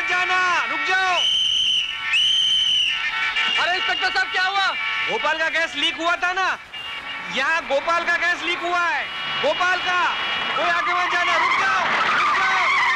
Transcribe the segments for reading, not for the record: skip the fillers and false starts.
मत जाना, रुक जाओ। अरे इंस्पेक्टर साहब क्या हुआ? गोपाल का गैस लीक हुआ था ना, यहाँ गोपाल का गैस लीक हुआ है, गोपाल का। कोई आगे मत जाना, रुक जाओ, रुक जाओ।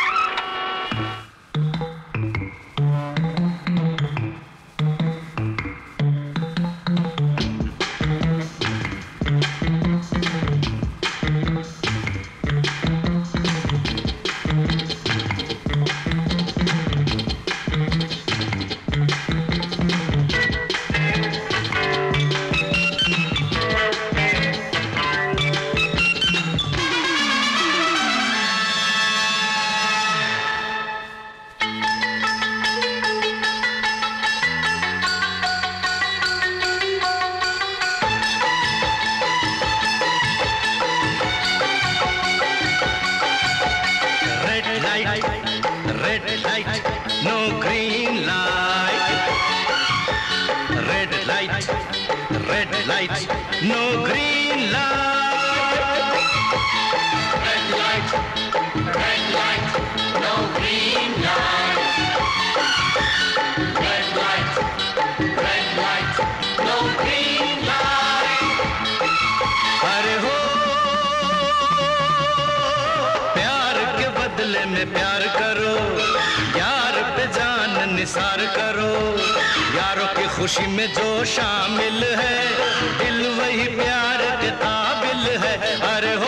प्यार करो, यार पे जान निसार करो, यारों की खुशी में जो शामिल है, दिल वही प्यार के काबिल है। अरे हो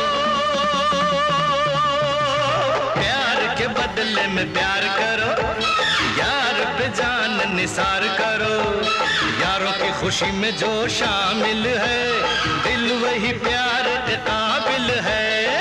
प्यार के बदले में प्यार करो, यार पे जान निसार करो, यारों की खुशी में जो शामिल है, दिल वही प्यार के काबिल है।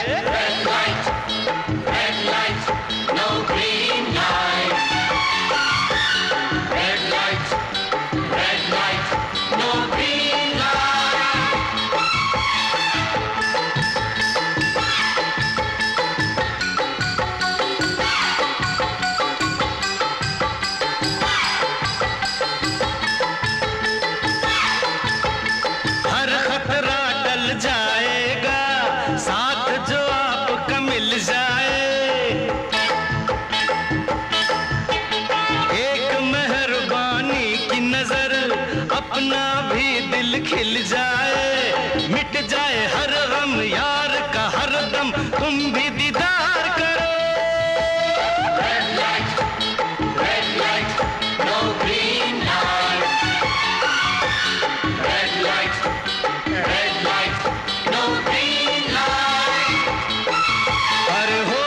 खिल जाए, मिट जाए हर गम यार का हर दम, तुम भी दीदार करो। Red light, no green light. Red light, no green light. अरे हो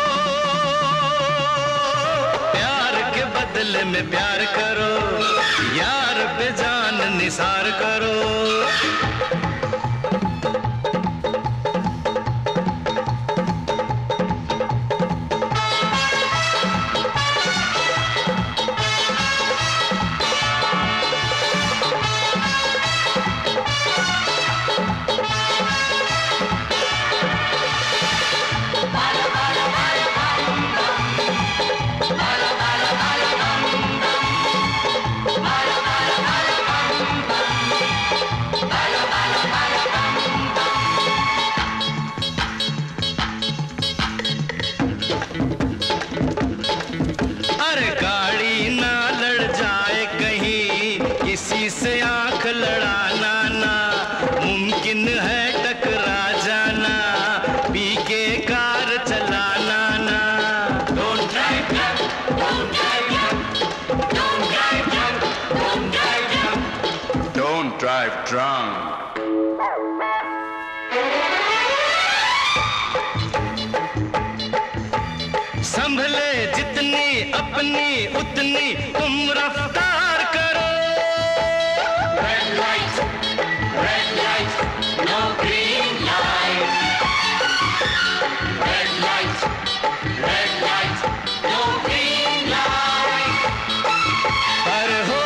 प्यार के बदले में प्यार करो, यार पे जान निसार करो। Drive drunk. संभले जितनी अपनी उतनी तुम रफ्तार करो। Red light, no green light. Red light, no green light. अरे हो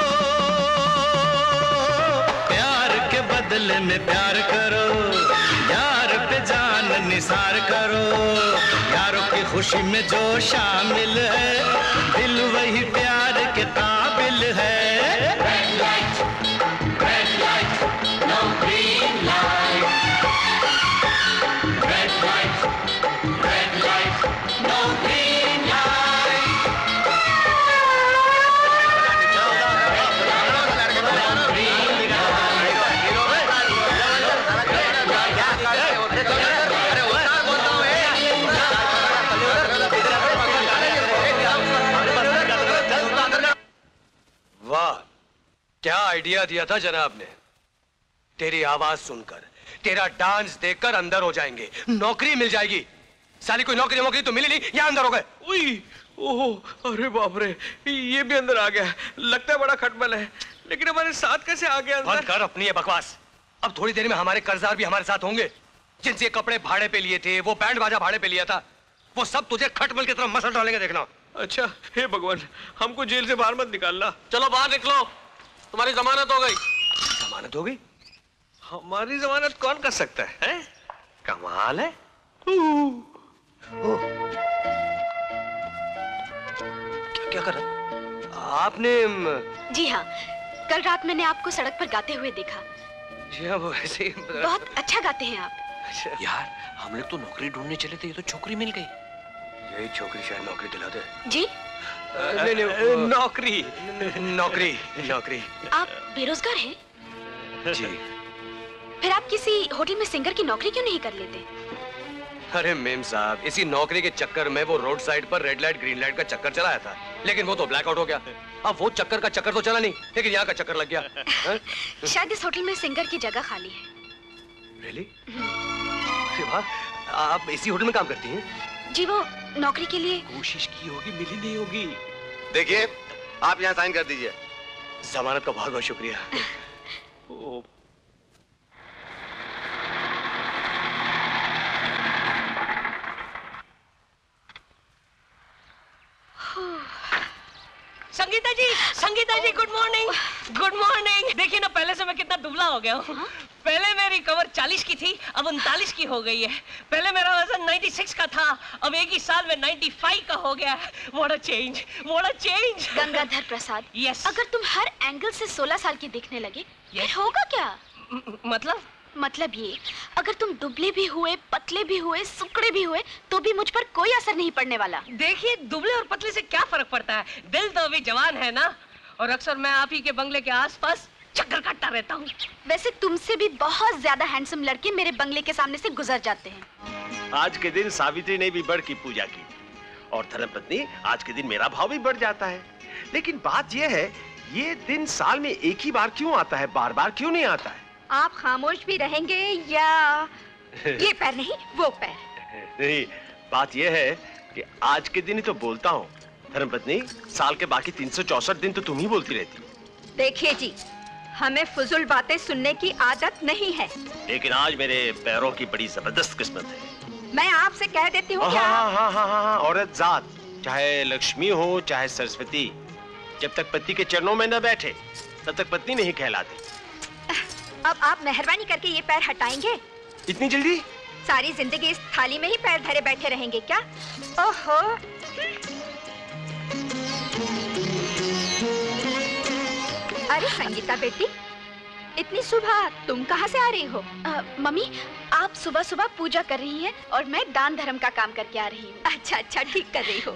बदले में प्यार करो, यार पे जान निसार करो, यारों की खुशी में जो शामिल है, दिल वही प्यार के काबिल है। Red light, no green light. Red light, no green light. वाह, क्या आइडिया दिया था जनाब ने। तेरी आवाज सुनकर, तेरा डांस देखकर अंदर हो जाएंगे, नौकरी मिल जाएगी। साली कोई नौकरी तो मिली नहीं, यहाँ अंदर हो गए। उई, ओह, अरे बाप रे, ये भी अंदर आ गया। लगता है बड़ा खटमल है, लेकिन हमारे साथ कैसे आ गया अंदर? बंद कर अपनी ये बकवास। अब थोड़ी देर में हमारे कर्जदार भी हमारे साथ होंगे, जिनसे कपड़े भाड़े पे लिए थे, वो बैंड बाजा भाड़े पे लिया था, वो सब तुझे खटमल की तरफ मसल डालेंगे, देखना। अच्छा, हे भगवान, हमको जेल से बाहर मत निकालना। चलो बाहर निकलो, तुम्हारी जमानत हो गई। जमानत हो गई? हमारी जमानत कौन कर सकता है, हैं? कमाल है। क्या कर रहा? आपने जी हाँ, कल रात मैंने आपको सड़क पर गाते हुए देखा। जी हाँ, वो ऐसे ही बहुत अच्छा गाते हैं आप। यार, हम लोग तो नौकरी ढूंढने चले थे, ये तो छोकरी मिल गई। यही छोकरी शायद नौकरी दिला दे। जी? नहीं, नौकरी। आप बेरोजगार हैं? जी। फिर आप किसी होटल में सिंगर की नौकरी क्यों नहीं कर लेते? अरे मेम साहब, इसी नौकरी के चक्कर में वो रोड साइड पर रेड लाइट ग्रीन लाइट का चक्कर चलाया था, लेकिन वो तो ब्लैकआउट हो गया। अब वो चक्कर का चक्कर तो चला नहीं, लेकिन यहाँ का चक्कर लग गया। शायद इस होटल में सिंगर की जगह खाली है। Really? आप इसी होटल में काम करती हैं? जी, वो नौकरी के लिए कोशिश की होगी, मिली नहीं होगी। देखिए, आप यहाँ साइन कर दीजिए। जमानत का बहुत बहुत शुक्रिया। Sangeeta ji good morning. देखिए ना, पहले से मैं कितना दुबला हो गया हूँ। पहले मेरी कमर 40 की थी, अब 39 की हो गई है। पहले मेरा वजन 96 का था, अब एक ही साल में 95 का हो गया। What a change! Gangadhar Prasad, Yes. अगर तुम हर एंगल से 16 साल की दिखने लगे, फिर होगा क्या? मतलब ये, अगर तुम दुबले भी हुए, पतले भी हुए, सुकड़े भी हुए, तो भी मुझ पर कोई असर नहीं पड़ने वाला। देखिए, दुबले और पतले से क्या फर्क पड़ता है? दिल तो अभी जवान है ना। और अक्सर मैं आप ही के बंगले के आसपास चक्कर काटता रहता हूँ। वैसे तुमसे भी बहुत ज्यादा हैंडसम लड़के मेरे बंगले के सामने से गुजर जाते हैं। आज के दिन सावित्री ने भी बढ़ की पूजा की, और धर्मपत्नी, आज के दिन मेरा भाव भी बढ़ जाता है। लेकिन बात यह है, ये दिन साल में एक ही बार क्यों आता है, बार बार क्यों नहीं आता है? आप खामोश भी रहेंगे या ये पैर नहीं वो पैर? नहीं, बात यह है कि आज के दिन ही तो बोलता हूँ। धर्मपत्नी, साल के बाकी 364 दिन तो तुम ही बोलती रहती। देखिए जी, हमें फुजुल बातें सुनने की आदत नहीं है। लेकिन आज मेरे पैरों की बड़ी जबरदस्त किस्मत है। मैं आपसे कह देती हूँ क्या? हाँ, औरत जात, चाहे लक्ष्मी हो चाहे सरस्वती, जब तक पति के चरणों में न बैठे तब तक पत्नी नहीं कहलाती। अब आप मेहरबानी करके ये पैर हटाएंगे? इतनी जल्दी? सारी जिंदगी इस थाली में ही पैर धरे बैठे रहेंगे क्या? ओहो, अरे संगीता बेटी, इतनी सुबह तुम कहाँ से आ रही हो? मम्मी, आप सुबह सुबह पूजा कर रही हैं और मैं दान धर्म का काम करके आ रही हूँ। अच्छा, ठीक कर रही हो।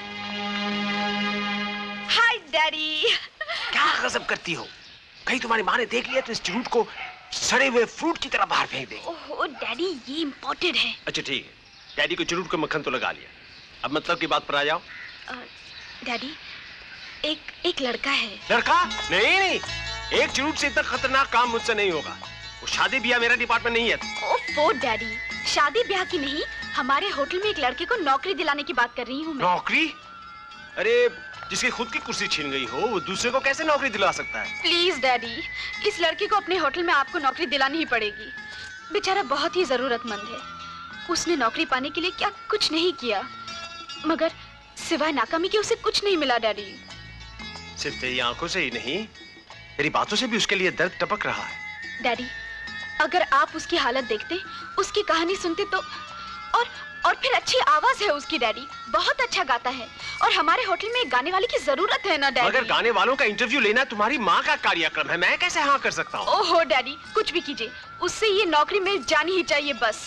Hi daddy. क्या गजब करती हो? कहीं तुम्हारी माँ ने देख लिया तो इस चूट को सड़े हुए फ्रूट की तरह बाहर फेंक दे। ओह डैडी, ये इम्पोर्टेड है। अच्छा ठीक है, डैडी को चुरूट को मक्खन तो लगा लिया, अब मतलब की बात पर आ जाओ। डैडी, एक लड़का है। लड़का? नहीं, एक चुरूट से इतना खतरनाक काम मुझसे नहीं होगा। वो शादी ब्याह मेरा डिपार्टमेंट नहीं है। ओफो डैडी, शादी ब्याह की नहीं, हमारे होटल में एक लड़के को नौकरी दिलाने की बात कर रही हूँ मैं। नौकरी? अरे जिसकी खुद की कुर्सी छीन गई हो, वो दूसरे को कैसे नौकरी दिला सकता है? प्लीज डैडी, इस लड़के को अपने होटल में आपको नौकरी दिलानी ही पड़ेगी। बेचारा बहुत ही जरूरतमंद है। उसने नौकरी पाने के लिए क्या कुछ नहीं किया, मगर सिवाय नाकामी के उसे कुछ नहीं मिला डैडी। सिर्फ तेरी आंखों से ही नहीं, मेरी बातों से भी उसके लिए दर्द टपक रहा है। डैडी, अगर आप उसकी हालत देखते, उसकी कहानी सुनते तो, और फिर अच्छी आवाज है उसकी डैडी, बहुत अच्छा गाता है, और हमारे होटल में एक गाने वाले की जरूरत है ना डैडी। मगर गाने वालों का इंटरव्यू लेना तुम्हारी माँ का कार्यक्रम है, मैं कैसे हाँ कर सकता हूँ? ओहो डैडी, कुछ भी कीजिए, उससे ये नौकरी मिल जानी ही चाहिए बस।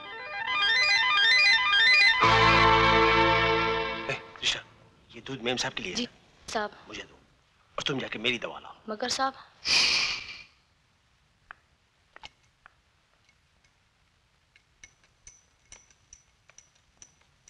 ऋषा, ये दूध मेम साहब के लिए जी साहब। मुझे दो, और तुम जाके मेरी दवा लाओ। मगर साहब।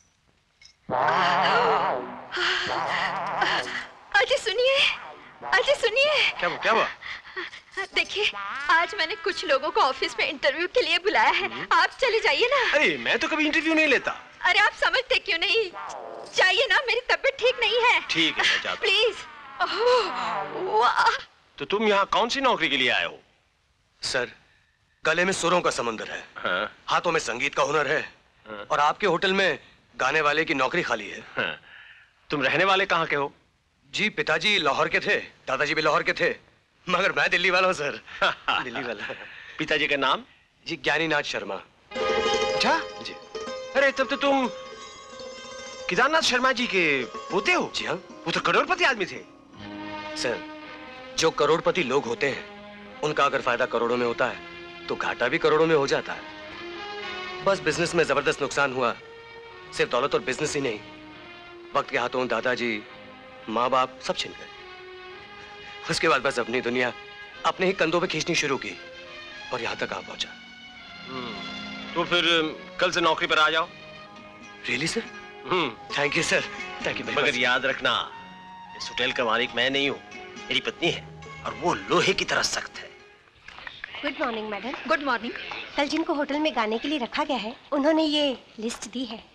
अजय सुनिए। क्या हुआ? देखिए, आज मैंने कुछ लोगों को ऑफिस में इंटरव्यू के लिए बुलाया है। आप चले जाइए ना। अरे मैं तो कभी इंटरव्यू नहीं लेता। अरे आप समझते क्यों नहीं? जाइए ना, मेरी तबीयत ठीक नहीं है। ठीक है, मैं जाता हूं। प्लीज। वाह। तो तुम यहाँ कौन सी नौकरी के लिए आए हो? सर, गले में सुरों का समंदर है, हाँ। हाथों में संगीत का हुनर है, हाँ। और आपके होटल में गाने वाले की नौकरी खाली है। हाँ। तुम रहने वाले कहाँ के हो? जी पिताजी लाहौर के थे, दादाजी भी लाहौर के थे, मगर मैं दिल्ली वाला हूँ सर। दिल्ली वाला। पिताजी का नाम? जी ज्ञानीनाथ शर्मा। अच्छा जी। अरे तब तो तुम केदारनाथ शर्मा जी के पोते हो? जी हाँ। वो तो करोड़पति आदमी थे। सर, जो करोड़पति लोग होते हैं उनका अगर फायदा करोड़ों में होता है तो घाटा भी करोड़ों में हो जाता है। बस बिजनेस में जबरदस्त नुकसान हुआ। सिर्फ दौलत और बिजनेस ही नहीं, वक्त के हाथों दादाजी, माँ बाप सब छिन गए। उसके बाद बस अपनी दुनिया अपने ही कंधों पे खींचनी शुरू की और यहाँ तक आ पहुंचा। तो फिर कल से नौकरी पर आ जाओ। Really sir? Thank you sir, thank you. मगर याद रखना, इस होटल का मालिक मैं नहीं हूँ, मेरी पत्नी है, और वो लोहे की तरह सख्त है। Good morning madam. Good morning. कल जिनको होटल में गाने के लिए रखा गया है, उन्होंने ये लिस्ट दी है।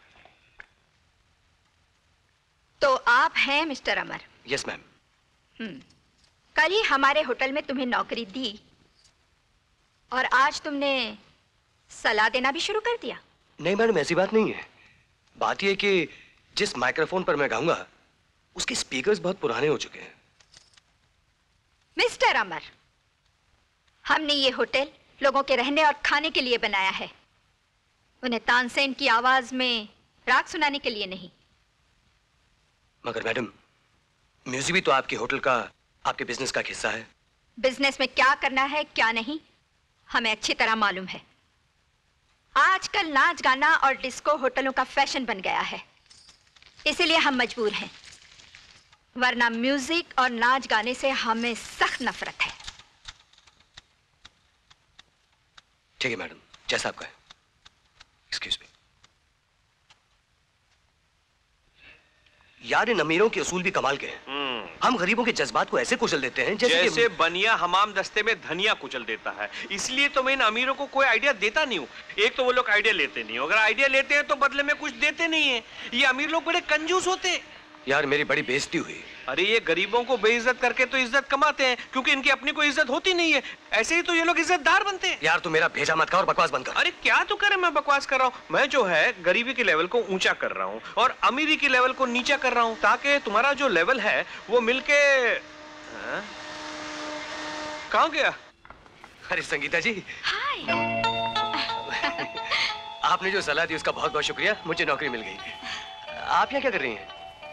तो आप हैं मिस्टर अमर? Yes ma'am. कल ही हमारे होटल में तुम्हें नौकरी दी और आज तुमने सलाह देना भी शुरू कर दिया। नहीं मैडम, ऐसी बात नहीं है। बात यह कि जिस माइक्रोफोन पर मैं गाऊंगा उसके स्पीकर्स बहुत पुराने हो चुके हैं। मिस्टर अमर, हमने ये होटल लोगों के रहने और खाने के लिए बनाया है, उन्हें तानसेन की आवाज में राग सुनाने के लिए नहीं। मगर मैडम, म्यूजिक भी तो आपके होटल का, आपके बिजनेस का हिस्सा है। बिजनेस में क्या करना है क्या नहीं हमें अच्छी तरह मालूम है। आजकल नाच गाना और डिस्को होटलों का फैशन बन गया है, इसीलिए हम मजबूर हैं, वरना म्यूजिक और नाच गाने से हमें सख्त नफरत है। ठीक है मैडम, जैसा आप कहें। Excuse me. यार, इन अमीरों के असूल भी कमाल के हैं। हम गरीबों के जज्बात को ऐसे कुचल देते हैं जैसे बनिया हमाम दस्ते में धनिया कुचल देता है। इसलिए तो मैं इन अमीरों को कोई आइडिया देता नहीं हूँ। एक तो वो लोग आइडिया लेते नहीं, अगर आइडिया लेते हैं तो बदले में कुछ देते नहीं है। ये अमीर लोग बड़े कंजूस होते हैं। यार, मेरी बड़ी बेइज्जती हुई। अरे ये गरीबों को बेइज्जत करके तो इज्जत कमाते हैं, क्योंकि इनकी अपनी कोई इज्जत होती नहीं है। ऐसे ही तो ये लोग इज्जतदार बनते हैं। यार, तू मेरा भेजा मत कर और बकवास बंद कर। अरे क्या तो करे, मैं बकवास कर रहा हूँ। मैं जो है गरीबी के लेवल को ऊंचा कर रहा हूँ और अमीरी के लेवल को नीचा कर रहा हूँ, ताकि तुम्हारा जो लेवल है वो मिलके। कहाँ गया? अरे संगीता जी, हाय। आपने जो सलाह दी उसका बहुत बहुत शुक्रिया, मुझे नौकरी मिल गई। आप यहाँ क्या कर रही हैं?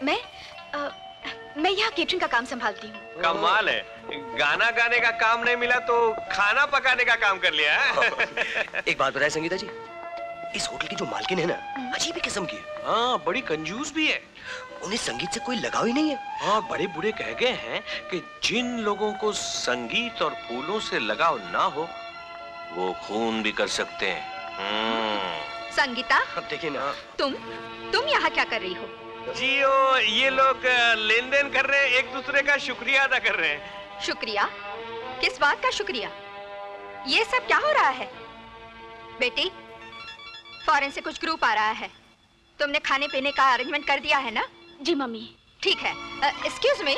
मैं यहाँ केटरिंग का काम संभालती हूँ। कमाल है, गाना गाने का काम नहीं मिला तो खाना पकाने का काम कर लिया है। एक बात बताए संगीता जी, इस होटल की जो मालकिन है ना, अजीब ही किस्म की है। हाँ, बड़ी कंजूस भी है। उन्हें संगीत से कोई लगाव ही नहीं है। हाँ, बड़े बूढ़े कह गए हैं कि जिन लोगों को संगीत और फूलों से लगाव ना हो वो खून भी कर सकते हैं। संगीता, अब देखिए ना, तुम यहाँ क्या कर रही हो? जी ये लोग लेन देन कर रहे हैं, एक दूसरे का शुक्रिया अदा कर रहे हैं। शुक्रिया? किस बात का शुक्रिया? ये सब क्या हो रहा है? बेटी, फॉरेन से कुछ ग्रुप आ रहा है, तुमने खाने पीने का अरेंजमेंट कर दिया है ना? जी मम्मी। ठीक है। Excuse me.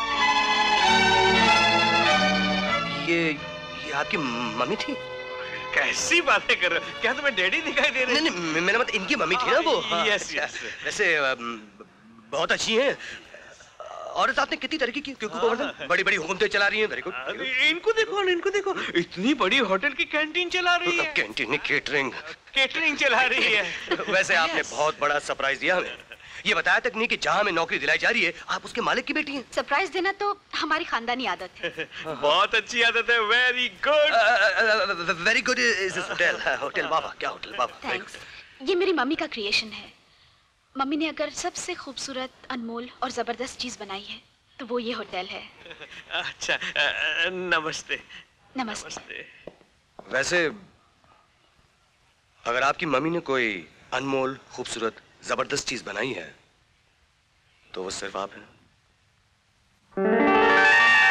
ये आपकी मम्मी थी? कैसी बातें कर रहे हो? क्या तुम्हें डैडी दिखाई दे रहे हैं? नहीं, मेरा मतलब इनकी मम्मी थी ना वो। Yes yes. वैसे बहुत अच्छी हैं औरत। आपने कितनी तरक्की की, क्योंकि बड़ी बड़ी हुकूमतें चला रही हैं। Very good. इनको देखो, इनको देखो, इतनी बड़ी होटल की कैंटीन चला रही है। कैंटीन, केटरिंग चला रही है। वैसे आपने बहुत बड़ा सरप्राइज दिया हमें। ये बताया तक नहीं कि जहाँ हमें नौकरी दिलाई जा रही है आप उसके मालिक की बेटी हैं। सरप्राइज देना तो हमारी खानदानी आदत है। बहुत अच्छी आदत है। Very good. Very good is this hotel. Hotel बाबा, क्या होटल बाबा। थैंक्स। ये मेरी मम्मी का क्रिएशन है। मम्मी ने अगर सबसे खूबसूरत, अनमोल और जबरदस्त चीज बनाई है तो वो ये होटल है। अच्छा, नमस्ते। नमस्ते। वैसे अगर आपकी मम्मी ने कोई अनमोल, खूबसूरत, जबरदस्त चीज बनाई है तो वो सिर्फ आप हैं।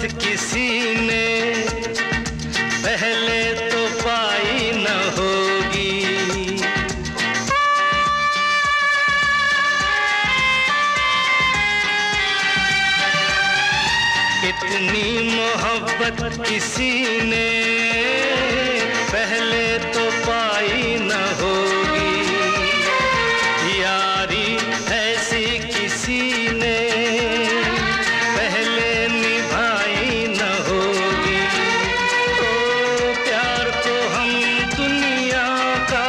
किसी ने पहले तो पाई न होगी। इतनी मोहब्बत किसी ने पहले तो पाई न होगी। यारी ऐसी किसी ने पहले निभाई न होगी। ओ प्यार को हम दुनिया का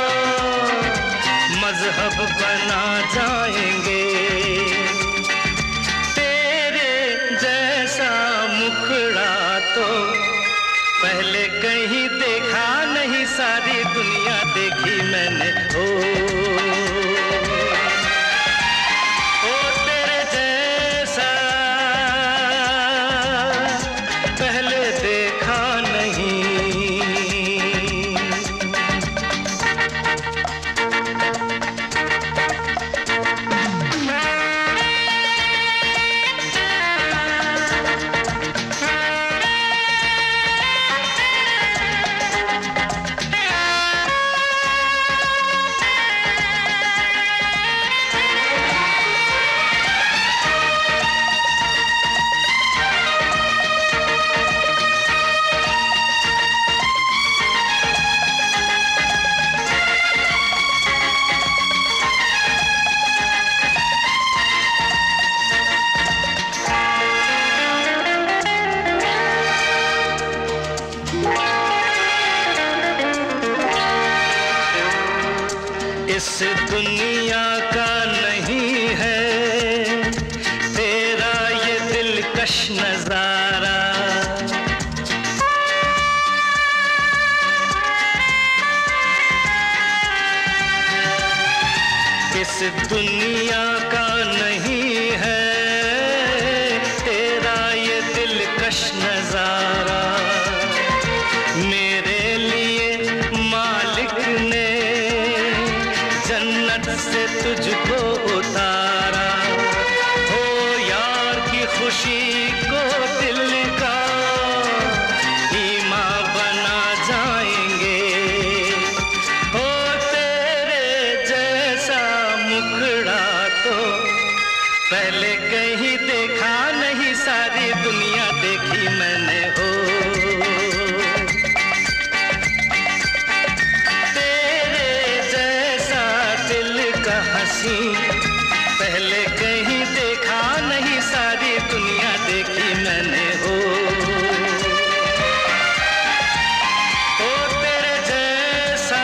मजहब बना जाएंगे। तेरे जैसा मुखड़ा तो पहले कहीं देखा नहीं, सारी दुनिया देखी मैंने। ओ तेरे जैसा पहले देखा नहीं। इस दुनिया का नहीं है तेरा ये दिलकश नजारा। इस दुनिया का नहीं है तेरा ये दिलकश नजारा। मेरे लिए मालिक ने जन्नत से तुझको उतारा। हो यार की खुशी को दिल का ईमान बना जाएंगे। हो तेरे जैसा मुखड़ा तो पहले कहीं देखा नहीं, सारी दुनिया देखी मैंने। हो पहले कहीं देखा नहीं, सारी दुनिया देखी मैंने। हो तेरे जैसा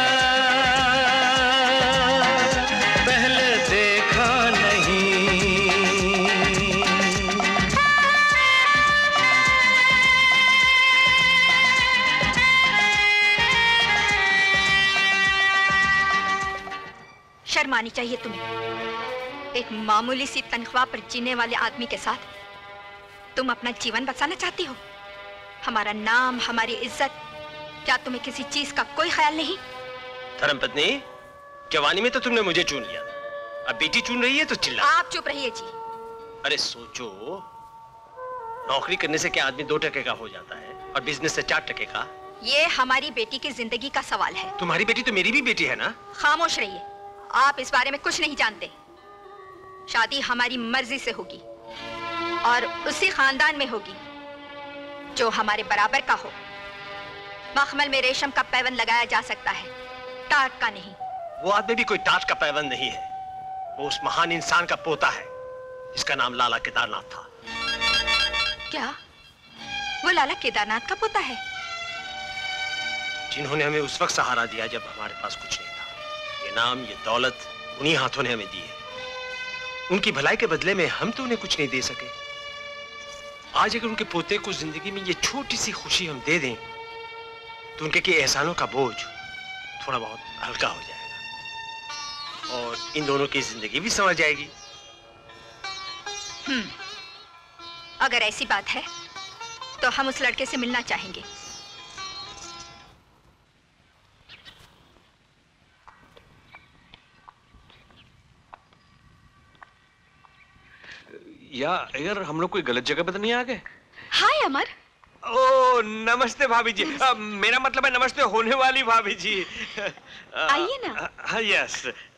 पहले देखा नहीं। शर्म आनी चाहिए तुम्हें। एक मामूली सी तनख्वाह पर जीने वाले आदमी के साथ तुम अपना जीवन बचाना चाहती हो। हमारा नाम, हमारी इज्जत, क्या तुम्हें किसी चीज का कोई ख्याल नहीं? धर्मपत्नी, जवानी में तो तुमने मुझे चुन लिया, अब बेटी चुन रही है तो चिल्ला। आप चुप रहिए जी। अरे सोचो, नौकरी करने से क्या आदमी 2 टके का हो जाता है और बिजनेस से 4 टके का? ये हमारी बेटी की जिंदगी का सवाल है। तुम्हारी बेटी तो मेरी भी बेटी है ना? खामोश रहिए, आप इस बारे में कुछ नहीं जानते। शादी हमारी मर्जी से होगी और उसी खानदान में होगी जो हमारे बराबर का हो। मखमल में रेशम का पैबंद लगाया जा सकता है, टाट का नहीं। वो आदमी भी कोई टाट का पैबंद नहीं है, वो उस महान इंसान का पोता है जिसका नाम लाला केदारनाथ था। क्या वो लाला केदारनाथ का पोता है? जिन्होंने हमें उस वक्त सहारा दिया जब हमारे पास कुछ नहीं था। ये नाम, ये दौलत उन्हीं हाथों ने हमें दी है। उनकी भलाई के बदले में हम तो उन्हें कुछ नहीं दे सके। आज अगर उनके पोते को जिंदगी में ये छोटी सी खुशी हम दे दें तो उनके के एहसानों का बोझ थोड़ा बहुत हल्का हो जाएगा और इन दोनों की जिंदगी भी संवर जाएगी। अगर ऐसी बात है तो हम उस लड़के से मिलना चाहेंगे। या अगर हम लोग कोई गलत जगह पर तो नहीं आ गए? हाय अमर, ओ नमस्ते भाभी जी। मेरा मतलब है नमस्ते होने वाली भाभी जी। आइए ना। हाँ यस।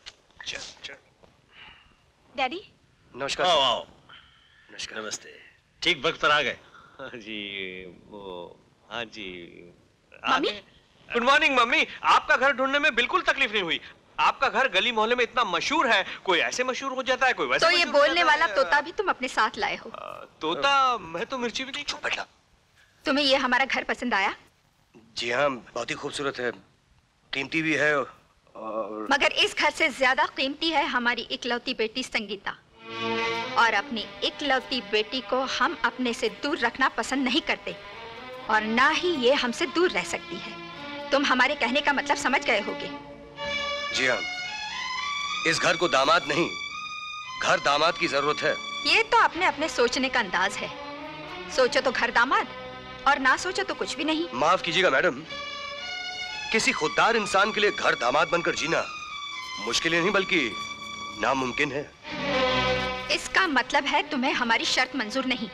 डैडी। नमस्कार। आओ आओ। नमस्कार। नमस्ते। ठीक वक्त पर आ गए। हाँ जी वो हाँ जी। मम्मी। Good morning mummy. आपका घर ढूंढने में बिल्कुल तकलीफ नहीं हुई। आपका घर गली मोहल्ले में इतना मशहूर है, कोई ऐसे मशहूर हो जाता है, कोई वैसे। तो ये बोलने वाला तोता भी तुम अपने साथ लाए हो? तोता? मैं तो मिर्ची भी नहीं। चुप बैठना। तुम्हें ये हमारा घर पसंद आया? जी हाँ, बहुत ही खूबसूरत है, कीमती भी है और... मगर इस घर से ज्यादा कीमती है हमारी इकलौती बेटी संगीता। और अपनी इकलौती बेटी को हम अपने से दूर रखना पसंद नहीं करते, और ना ही ये हमसे दूर रह सकती है। तुम हमारे कहने का मतलब समझ गए होगे। जी हाँ, इस घर को दामाद नहीं, घर दामाद की जरूरत है। ये तो अपने अपने सोचने का अंदाज है। सोचो तो घर दामाद, और ना सोचो तो कुछ भी नहीं। माफ कीजिएगा मैडम, किसी खुददार इंसान के लिए घर दामाद बनकर जीना मुश्किल नहीं बल्कि नामुमकिन है। इसका मतलब है तुम्हें हमारी शर्त मंजूर नहीं।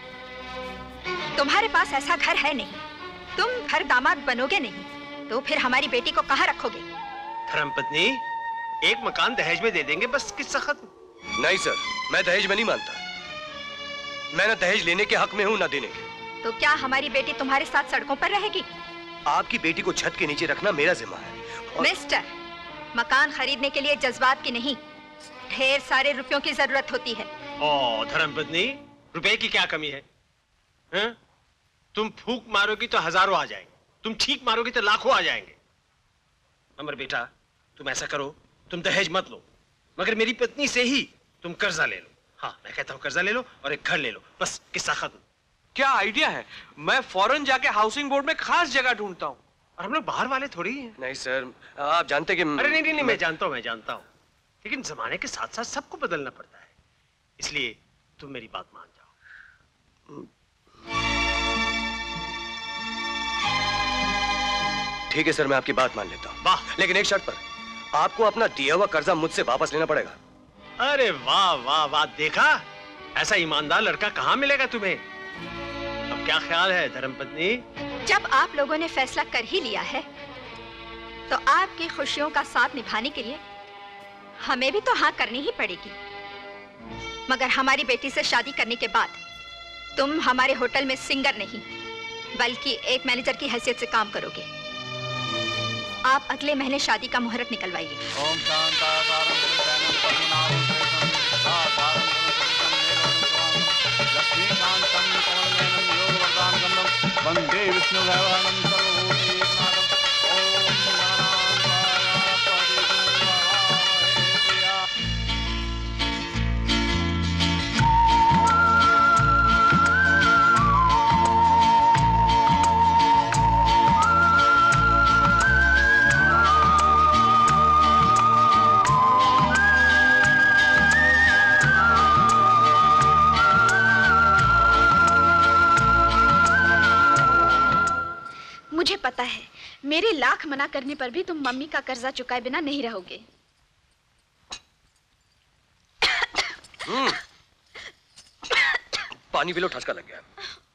तुम्हारे पास ऐसा घर है नहीं, तुम घर दामाद बनोगे नहीं, तो फिर हमारी बेटी को कहाँ रखोगे? धर्मपत्नी, एक मकान दहेज में दे देंगे, बस किस्सा खत्म। नहीं सर, मैं दहेज में नहीं मानता। मैं ना दहेज लेने के हक में हूँ ना देने के। तो क्या हमारी बेटी तुम्हारे साथ सड़कों पर रहेगी? आपकी बेटी को छत के नीचे रखना मेरा जिम्मा है। मिस्टर, मकान खरीदने के लिए जज्बात की नहीं, ढेर सारे रुपयों की जरूरत होती है। ओ धर्मपत्नी, रुपए की क्या कमी है? हैं? तुम फूंक मारोगी तो हजारों आ जाएंगे, तुम ठीक मारोगी तो लाखों आ जाएंगे। अमर बेटा, तुम ऐसा करो, तुम दहेज मत लो, मगर मेरी पत्नी से ही तुम कर्जा ले लो। हाँ, मैं कहता हूँ कर्जा ले लो और एक घर ले लो, बस किस्सा खत्म। क्या आइडिया है। मैं फौरन जाके हाउसिंग बोर्ड में खास जगह ढूंढता हूँ। और हम लोग बाहर वाले थोड़ी हैं। नहीं सर, आप जानते कि... अरे नहीं नहीं नहीं, मैं जानता हूँ, लेकिन जमाने के साथ साथ सबको बदलना पड़ता है, इसलिए तुम मेरी बात मान जाओ। ठीक है सर, मैं आपकी बात मान लेता हूँ। वाह। लेकिन एक शर्त पर, आपको अपना दिया हुआ कर्जा मुझसे वापस लेना पड़ेगा। अरे वाह वाह वाह, देखा, ऐसा ईमानदार लड़का कहाँ मिलेगा तुम्हें। अब क्या ख्याल है धर्मपत्नी? जब आप लोगों ने फैसला कर ही लिया है, तो आपकी खुशियों का साथ निभाने के लिए हमें भी तो हाँ करनी ही पड़ेगी। मगर हमारी बेटी से शादी करने के बाद तुम हमारे होटल में सिंगर नहीं, बल्कि एक मैनेजर की हैसियत से काम करोगे। आप अगले महीने शादी का मुहूर्त निकलवाइए। ओम वंदे विष्णु मुझे पता है, मेरे लाख मना करने पर भी तुम मम्मी का कर्जा चुकाए बिना नहीं रहोगे। पानी पी लो, ठसका लग गया।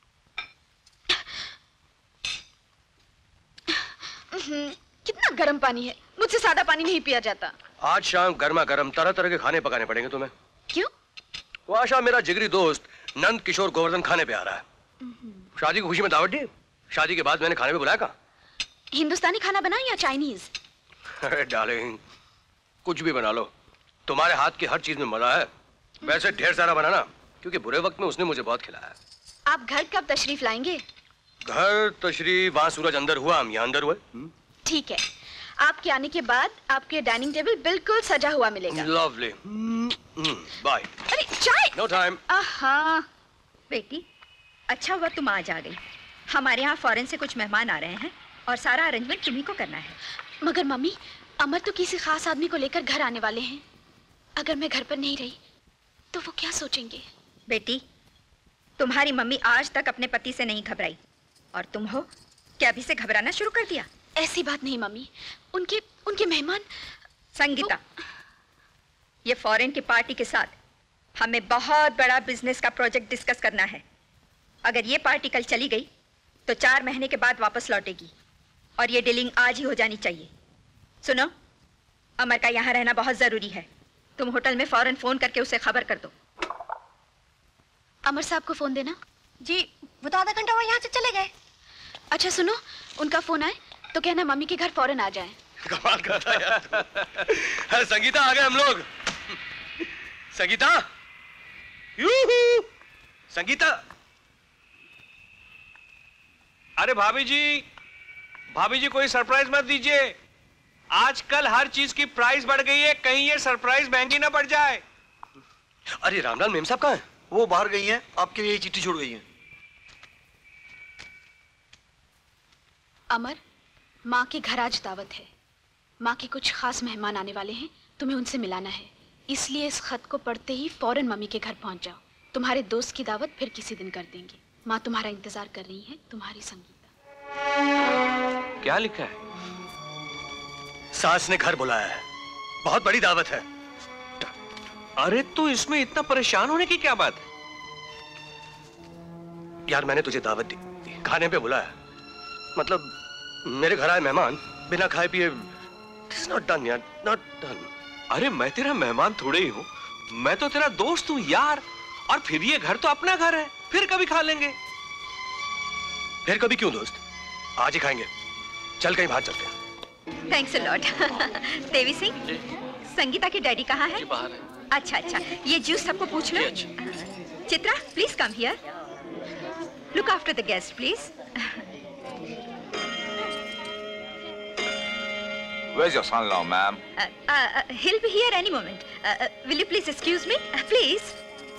कितना गर्म पानी है, मुझसे सादा पानी नहीं पिया जाता। आज शाम गर्मा गर्म तरह तरह के खाने पकाने पड़ेंगे तुम्हें। क्यों? वो आज शाम मेरा जिगरी दोस्त नंद किशोर गोवर्धन खाने पे आ रहा है। शादी की खुशी में दावत दी, शादी के बाद मैंने खाने पे बुलाया। कहाँ? हिंदुस्तानी खाना बनाए या चाइनीज? अरे डार्लिंग, कुछ भी बना लो, तुम्हारे हाथ की हर चीज में मजा है। वैसे ढेर सारा बनाना, क्योंकि बुरे वक्त में उसने मुझे बहुत खिलाया। आप घर कब तशरीफ लाएंगे? घर तशरीफ, वहां सूरज अंदर हुआ, हम यहाँ अंदर हुए। ठीक है, आपके आने के बाद आपके डाइनिंग टेबल बिल्कुल सजा हुआ मिलेगा। लवली। बाय। अरे चाय। No time. हाँ बेटी, अच्छा हुआ तुम आज आ गई। हमारे यहाँ फॉरेन से कुछ मेहमान आ रहे हैं और सारा अरेंजमेंट तुम्ही को करना है। मगर मम्मी, अमर तो किसी खास आदमी को लेकर घर आने वाले हैं। अगर मैं घर पर नहीं रही तो वो क्या सोचेंगे? बेटी, तुम्हारी मम्मी आज तक अपने पति से नहीं घबराई, और तुम हो क्या अभी से घबराना शुरू कर दिया? ऐसी बात नहीं मम्मी, उनके मेहमान। संगीता, ये फॉरेन की पार्टी के साथ हमें बहुत बड़ा बिजनेस का प्रोजेक्ट डिस्कस करना है। अगर ये पार्टी कल चली गई तो 4 महीने के बाद वापस लौटेगी और ये डीलिंग आज ही हो जानी चाहिए। सुनो, अमर का यहाँ रहना बहुत जरूरी है। तुम होटल में फौरन फोन करके उसे खबर कर दो। अमर साहब को फोन देना। जी, वो तो आधा घंटा हुआ यहाँ से चले गए। अच्छा सुनो, उनका फोन आए तो कहना मम्मी के घर फौरन आ जाएं। कमाल करता है यार तू। अरे संगीता, आ गए हम लोग। संगीता, यूहू, संगीता। अरे भाभी जी कोई सरप्राइज मत दीजिए। आजकल हर चीज की प्राइस बढ़ गई है, कहीं ये सरप्राइज महंगी ना पड़ जाए। अरे रामलाल मेम साहब कहाँ हैं? वो बाहर गई हैं, आपके लिए चिट्ठी छोड़ गई हैं। अमर, माँ के घर आज दावत है। माँ के कुछ खास मेहमान आने वाले हैं, तुम्हें उनसे मिलाना है। इसलिए इस खत को पढ़ते ही फौरन मम्मी के घर पहुंच जाओ। तुम्हारे दोस्त की दावत फिर किसी दिन कर देंगे। माँ तुम्हारा इंतजार कर रही है। तुम्हारी संगीता। क्या लिखा है? सास ने घर बुलाया है, बहुत बड़ी दावत है। अरे तो इसमें इतना परेशान होने की क्या बात है? यार मैंने तुझे दावत दी, खाने पे बुलाया, मतलब मेरे घर आए मेहमान बिना खाए पिए। It's not done यार, not done। अरे मैं तेरा मेहमान थोड़े ही हूँ, मैं तो तेरा दोस्त हूँ यार। और फिर ये घर तो अपना घर है, फिर कभी खा लेंगे। फिर कभी क्यों दोस्त, आज ही खाएंगे। चल कहीं बाहर चलते हैं। Thanks a lot. Devi Singh, Sangeeta के डैडी कहाँ है? बाहर है। अच्छा, ये जूस सबको पूछ लो। Chitra, please come here. Look after the guest please. Where's your son-in-law, ma'am? He'll be here any moment. Will you please excuse me? Please.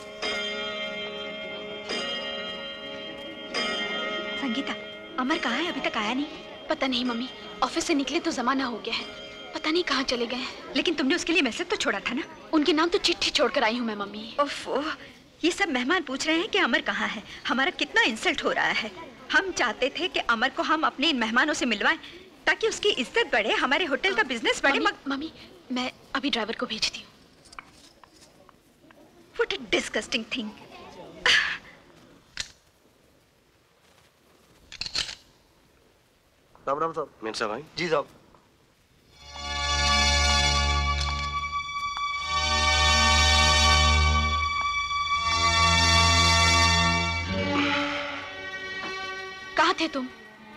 Sangeeta, Amar कहाँ है? अभी तक आया नहीं। पता नहीं मम्मी, ऑफिस से निकले तो जमाना हो गया है। पता नहीं कहाँ चले गए। लेकिन तुमने उसके लिए मैसेज तो छोड़ा था ना? उनके नाम तो चिट्ठी छोड़कर आई हूँ मैं मम्मी। ओफो, ये सब मेहमान पूछ रहे हैं कि अमर कहाँ है। हमारा कितना इंसल्ट हो रहा है। हम चाहते थे कि अमर को हम अपने इन मेहमानों से मिलवाएं ताकि उसकी इज्जत बढ़े, हमारे होटल का बिजनेस बढ़े। मम्मी, मैं अभी ड्राइवर को भेजती हूँ। What a disgusting thing. Ram Ram साहब। मेम साहब भाई। जी साहब। कहाँ थे तुम?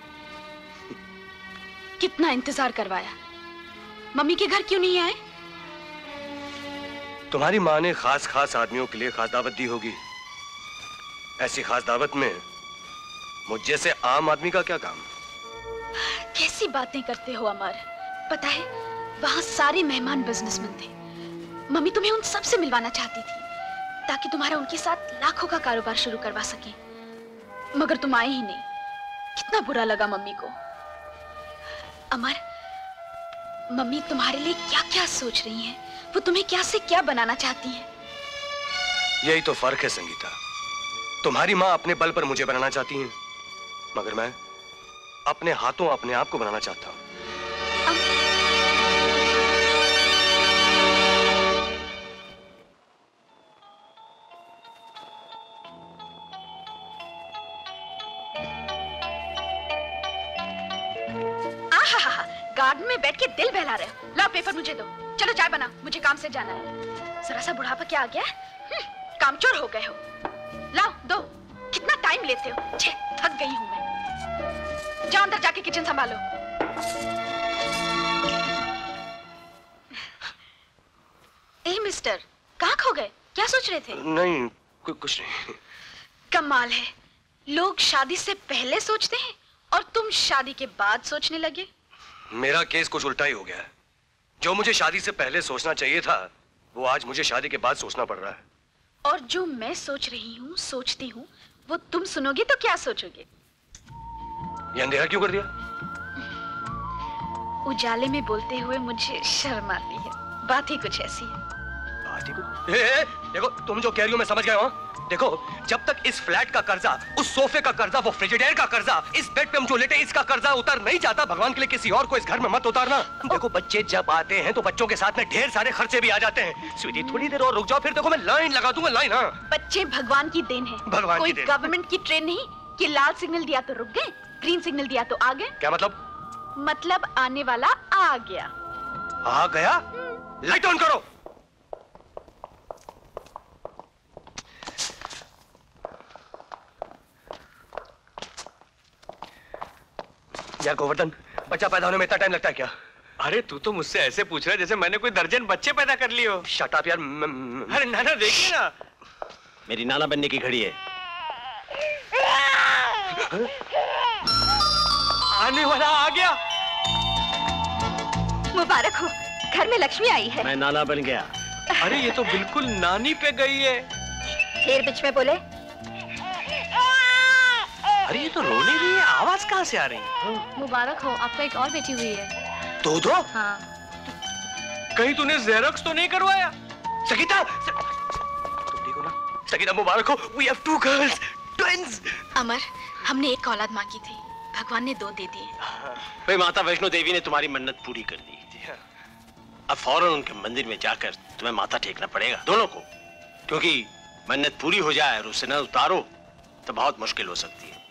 कितना इंतजार करवाया। मम्मी के घर क्यों नहीं आए? तुम्हारी माँ ने खास आदमियों के लिए खास दावत दी होगी। ऐसी खास दावत में मुझ जैसे आम आदमी का क्या काम? कैसी बातें करते हो अमर। पता है, वहां सारे मेहमान बिजनेसमैन थे। मम्मी तुम्हें उन सब से मिलवाना चाहती थी ताकि तुम्हारा उनके साथ लाखों का कारोबार शुरू करवा सके, मगर तुम आए ही नहीं। कितना बुरा लगा मम्मी को। अमर, मम्मी तुम्हारे लिए क्या क्या सोच रही हैं। वो तुम्हें क्या से क्या बनाना चाहती हैं। यही तो फर्क है संगीता। तुम्हारी माँ अपने बल पर मुझे बनाना चाहती है, मगर मैं अपने हाथों अपने आप को बनाना चाहता हूँ। गार्डन में बैठ के दिल बहला रहे हो। लाओ पेपर मुझे दो। चलो चाय बना, मुझे काम से जाना है। जरा सा बुढ़ापा क्या आ गया है? कामचोर हो गए हो। लाओ दो। कितना टाइम लेते हो। छे, थक गई हूं मैं। जाओ अंदर जाके किचन संभालो। ए मिस्टर, कहाँ खो गए? क्या सोच रहे थे? नहीं, कुछ नहीं। कमाल है, लोग शादी से पहले सोचते हैं और तुम शादी के बाद सोचने लगे। मेरा केस कुछ उल्टा ही हो गया है। जो मुझे शादी से पहले सोचना चाहिए था, वो आज मुझे शादी के बाद सोचना पड़ रहा है। और जो मैं सोच रही हूँ, सोचती हूँ, वो तुम सुनोगे तो क्या सोचोगे? ये अंधेरा क्यों कर दिया? उजाले में बोलते हुए मुझे शर्म आती है। बात ही कुछ ऐसी है। बात ही कुछ? देखो, तुम जो कह रही हो मैं समझ गया हूँ। देखो, जब तक इस फ्लैट का कर्जा, उस सोफे का कर्जा, वो फ्रिजिडेयर का कर्जा, इस बेड पे हम जो लेटे इसका कर्जा उतर नहीं जाता, भगवान के लिए किसी और को इस घर में मत उतारना। देखो, बच्चे जब आते हैं तो बच्चों के साथ में ढेर सारे खर्चे भी आ जाते हैं। स्वीटी, थोड़ी देर और रुक जाओ, फिर देखो मैं लाइन लगा दूंगा। लाइन? हाँ, बच्चे भगवान की देन है। भगवान कोई की देन। गवर्नमेंट की ट्रेन नहीं कि लाल सिग्नल दिया तो रुक गए, ग्रीन सिग्नल दिया तो आ गए। क्या मतलब? मतलब आने वाला आ गया। आ गया? लाइट ऑन करो। यार गोवर्धन, बच्चा पैदा होने में इतना टाइम लगता है क्या? अरे तू तो मुझसे ऐसे पूछ रहा है जैसे मैंने कोई दर्जन बच्चे पैदा कर लिए हो। शट अप यार। अरे नाना देखिए ना, मेरी नाना बनने की घड़ी है। आने वाला आ गया। मुबारक हो, घर में लक्ष्मी आई है। मैं नाना बन गया। अरे ये तो बिल्कुल नानी पे गई है। फिर बीच में बोले। अरे ये तो रोने रही है, आवाज कहाँ से आ रही है? मुबारक हो, आपको एक और बेटी हुई है। दो? हाँ। कहीं तूने जेरोक्स तो नहीं करवाया? सगीता, तुम ठीक हो ना? सगीता मुबारक हो, we have 2 girls, twins। अमर, हमने एक औलाद मांगी थी, भगवान ने 2 दे दिए। भाई माता वैष्णो देवी ने तुम्हारी मन्नत पूरी कर दी। अब फौरन उनके मंदिर में जाकर तुम्हें माथा टेकना पड़ेगा, दोनों को, क्योंकि मन्नत पूरी हो जाए और उसे न उतारो तो बहुत मुश्किल हो सकती है।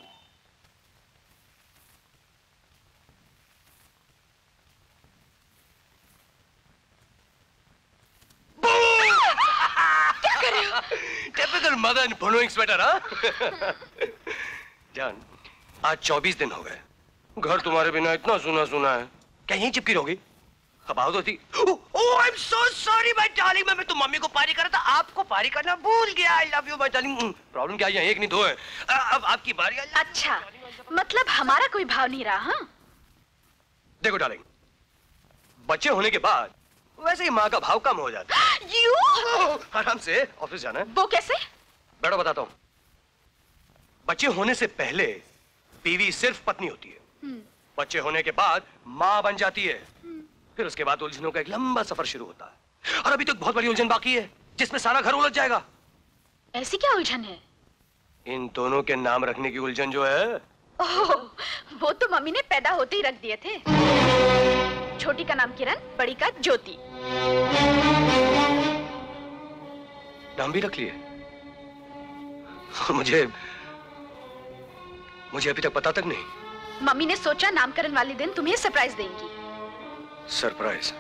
Typical mother in following sweater, हाँ? जान, आज 24 दिन हो गए, घर तुम्हारे बिना इतना सुना सुना है। क्या यहीं चिपकी रहोगी? अब आओ तो थी। Oh, I am so sorry my darling, मैं तो मम्मी को पारी कर रहा था, आपको पारी करना भूल गया। I love you my darling. Problem क्या है? 1 नहीं 2 है। अब आपकी बारी। अच्छा, मतलब हमारा कोई भाव नहीं रहा, हाँ? देखो डार्लिंग, बच्चे होने के बाद वैसे ही माँ का भाव कम हो जाता है। आराम से, ऑफिस जाना है। वो कैसे? बैठो बताता हूँ। बच्चे होने से पहले बीवी सिर्फ पत्नी होती है, बच्चे होने के बाद माँ बन जाती है, फिर उसके बाद उलझनों का एक लंबा सफर शुरू होता है। और अभी तो एक बहुत बड़ी उलझन बाकी है जिसमें सारा घर उलझ जाएगा। ऐसी क्या उलझन है? इन दोनों के नाम रखने की उलझन जो है। ओह, वो तो मम्मी ने पैदा होते ही रख दिए थे। छोटी का नाम किरण, बड़ी का ज्योति। नाम भी रख लिए? मुझे अभी तक पता तक नहीं। मम्मी ने सोचा नामकरण वाले दिन तुम्हें सरप्राइज देंगी। सरप्राइज?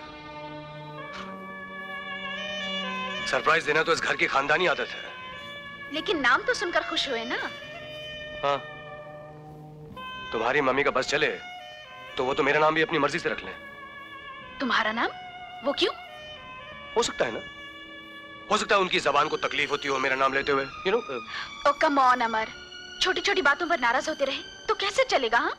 सरप्राइज देना तो इस घर की खानदानी आदत है। लेकिन नाम तो सुनकर खुश हुए ना? हाँ, तुम्हारी मम्मी का बस चले तो वो तो मेरा नाम भी अपनी मर्जी से रख लें। तुम्हारा नाम? वो क्यों? हो सकता है ना, हो सकता है उनकी जबान को तकलीफ होती हो मेरा नाम लेते हुए, you know. Oh come on Amar, छोटी छोटी बातों पर नाराज होते रहे तो कैसे चलेगा? हाँ,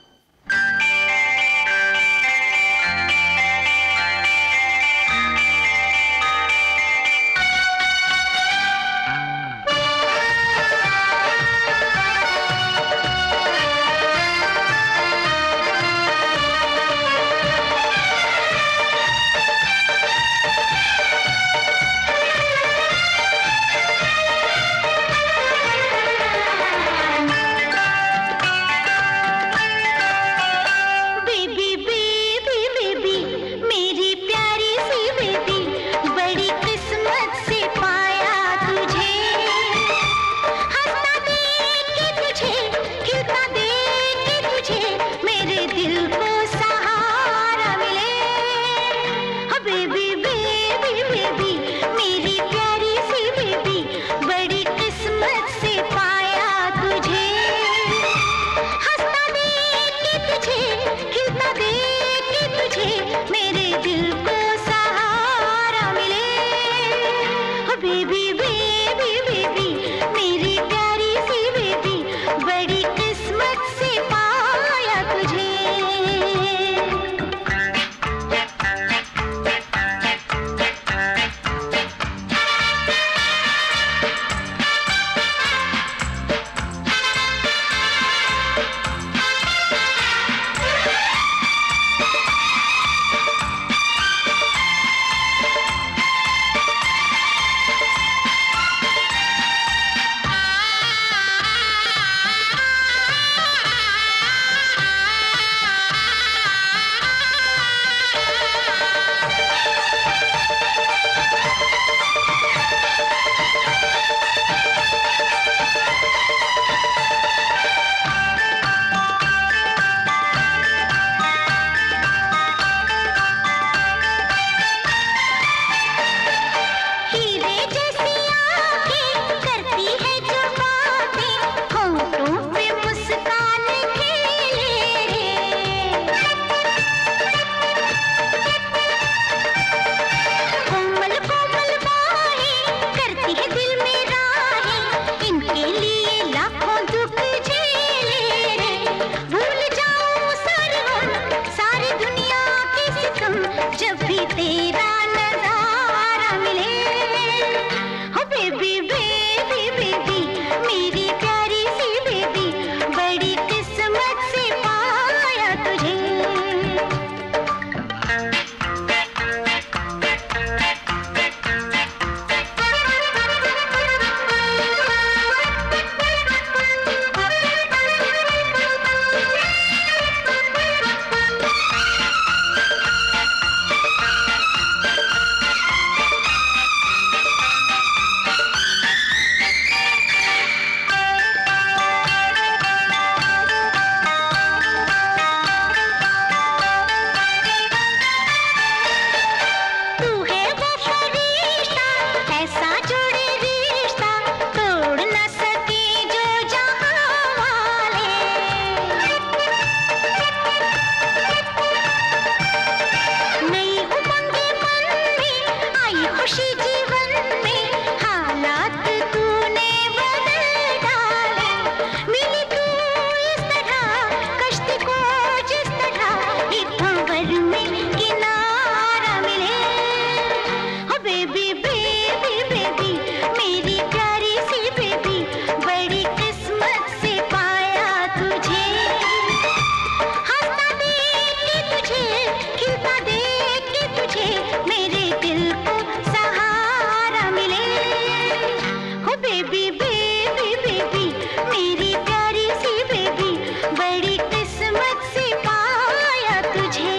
खुशी जीवन में हालात तूने बदल डाले, मिली तू इस तरह कश्ती को जिस तरह एक भंवर में किनारा मिले। हो बेबी बेबी बेबी मेरी प्यारी सी बेबी, बड़ी किस्मत से पाया तुझे। हंसता देख के तुझे, खिलता देख के तुझे, मेरे दिल को सहारा मिले। हो बेबी बेबी बेबी मेरी प्यारी सी बेबी, बड़ी किस्मत से पाया तुझे।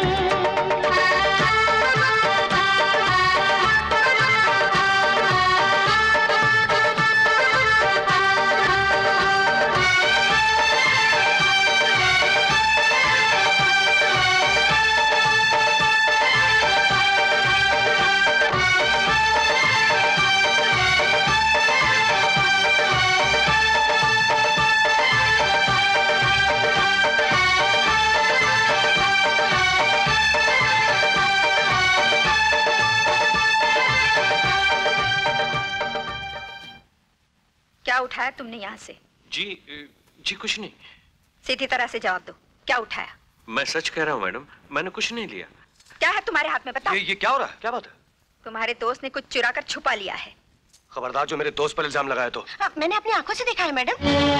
क्या उठाया तुमने यहाँ से? जी कुछ नहीं। सीधी तरह से जवाब दो, क्या उठाया? मैं सच कह रहा हूँ मैडम, मैंने कुछ नहीं लिया। क्या है तुम्हारे हाथ में, बताओ। ये क्या हो रहा है? क्या बात है? तुम्हारे दोस्त ने कुछ चुरा कर छुपा लिया है। खबरदार जो मेरे दोस्त पर इल्जाम लगाया तो। मैंने अपनी आंखों से देखा है मैडम।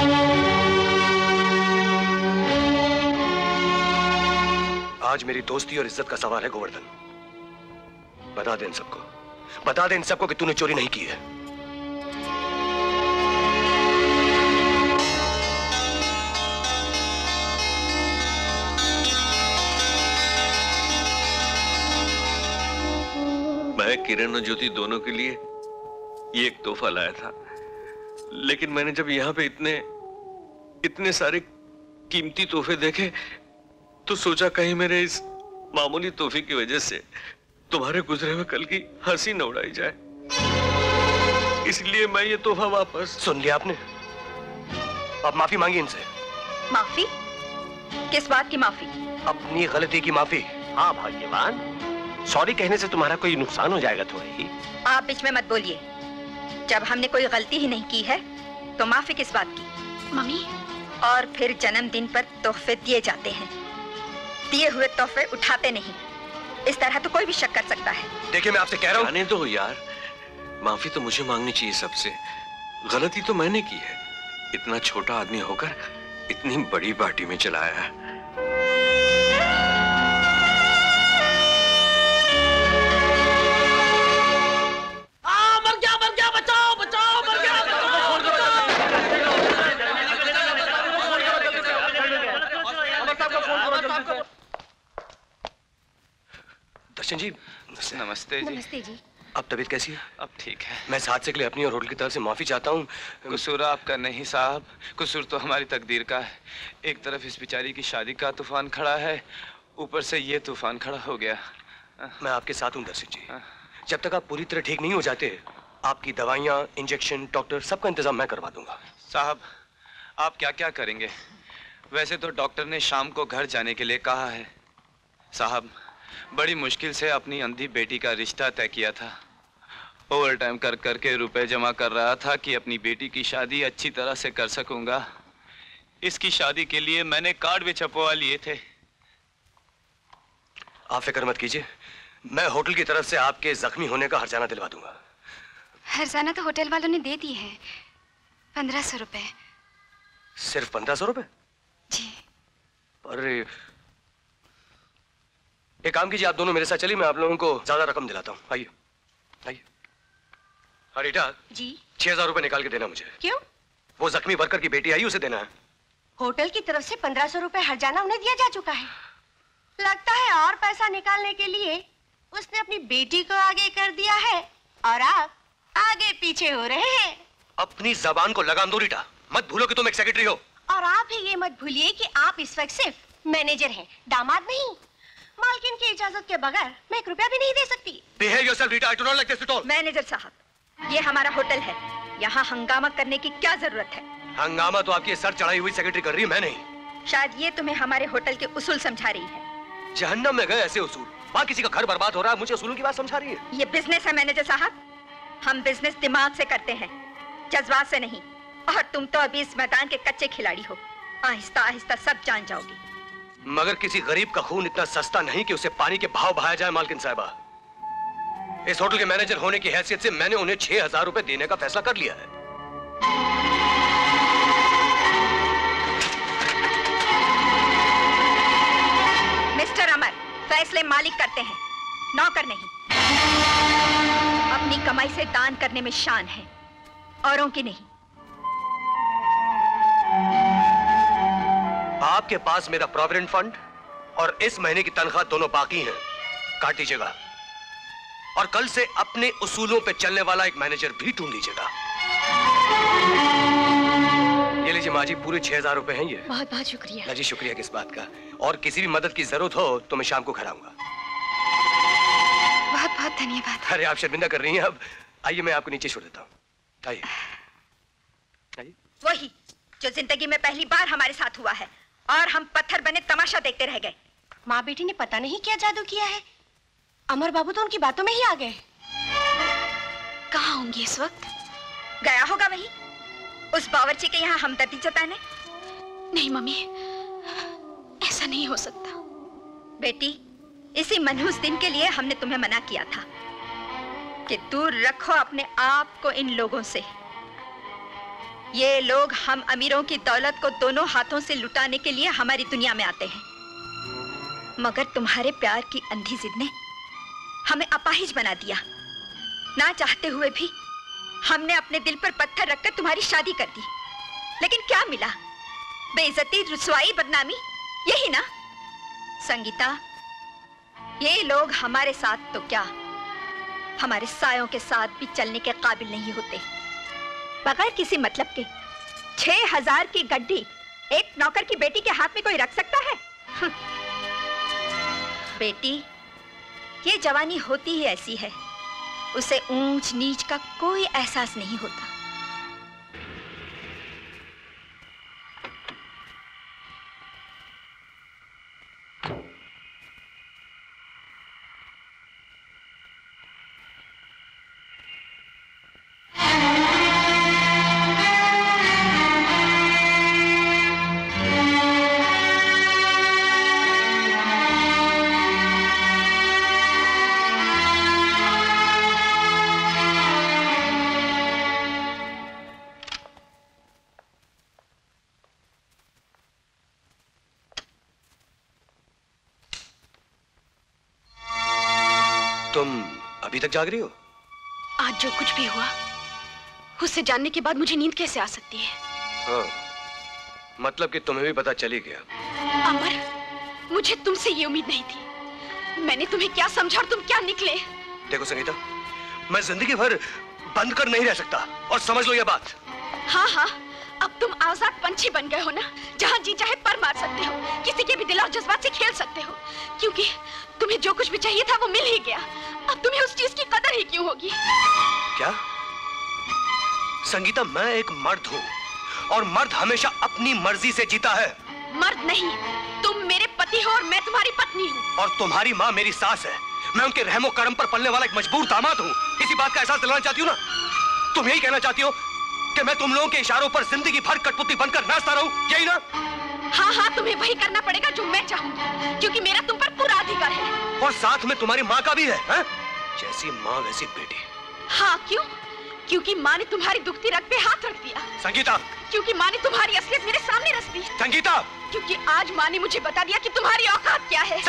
आज मेरी दोस्ती और इज्जत का सवाल है गोवर्धन। बता दे इन सबको, बता दे इन सबको कि तूने चोरी नहीं की है। मैं किरण और ज्योति दोनों के लिए ये एक तोहफा लाया था, लेकिन मैंने जब यहाँ पे इतने सारे कीमती तोहफे देखे तो सोचा कहीं मेरे इस मामूली तोहफे की वजह से तुम्हारे गुजरे हुए कल की हंसी न उड़ाई जाए, इसलिए मैं ये तोहफा वापस। सुन लिया आपने? अब माफी मांगी इनसे। माफी? किस बात की माफी? अपनी गलती की माफी। हाँ भाग्यवान, सॉरी कहने से तुम्हारा कोई नुकसान हो जाएगा थोड़ी ही। आप बीच में मत बोलिए। जब हमने कोई गलती ही नहीं की है तो माफी किस बात की? मम्मी। और फिर जन्मदिन पर तोहफे दिए जाते हैं, दिए हुए तोहफे उठाते नहीं। इस तरह तो कोई भी शक कर सकता है। देखिए मैं आपसे कह रहा हूँ। जाने दो यार, माफी तो मुझे मांगनी चाहिए सबसे। गलती तो मैंने की है, इतना छोटा आदमी होकर इतनी बड़ी पार्टी में चला आया है। मर गया, बचाओ बचाओ, मर गया, दर्शन जी नमस्ते जी। नमस्ते जी। अब तबीयत कैसी है? अब ठीक है। मैं इस हादसे के लिए अपनी और होटल की तरफ से माफी चाहता हूँ। कसूर आपका नहीं साहब, कसूर तो हमारी तकदीर का है। एक तरफ इस बेचारी की शादी का तूफान खड़ा है, ऊपर से ये तूफान खड़ा हो गया। मैं आपके साथ हूँ दर्शन जी। जब तक आप पूरी तरह ठीक नहीं हो जाते, आपकी दवाइयाँ, इंजेक्शन, डॉक्टर सबका इंतजाम मैं करवा दूंगा। साहब आप क्या क्या करेंगे? वैसे तो डॉक्टर ने शाम को घर जाने के लिए कहा है। साहब बड़ी मुश्किल से अपनी अंधी बेटी का रिश्ता तय किया था। ओवर टाइम कर करके रुपए जमा कर रहा था कि अपनी बेटी की शादी अच्छी तरह से कर सकूंगा। इसकी शादी के लिए मैंने कार्ड भी छपवा लिए थे। आप फिक्र मत कीजिए, मैं होटल की तरफ से आपके जख्मी होने का हर्जाना दिलवा दूंगा। हर्जाना तो होटल वालों ने दे दी है, 1500 रुपए। सिर्फ 1500 रुपए? जी। अरे एक काम कीजिए, आप दोनों मेरे साथ चलिए, मैं आप लोगों को ज्यादा रकम दिलाता हूँ। आइए आइए। हाँ रीटा जी। 6000 रुपए निकाल के देना मुझे। क्यों? वो जख्मी वर्कर की बेटी आई, उसे देना है। होटल की तरफ से 1500 रुपए हर्जाना उन्हें दिया जा चुका है। लगता है और पैसा निकालने के लिए उसने अपनी बेटी को आगे कर दिया है और आप आगे पीछे हो रहे हैं। अपनी जबान को लगाम दो रीटा, मत भूलो कि तुम एक सेक्रेटरी हो। और आप भी ये मत भूलिए कि आप इस वक्त सिर्फ मैनेजर हैं, दामाद नहीं। मालकिन की इजाजत के बगैर मैं 1 रुपया भी नहीं दे सकती। Behave yourself, Rita. I do not like this at all. Manager साहब, ये हमारा होटल है, यहाँ हंगामा करने की क्या जरूरत है? हंगामा तो आपकी सर चढ़ाई हुई सेक्रेटरी कर रही है, मैं नहीं। शायद ये तुम्हें हमारे होटल के उसूल समझा रही है। जहन्नम में गए ऐसे उसूल। वहां किसी का घर बर्बाद हो रहा है, मुझे उसूलों की बात समझा रही है। ये बिजनेस है मैनेजर साहब, हम बिजनेस दिमाग से करते हैं, जज्बात से नहीं। और तुम तो अभी इस मैदान के कच्चे खिलाड़ी हो, आहिस्ता आहिस्ता सब जान जाओगी। मगर किसी गरीब का खून इतना सस्ता नहीं कि उसे पानी के भाव बहाया जाए मालकिन साहिबा। इस होटल के मैनेजर होने की हैसियत से मैंने उन्हें 6,000 रुपए देने का फैसला कर लिया है। मिस्टर अमर, फैसले मालिक करते हैं, नौकर नहीं। अपनी कमाई से दान करने में शान है, औरों की नहीं। आपके पास मेरा प्रोविडेंट फंड और इस महीने की तनख्वाह दोनों बाकी हैं, काट लीजिएगा। और कल से अपने उसूलों पे चलने वाला एक मैनेजर भी ढूंढ लीजिएगा। ये लीजिए माँ जी, पूरे 6,000 रुपए हैं ये। बहुत बहुत शुक्रिया। ना जी, शुक्रिया किस बात का। और किसी भी मदद की जरूरत हो तो मैं शाम को घर आऊंगा। बहुत बहुत धन्यवाद। अरे आप शर्मिंदा कर रही हैं। अब आइए मैं आपको नीचे छोड़ देता हूँ। आइए आइए। वही जो जिंदगी में पहली बार हमारे साथ हुआ है, और हम पत्थर बने तमाशा देखते रह गए। माँ बेटी ने पता नहीं क्या जादू किया है, अमर बाबू तो उनकी बातों में ही आ गए। कहाँ होंगे इस वक्त? गया होगा वही, उस बावर्ची के यहाँ हमदर्दी जताने। नहीं मम्मी, ऐसा नहीं हो सकता। बेटी, इसी मनहूस दिन के लिए हमने तुम्हें मना किया था कि दूर रखो अपने आप को इन लोगों से। ये लोग हम अमीरों की दौलत को दोनों हाथों से लुटाने के लिए हमारी दुनिया में आते हैं, मगर तुम्हारे प्यार की अंधी जिद ने हमें अपाहिज बना दिया। ना चाहते हुए भी हमने अपने दिल पर पत्थर रखकर तुम्हारी शादी कर दी, लेकिन क्या मिला? बेइज्जती, रुसवाई, बदनामी, यही ना? संगीता, ये लोग हमारे साथ तो क्या, हमारे सायों के साथ भी चलने के काबिल नहीं होते। बगैर किसी मतलब के 6,000 की गड्डी एक नौकर की बेटी के हाथ में कोई रख सकता है? बेटी, ये जवानी होती ही ऐसी है, उसे ऊंच नीच का कोई एहसास नहीं होता। तुम अभी तक जाग रही हो? आज जो कुछ भी हुआ उससे जानने के बाद मुझे नींद कैसे आ सकती है? हाँ, मतलब कि तुम्हें भी पता चल ही गया। अमर, मुझे तुमसे ये उम्मीद नहीं थी। मैंने तुम्हें क्या समझा और तुम क्या निकले? देखो संगीता, मैं जिंदगी भर बंद कर नहीं रह सकता, और समझ लो ये बात। हाँ हाँ, अब तुम आजाद पंछी बन गए हो ना, जहाँ जी चाहे पर मार सकते हो, किसी के भी दिल और जज्बात से खेल सकते हो, क्योंकि तुम्हें जो कुछ भी चाहिए था वो मिल ही गया। अब तुम्हें उस चीज की कदर ही क्यों होगी? क्या संगीता, मैं एक मर्द हूँ और मर्द हमेशा अपनी मर्जी से जीता है। मर्द नहीं, तुम मेरे पति हो और मैं तुम्हारी पत्नी हूँ। और तुम्हारी माँ मेरी सास है। मैं उनके रहमो करम पर पलने वाला एक मजबूर दामाद हूँ। इसी बात का एहसास दिलाना चाहती हूँ ना? तुम यही कहना चाहती हो कि मैं तुम लोगों के इशारों पर जिंदगी भर कठपुतली बनकर नाचता रहूं, यही ना? हाँ हाँ, तुम्हें वही करना पड़ेगा जो मैं चाहूंगी, क्योंकि मेरा तुम पर पूरा अधिकार है। और साथ में तुम्हारी माँ का भी है, है? जैसी माँ वैसी बेटी। हाँ, क्यों? क्योंकि माँ ने तुम्हारी दुखती रग पे हाथ रख दिया। संगीता, क्योंकि माँ ने तुम्हारी असलियत मेरे सामने रख दी। संगीता, क्योंकि आज माँ ने मुझे बता दिया कि तुम्हारी औकात क्या है।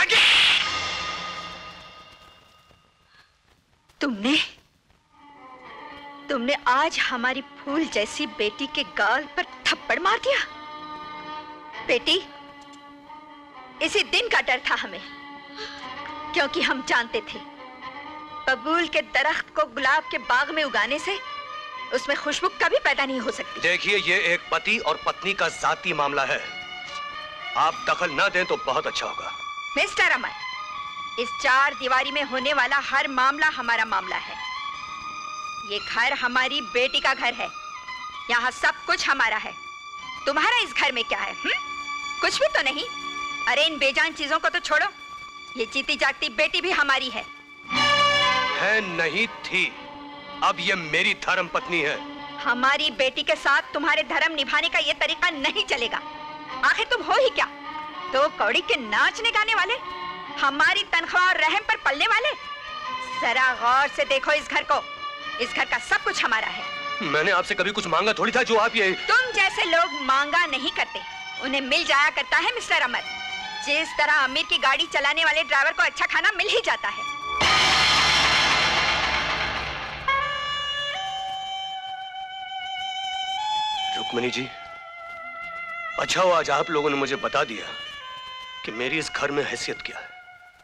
तुमने आज हमारी फूल जैसी बेटी के गाल पर थप्पड़ मार दिया। बेटी, इसी दिन का डर था हमें, क्योंकि हम जानते थे बबूल के दरख्त को गुलाब के बाग में उगाने से उसमें खुशबू कभी पैदा नहीं हो सकती। देखिए, ये एक पति और पत्नी का जाती मामला है। आप दखल न दें तो बहुत अच्छा होगा। मिस्टर अमर, इस 4 दीवारी में होने वाला हर मामला हमारा मामला है। ये घर हमारी बेटी का घर है, यहाँ सब कुछ हमारा है। तुम्हारा इस घर में क्या है? कुछ भी तो नहीं। अरे इन बेजान चीजों को तो छोड़ो, ये जीती जागती बेटी भी हमारी है। नहीं थी, अब ये मेरी धर्म पत्नी है। हमारी बेटी के साथ तुम्हारे धर्म निभाने का ये तरीका नहीं चलेगा। आखिर तुम हो ही क्या? तो कौड़ी के नाचने गाने वाले, हमारी तनख्वाह और रहम पर पलने वाले। जरा गौर से देखो इस घर को, इस घर का सब कुछ हमारा है। मैंने आपसे कभी कुछ मांगा थोड़ी था जो आप ये। तुम जैसे लोग मांगा नहीं करते, उन्हें मिल जाया करता है मिस्टर अमर। जिस तरह अमीर की गाड़ी चलाने वाले ड्राइवर को अच्छा खाना मिल ही जाता है। रुक्मिणी जी, अच्छा हुआ आज आप लोगों ने मुझे बता दिया कि मेरी इस घर में हैसियत क्या है।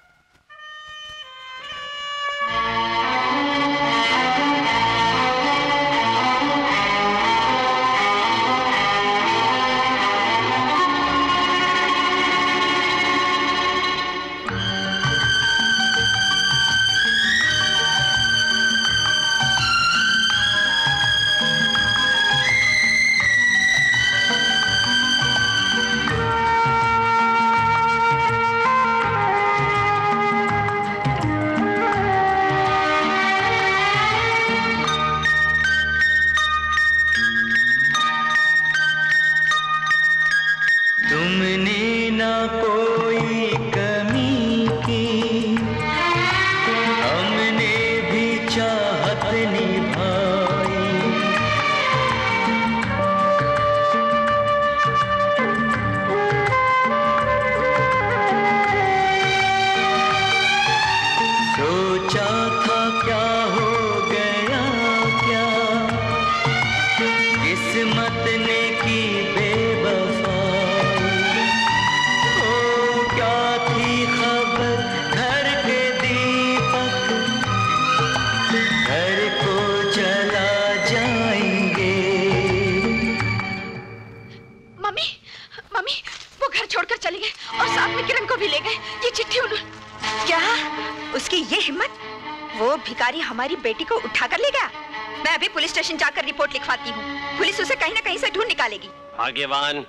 हमारी बेटी को उठा कर ले गया। मैं अभी पुलिस स्टेशन जाकर रिपोर्ट लिखवाती हूँ। पुलिस उसे कहीं ना कहीं से ढूंढ निकालेगी। आगेवान,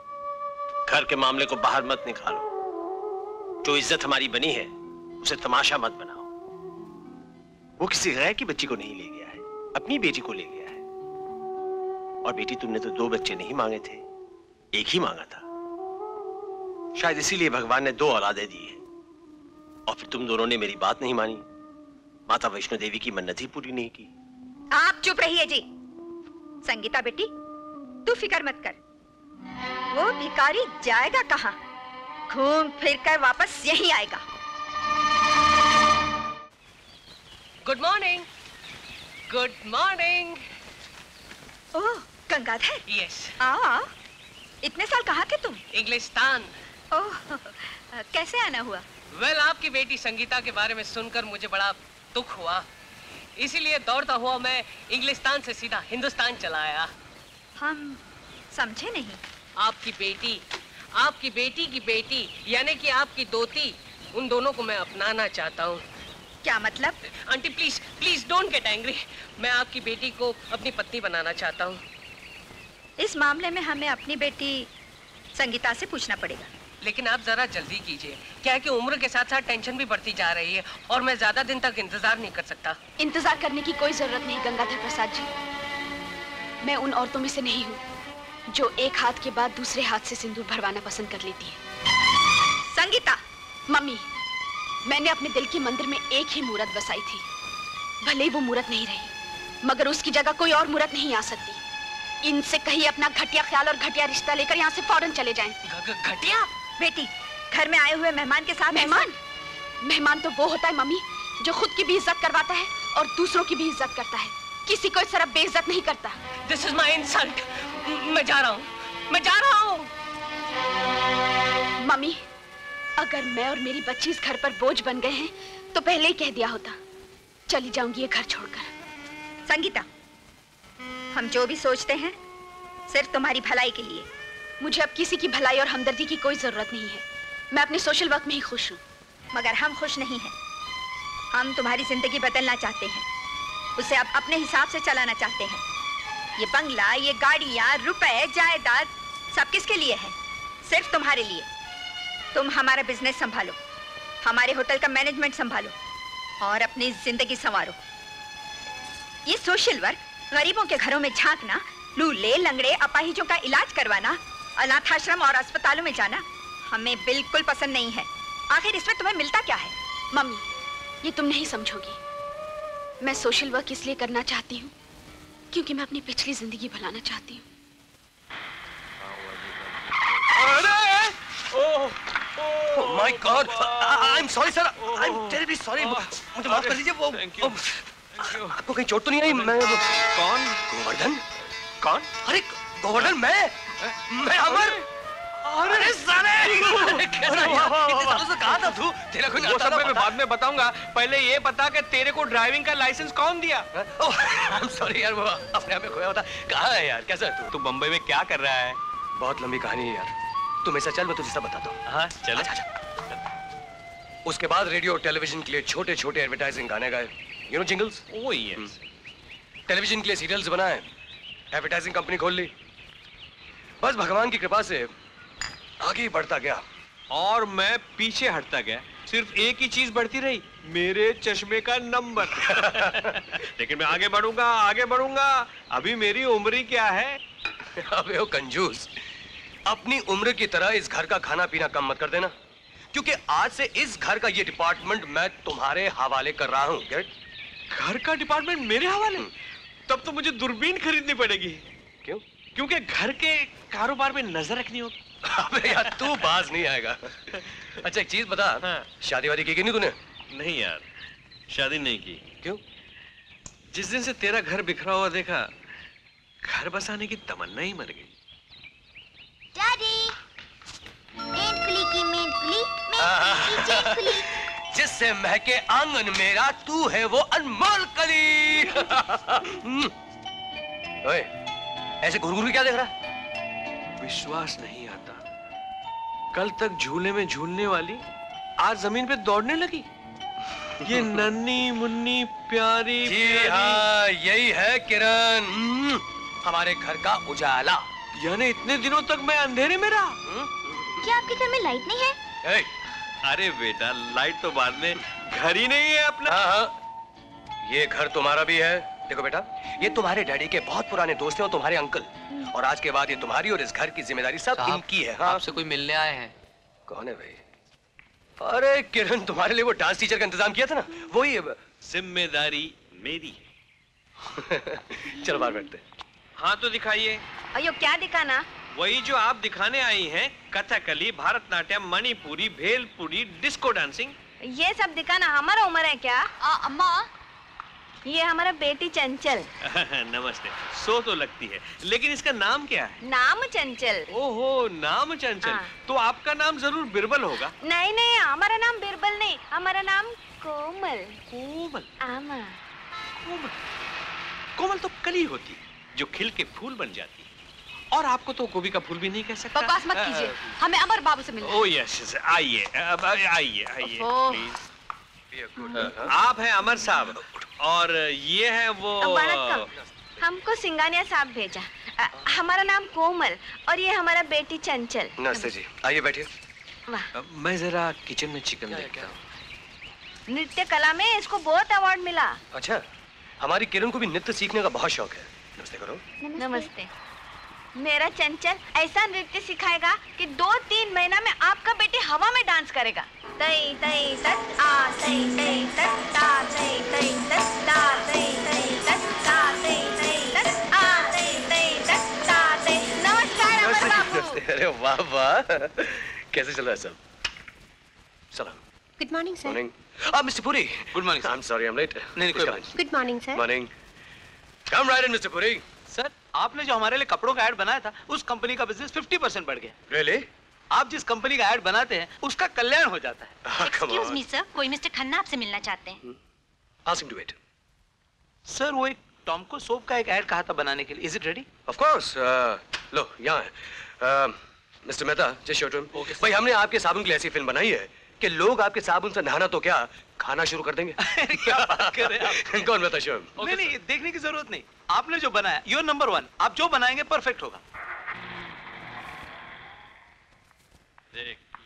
घर के मामले को बाहर मत निकालो। जो इज्जत हमारी बनी है उसे तमाशा मत बनाओ। वो किसी गैर की बच्ची को नहीं ले गया है, अपनी बेटी को ले गया है। और बेटी, तुमने तो 2 बच्चे नहीं मांगे थे, एक ही मांगा था। शायद इसीलिए भगवान ने 2 औलादें दी है। और फिर तुम दोनों ने मेरी बात नहीं मानी, माता वैष्णो देवी की मन्नत ही पूरी नहीं की। आप चुप रहिए जी। संगीता बेटी, तू फिक्र मत कर। वो भिखारी जाएगा कहाँ? घूम फिर कर वापस यहीं आएगा। Good morning. Good morning. Oh Gangadhar. Yes. इतने साल कहाँ थे तुम? इंग्लिस्तान। ओह, कैसे आना हुआ? वेल, आपकी बेटी संगीता के बारे में सुनकर मुझे बड़ा दुख हुआ, इसीलिए दौड़ता हुआ मैं इंग्लिस्तान से सीधा हिंदुस्तान चला आया। हम समझे नहीं। आपकी बेटी की बेटी यानी कि आपकी दोती, उन दोनों को मैं अपनाना चाहता हूँ। क्या मतलब? Aunty please please don't get angry. मैं आपकी बेटी को अपनी पत्नी बनाना चाहता हूँ। इस मामले में हमें अपनी बेटी संगीता से पूछना पड़ेगा। लेकिन आप जरा जल्दी कीजिए। क्या है कि उम्र के साथ साथ टेंशन भी बढ़ती जा रही है और मैं ज्यादा दिन तक इंतजार नहीं कर सकता। इंतजार करने की कोई जरूरत नहीं गंगाधर प्रसाद जी। मैं उन औरतों में से नहीं हूँ जो एक हाथ के बाद दूसरे हाथ से सिंदूर भरवाना पसंद कर लेती है। संगीता। मम्मी, मैंने अपने दिल के मंदिर में एक ही मूरत बसाई थी। भले ही वो मूरत नहीं रही, मगर उसकी जगह कोई और मूरत नहीं आ सकती। इनसे कहीं अपना घटिया ख्याल और घटिया रिश्ता लेकर यहाँ से फौरन चले जाएं। घटिया? बेटी, घर में आए हुए मेहमान के साथ मेहमान तो वो होता है मम्मी जो खुद की भी इज्जत करवाता है और दूसरों की भी इज्जत करता है, किसी को सिर्फ बेइज्जत नहीं करता। This is my insult. मैं जा रहा हूँ। मम्मी, अगर मैं और मेरी बच्ची इस घर पर बोझ बन गए हैं तो पहले ही कह दिया होता। चली जाऊंगी ये घर छोड़कर। संगीता, हम जो भी सोचते हैं सिर्फ तुम्हारी भलाई के लिए। मुझे अब किसी की भलाई और हमदर्दी की कोई जरूरत नहीं है। मैं अपने सोशल वर्क में ही खुश हूँ। मगर हम खुश नहीं हैं। हम तुम्हारी जिंदगी बदलना चाहते हैं, उसे अब अपने हिसाब से चलाना चाहते हैं। ये बंगला, ये गाड़ियाँ, रुपए, जायदाद सब किसके लिए है? सिर्फ तुम्हारे लिए। तुम हमारा बिजनेस संभालो, हमारे होटल का मैनेजमेंट संभालो और अपनी जिंदगी संवारो। ये सोशल वर्क, गरीबों के घरों में झांकना, लूले लंगड़े अपाहिजों का इलाज करवाना, अनाथाश्रम और अस्पतालों में जाना हमें बिल्कुल पसंद नहीं है। आखिर इसमें तुम्हें मिलता क्या है? मम्मी, ये तुम नहीं समझोगी। मैं सोशल वर्क इसलिए करना चाहती हूँ क्योंकि मैं अपनी पिछली जिंदगी भुलाना चाहती हूँ। My god, I am sorry sir, I am terribly sorry. मुझे माफ कर दीजिए। वो आपको कहीं चोट तो नहीं आई? मैं कौन? गोवर्धन। कौन? अरे गोवर्धन, मैं अमर। अरे साले, कैसा यार? इतने सालों से कहा था तू, तेरा कोई वो सब मैं बाद में बताऊंगा। पहले ये बता कि तेरे को ड्राइविंग का लाइसेंस कौन दिया? आई एम सॉरी यार, वो अपने आप में खोया होता। कहाँ है यार? कैसा है तू बम्बई में क्या कर रहा है? बहुत लंबी कहानी है यार, तुम ऐसा चल, मैं तुझे सब बताता हूँ। हाँ चल। उसके बाद रेडियो और टेलीविजन के लिए छोटे छोटे एडवर्टाइजिंग गाने गाए, you know jingles. Oh yes. Television के लिए सीरियल्स बनाए, एडवर्टाइजिंग कंपनी खोल ली। बस भगवान की कृपा से आगे ही बढ़ता गया और मैं पीछे हटता गया। सिर्फ एक ही चीज बढ़ती रही, मेरे चश्मे का नंबर। लेकिन मैं आगे बढ़ूंगा, आगे बढ़ूंगा। अभी मेरी उम्र ही क्या है? अबे ओ कंजूस, अपनी उम्र की तरह इस घर का खाना पीना कम मत कर देना, क्योंकि आज से इस घर का ये डिपार्टमेंट मैं तुम्हारे हवाले कर रहा हूँ। घर का डिपार्टमेंट मेरे हवाले? तब तो मुझे दूरबीन खरीदनी पड़ेगी। क्यों? क्योंकि घर के कारोबार पे नजर रखनी होगी। अबे यार तू बाज नहीं आएगा। अच्छा एक चीज बता, हाँ। शादी वादी की कि नहीं तूने? नहीं यार, शादी नहीं की। क्यों? जिस दिन से तेरा घर बिखरा हुआ देखा, घर बसाने की तमन्ना ही मर गई। डैडी, मेंढकुली की मेंढकुली, मेंढकुली की चेंकुली। जिससे महके आंगन मेरा, तू है वो अनमोल कली। ओए, ऐसे घुर-घुर के क्या देख रहा है? विश्वास नहीं आता, कल तक झूले में झूलने वाली आज जमीन पे दौड़ने लगी। ये नन्ही मुन्नी प्यारी जी हाँ, यही है किरण, हमारे घर का उजाला। यानी इतने दिनों तक मैं अंधेरे में रहा। क्या आपके घर में लाइट नहीं है? अरे बेटा, लाइट तो बाद में, घर ही नहीं है अपना। हाँ, ये घर तुम्हारा भी है। देखो बेटा, ये तुम्हारे डैडी के बहुत पुराने दोस्त हैं और तुम्हारे अंकल, और आज के बाद ये तुम्हारी और इस घर की जिम्मेदारी सब इनकी है। हाँ? आपसे कोई मिलने आए हैं। कौन है भाई? अरे किरण, तुम्हारे लिए वो डांस टीचर का इंतजाम किया था ना, वही है। जिम्मेदारी मेरी। चलो बाहर बैठते। हाँ तो दिखाइए। अयो क्या दिखाना? वही जो आप दिखाने आई हैं, कथकली, भारतनाट्यम, मणिपुरी, भेलपुरी, डिस्को डांसिंग। ये सब दिखाना हमारा उम्र है क्या? अम्मा, ये हमारा बेटी चंचल। नमस्ते। सो तो लगती है, लेकिन इसका नाम क्या है? नाम चंचल। ओहो, नाम चंचल। हाँ। तो आपका नाम जरूर बिरबल होगा। नहीं नहीं, हमारा नाम बिरबल नहीं, हमारा नाम कोमल। कोमल? आमा। कोमल? कोमल तो कली होती है जो खिल के फूल बन जाती है, और आपको तो गोभी का फूल भी नहीं कह सकता। बकवास मत कीजिए, हमें अमर बाबू से मिलना है। ओह यस, आइए आइए आइए प्लीज। आप हैं अमर साहब, और ये है वो। हमको सिंगानिया साहब भेजा। हमारा नाम कोमल और ये हमारा बेटी चंचल। नमस्ते जी, आइए बैठिए। वाह, मैं जरा किचन में चिकन देखता हूँ। नृत्य कला में इसको बहुत अवार्ड मिला। अच्छा, हमारी किरण को भी नृत्य सीखने का बहुत शौक है। नमस्ते करो। नमस्ते। मेरा चंचल ऐसा नृत्य सिखाएगा कि 2-3 महीना में आपका बेटी हवा में डांस करेगा। तई तई तत आ तई तई तत ता तई तई तत ता तई तई तत ता तई तई तत आ तई तई तत ता तई। नमस्कार अमर बाबू। अरे वाह वाह, कैसे चल रहा है सब? सलाम। Good morning sir. Morning. Mister Puri. Good morning. I am sorry, I am late. नहीं कोई बात। Good morning sir. Morning. Come right in mister Puri. Sir, आपने जो हमारे लिए कपड़ों का ऐड बनाया था, उस कंपनी का बिजनेस 50% बढ़ गया। रियली? आप जिस कंपनी का ऐड बनाते हैं, उसका कल्याण हो जाता है। एक्सक्यूज मी सर, कोई मिस्टर खन्ना आपसे मिलना चाहते हैं। Ask him to wait. Sir, वो एक टॉमको सोप का एक ऐड कहा था बनाने के लिए। Is it ready? Of course. लो यहाँ है। Mister Mehta, just show to him. भाई, हमने आपके साबुन के लिए ऐसी फिल्म बनाई है कि लोग आपके साबुन से नहाना तो क्या, खाना शुरू कर देंगे। क्या बात कर रहे हैं आप? कौन बता शो? नहीं नहीं, देखने की जरूरत नहीं। आपने जो बनाया, you're number 1। आप जो बनाएंगे परफेक्ट होगा।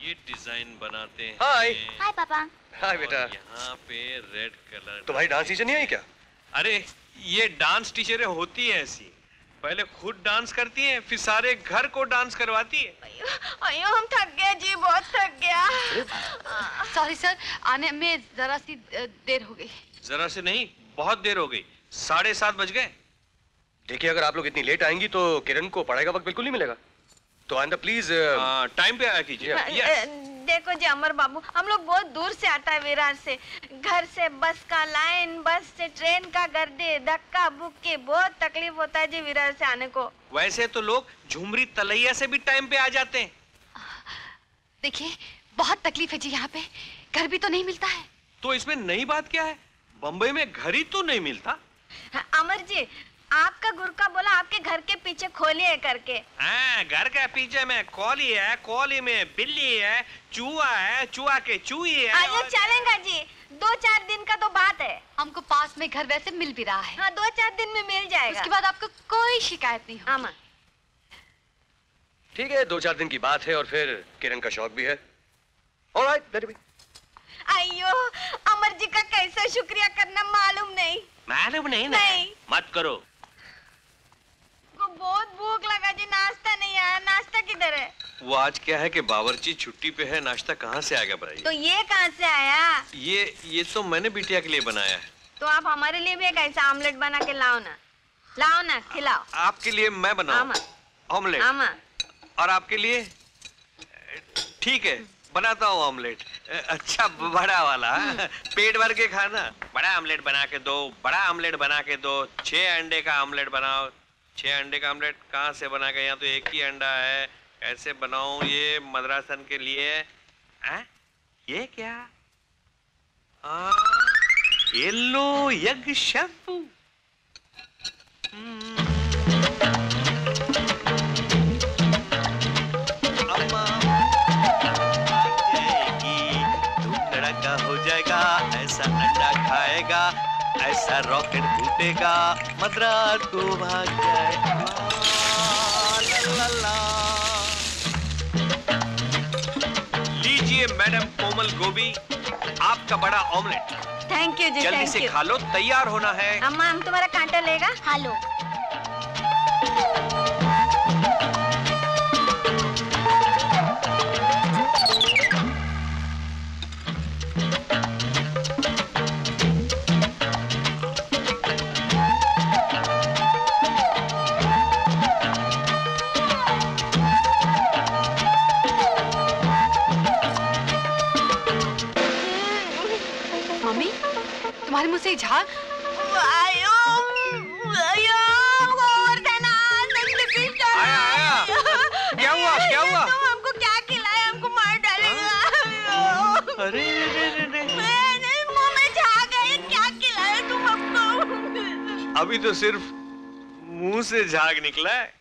ये डिजाइन बनाते हैं। हाय। हाय पापा। हाय बेटा। यहाँ पे रेड कलर। तुम्हारी डांस टीचर नहीं आई क्या? अरे ये डांस टीचरें होती है ऐसी, पहले खुद डांस करती हैं, फिर सारे घर को डांस करवाती है। अयो हम थक गए जी, बहुत थक गया। सॉरी सर, आने में जरा सी देर हो गई। जरा से नहीं, बहुत देर हो गई, 7:30 बज गए। देखिए अगर आप लोग इतनी लेट आएंगी तो किरण को पढ़ाई का वक्त बिल्कुल नहीं मिलेगा। तो आइंदा प्लीज टाइम पे आया कीजिए। देखो जी अमर बाबू, हम लोग बहुत दूर से आता है विरार से, घर से बस का लाइन, बस से ट्रेन का गर्दे, धक्का बुक्की, बहुत तकलीफ होता है जी विरार से आने को। वैसे तो लोग झुमरी तलैया से भी टाइम पे आ जाते हैं। देखिए बहुत तकलीफ है जी, यहाँ पे घर भी तो नहीं मिलता है। तो इसमें नई बात क्या है, बम्बई में घर ही तो नहीं मिलता। अमर जी आपका गुरका बोला आपके घर के पीछे खोली है करके। घर के पीछे में कॉली है, कॉली में बिल्ली है, चूहा है, चूहा के चूही है। आइए चलेगा जी, 2-4 दिन का तो बात है। हमको पास में घर वैसे मिल भी रहा है। हाँ 2-4 दिन में मिल जाएगा। उसके बाद आपको कोई शिकायत नहीं होगी। अमर ठीक है, 2-4 दिन की बात है और फिर किरण का शौक भी है। Alright, let me. अयो अमर जी का कैसे शुक्रिया करना मालूम नहीं। मालूम नहीं ना? नहीं। मत करो। को बहुत भूख लगा जी, नाश्ता नहीं आया, नाश्ता किधर है? वो आज क्या है कि बावर्ची छुट्टी पे है, नाश्ता कहाँ से आएगा भाई? तो ये कहाँ से आया? ये तो मैंने बिटिया के लिए बनाया है। तो आप हमारे लिए भी एक ऐसा ऑमलेट बना के लाओ ना, खिलाओ। आपके लिए मैं बनाऊं ऑमलेट? और आपके लिए? ठीक है, बनाता हूँ ऑमलेट। अच्छा बड़ा वाला, पेट भर के खाना। बड़ा ऑमलेट बना के दो, बड़ा ऑमलेट बना के दो। 6 अंडे का ऑमलेट बनाओ। 6 अंडे का ऑमलेट कहाँ से बना के? यहाँ तो एक ही अंडा है, कैसे बनाऊं ये मद्रासन के लिए? ये क्या? ये लो यज्ञ शैम्पू। का हो जाएगा, ऐसा अंडा खाएगा, ऐसा रॉकेट फूटेगा, मद्रास को भाग जाए। ला, ला, ला। लीजिए मैडम कोमल गोभी, आपका बड़ा ऑमलेट। थैंक यू जी, जल्दी से खा लो, तैयार होना है। अम्मा हम तुम्हारा कांटा लेगा? हाँ लो। तुम्हारे मुंह से झाग? क्या हुआ? क्या हुआ? तुम हमको क्या खिलाया? हमको मार डालेगा। अरे मुंह में झाग है, क्या खिलाया तुम हमको? अभी तो सिर्फ मुंह से झाग निकला है।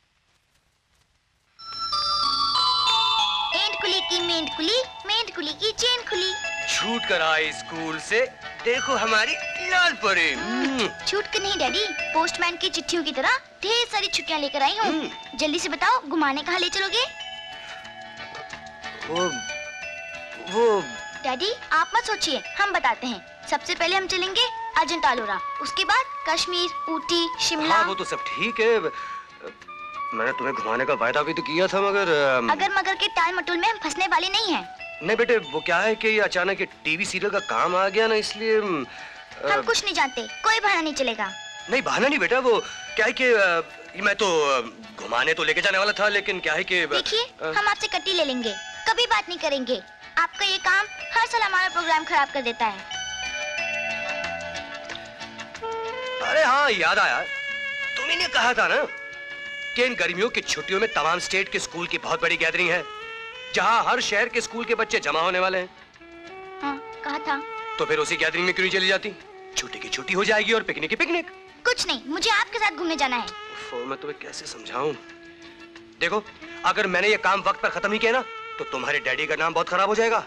एंट कुली की मेंट कुली, मेंट कुली की चेन खुली। छूट कर आई स्कूल से, देखो हमारी लाल परी। छूट कर नहीं डैडी, पोस्टमैन की चिट्ठियों की तरह ढेर सारी छुट्टियां लेकर आई हूँ। जल्दी से बताओ, घुमाने कहाँ ले चलोगे? वो डैडी आप मत सोचिए, हम बताते हैं। सबसे पहले हम चलेंगे अजंता अलोरा, उसके बाद कश्मीर, ऊटी, शिमला। हाँ वो तो सब ठीक है, मैंने तुम्हें घुमाने का वायदा भी तो किया था, मगर अगर मगर के टाल मटोल में हम फंसने वाले नहीं हैं। नहीं बेटे, वो क्या है कि ये अचानक ये टीवी सीरियल का काम आ गया ना, इसलिए हम कुछ नहीं जानते, कोई बहाना नहीं चलेगा। नहीं बहाना नहीं बेटा, वो क्या है कि मैं तो घुमाने तो लेके जाने वाला था, लेकिन क्या है कि देखिए हम आपसे कट्टी ले लेंगे, कभी बात नहीं करेंगे। आपका ये काम हर साल हमारा प्रोग्राम खराब कर देता है। अरे हाँ याद आया, तुमने ने कहा था ना कि इन गर्मियों की छुट्टियों में तमाम स्टेट के स्कूल की बहुत बड़ी गैदरिंग है, जहाँ हर शहर के स्कूल के बच्चे जमा होने वाले हैं। हाँ, कहा था। तो फिर उसी गैदरिंग में क्यों नहीं चली जाती? छुट्टी की छुट्टी हो जाएगी और पिकनिक की पिकनिक। कुछ नहीं, मुझे आपके साथ घूमने जाना है। मैं तुम्हें कैसे समझाऊं? देखो, अगर मैंने ये काम वक्त पर खत्म ही किया ना, तो तुम्हारे डैडी का नाम बहुत खराब हो जाएगा।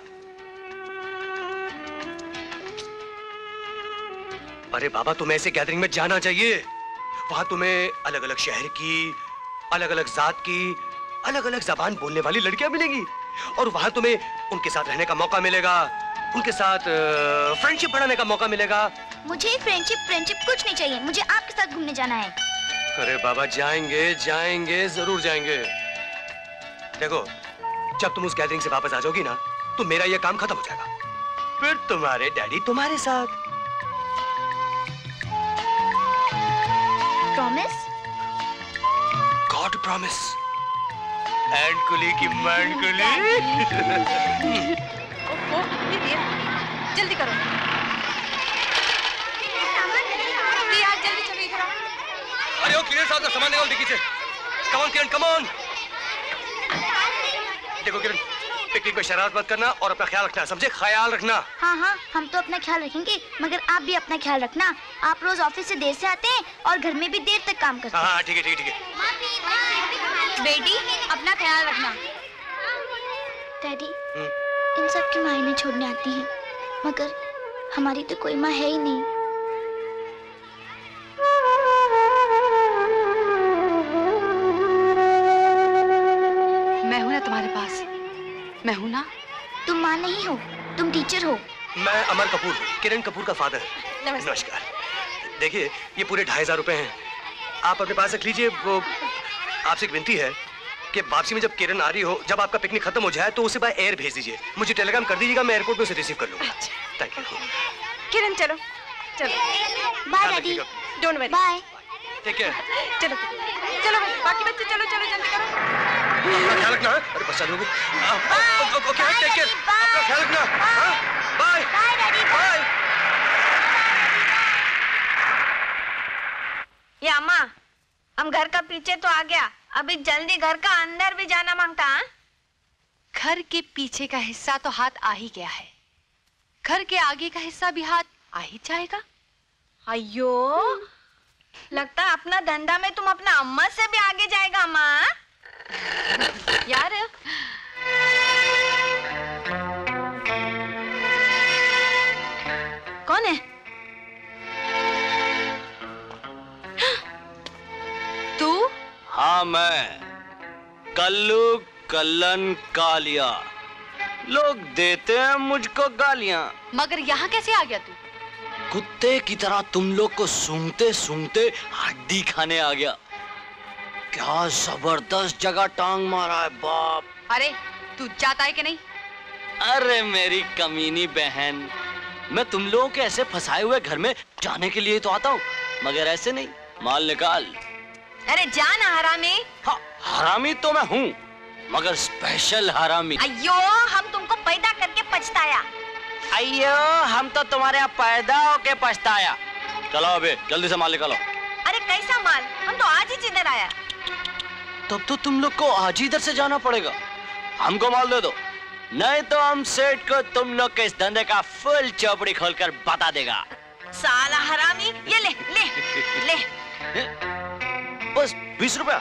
अरे बाबा, तुम्हें ऐसे गैदरिंग में जाना चाहिए। वहां तुम्हें अलग अलग शहर की, अलग अलग जात की, अलग अलग जबान बोलने वाली लड़कियां मिलेंगी। और वहां तुम्हें उनके साथ रहने का मौका मिलेगा, उनके साथ फ्रेंडशिप बढ़ाने का मौका मिलेगा। मुझे फ्रेंडशिप कुछ नहीं चाहिए, मुझे आपके साथ घूमने जाना है। अरे बाबा जाएंगे जरूर जाएंगे। देखो जब तुम उस गैदरिंग से वापस आ जाओगी ना तो मेरा ये काम खत्म हो जाएगा, फिर तुम्हारे डैडी तुम्हारे साथ। प्रॉमिस? God promise. एंड कुली की मैंड कुली। जल्दी करो यार, जल्दी चलो इधर आओ। अरे ओ किरण साहब का सामान निकाल डिक्की से। Come on Kiran, come on. देखो किरण, पिकनिक में शरारत मत करना और अपना ख्याल रखना, समझे? ख्याल रखना। हाँ, हम तो अपना ख्याल रखेंगे, मगर आप भी अपना ख्याल रखना। आप रोज ऑफिस से देर से आते हैं और घर में भी देर तक काम करते हैं। हाँ ठीक है। बेटी अपना ख्याल रखना। डैडी, इन सब की मायने छोड़ने आती हैं, मगर हमारी तो कोई माँ है ही नहीं। मैं हूँ ना तुम्हारे पास, मैं हूँ ना। तुम माँ नहीं हो, तुम टीचर हो। मैं अमर कपूर, किरण कपूर का फादर। नमस्कार। देखिए ये पूरे 2500 रुपए हैं, आप अपने पास रख लीजिए। वो आपसे एक विनती है कि वापसी में जब किरण आ रही हो, जब आपका पिकनिक खत्म हो जाए तो उसे बाय एयर भेज दीजिए, मुझे टेलीग्राम कर दीजिएगा, मैं एयरपोर्ट पे उसे रिसीव कर लूंगा। Thank you. किरण चलो bye daddy. Don't worry, bye. Take care. चलो बाकी बच्चे चलो जल्दी करो। अपना ख्याल रखना। अरे बच्चा लोग, ओके टेक केयर, अपना ख्याल रखना। Bye bye daddy, bye. ये अम्मा, हम घर का पीछे तो आ गया, अभी जल्दी घर का अंदर भी जाना मांगता। घर के पीछे का हिस्सा तो हाथ आ ही गया है, घर के आगे का हिस्सा भी हाथ आ ही जाएगा। अयो, लगता है अपना धंधा में तुम अपना अम्मा से भी आगे जाएगा अम्मा। यार कौन है? तू? हाँ मैं, कल्लू कल्लन कालिया। लोग देते हैं मुझको गालियां। मगर यहाँ कैसे आ गया तू? कुत्ते की तरह तुम लोग को सूंघते सूंघते हड्डी खाने आ गया। क्या जबरदस्त जगह टांग मारा है बाप। अरे तू जाता है कि नहीं? अरे मेरी कमीनी बहन, मैं तुम लोगों के ऐसे फंसाए हुए घर में जाने के लिए तो आता हूँ, मगर ऐसे नहीं। माल निकाल। अरे जाना हरामी। हाँ, हरामी तो मैं हूँ, मगर स्पेशल हरामी। अयो, हम तुमको पैदा करके पछताया। अयो, हम तो तुम्हारे यहाँ पैदा होके पछताया। चलो अबे जल्दी से माल निकालो। अरे कैसा माल? हम तो आज ही जिधर आया। तब तो तुम लोग को आज ही इधर से जाना पड़ेगा। हमको माल दे दो, नहीं तो हम सेठ को तुम लोग के इस धंधे का फुल चौपड़ी खोलकर बता देगा। साला हरामी, ये ले ले ले। बस 20 रुपया?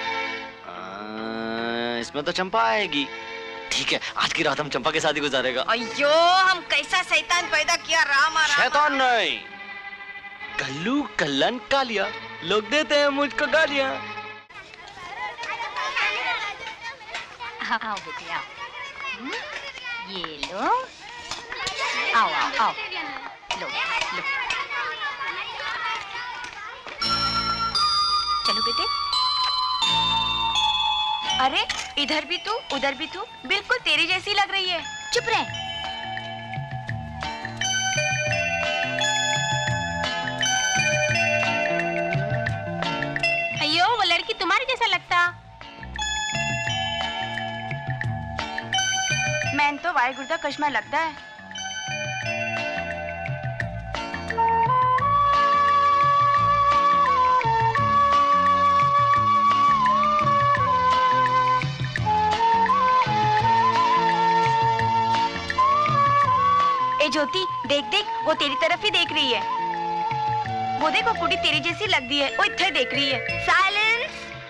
इसमें तो चंपा आएगी। ठीक है, आज की रात हम चंपा के साथ ही गुजारेगा। अयो, हम कैसा शैतान पैदा किया रामा। शैतान नहीं, कल्लू कल्लन कालिया। लोग देते हैं मुझको गालियां। आओ बेटी आओ, ये लो, आओ आओ आओ, लो लो, चलो बेटे। अरे इधर भी तू उधर भी तू, बिल्कुल तेरी जैसी लग रही है। चुप रहे। अयो, वो लड़की तुम्हारी जैसा लगता। मैंने तो वाहिगुरु का कश्मा लगता है। ए ज्योति, देख देख, वो तेरी तरफ ही देख रही है। वो देखो, कुड़ी तेरी जैसी लगती है, वो इधर देख रही है। साइलेंस।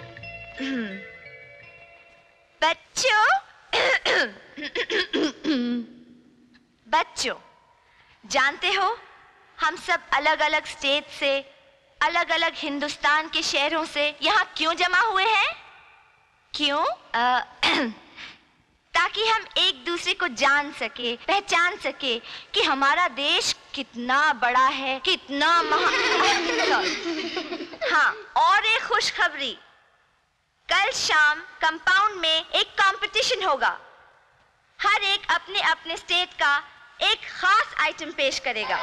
बच्चों बच्चों, जानते हो हम सब अलग अलग स्टेट से, अलग अलग हिंदुस्तान के शहरों से यहाँ क्यों जमा हुए हैं? क्यों? ताकि हम एक दूसरे को जान सके, पहचान सके कि हमारा देश कितना बड़ा है, कितना हाँ, और एक खुशखबरी, कल शाम कंपाउंड में एक कंपटीशन होगा। हर एक अपने अपने स्टेट का एक खास आइटम पेश करेगा।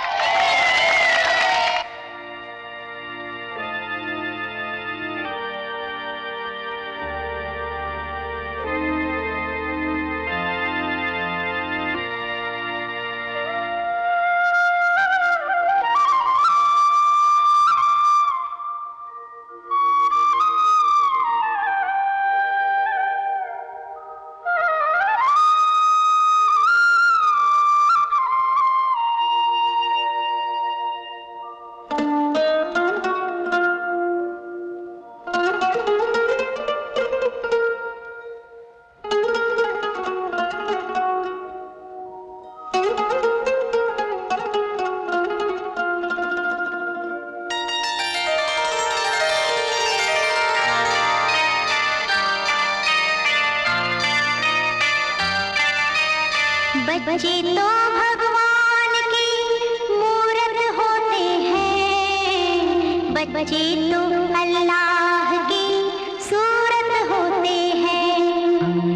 बच्चे तो भगवान की मूरत होते हैं, बच्चे तो अल्लाह की सूरत होते हैं।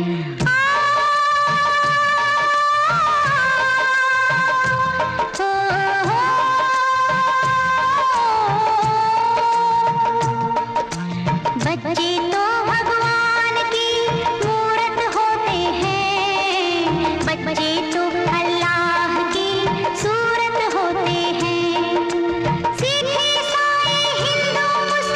बच्चे तो भगवान की मूरत होते हैं, बच्चे तो अल्लाह की सूरत होते हैं। सिख ईसाई हिंदू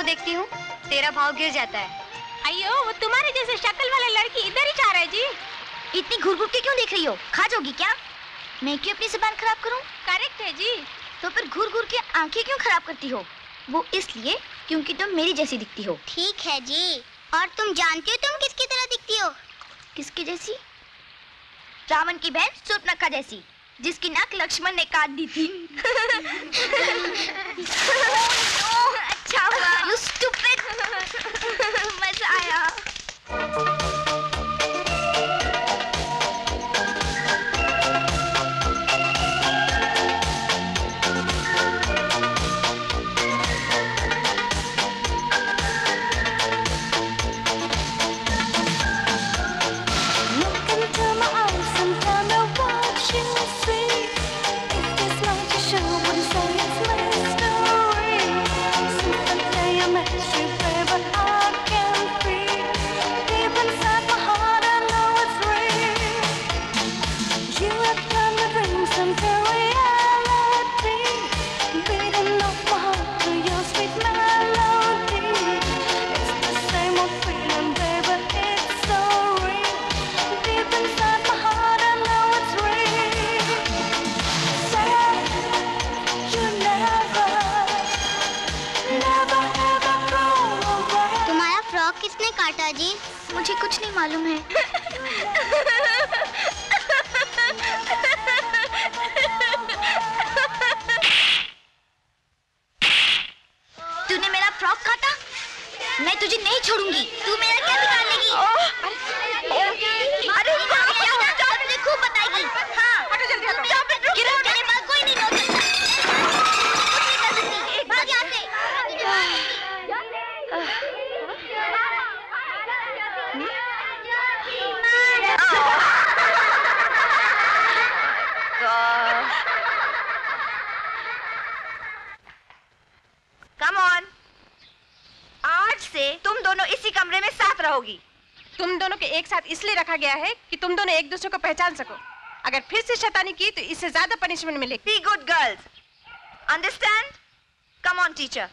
को देखती हूँ तेरा भाव गिर जाता है। अयो, वो तुम्हारे जैसे शक्ल वाले लड़की इधर ही जा रहा है जी। इतनी घूर घूर के क्यों देख रही हो? खा जाओगी क्या? मैं क्यों अपनी जुबान खराब करूं? करेक्ट है जी। तो फिर घूर घूर के आंखें क्यों खराब करती हो? वो इसलिए क्योंकि तुम मेरी जैसी दिखती हो। ठीक है जी। और तुम जानती हो तुम किसकी तरह दिखती हो? किसकी जैसी? रावण की बहन शूर्पणखा जैसी, जिसकी नाक लक्ष्मण ने काट दी थी। अच्छा हुआ। You stupid। मजा आया। मुझे कुछ नहीं मालूम है। तूने मेरा फ्रॉक काटा? मैं तुझे नहीं छोड़ूंगी। तू मेरा क्या बिगाड़ लेगी? अरे तुझे खूब बताएगी। हाँ, किरण तेरे पास कोई नहीं नोच सकता। भाग यहाँ से। Come on. आज से तुम दोनों इसी कमरे में साथ रहोगी। तुम दोनों के एक साथ इसलिए रखा गया है कि तुम दोनों एक दूसरे को पहचान सको। अगर फिर से शैतानी की तो इससे ज्यादा पनिशमेंट मिलेगी। Be good girls. Understand? Come on, teacher.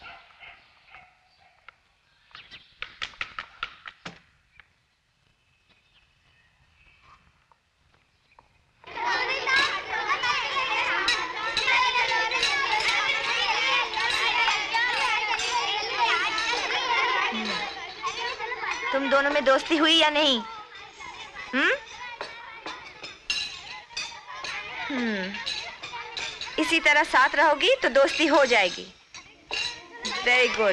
तुम दोनों में दोस्ती हुई या नहीं? इसी तरह साथ रहोगी तो दोस्ती हो जाएगी। Very good.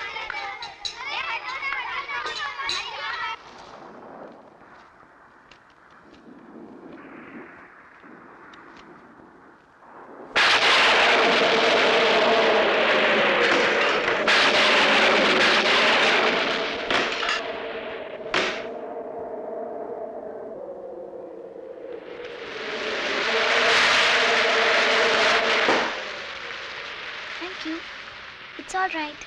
It's all right.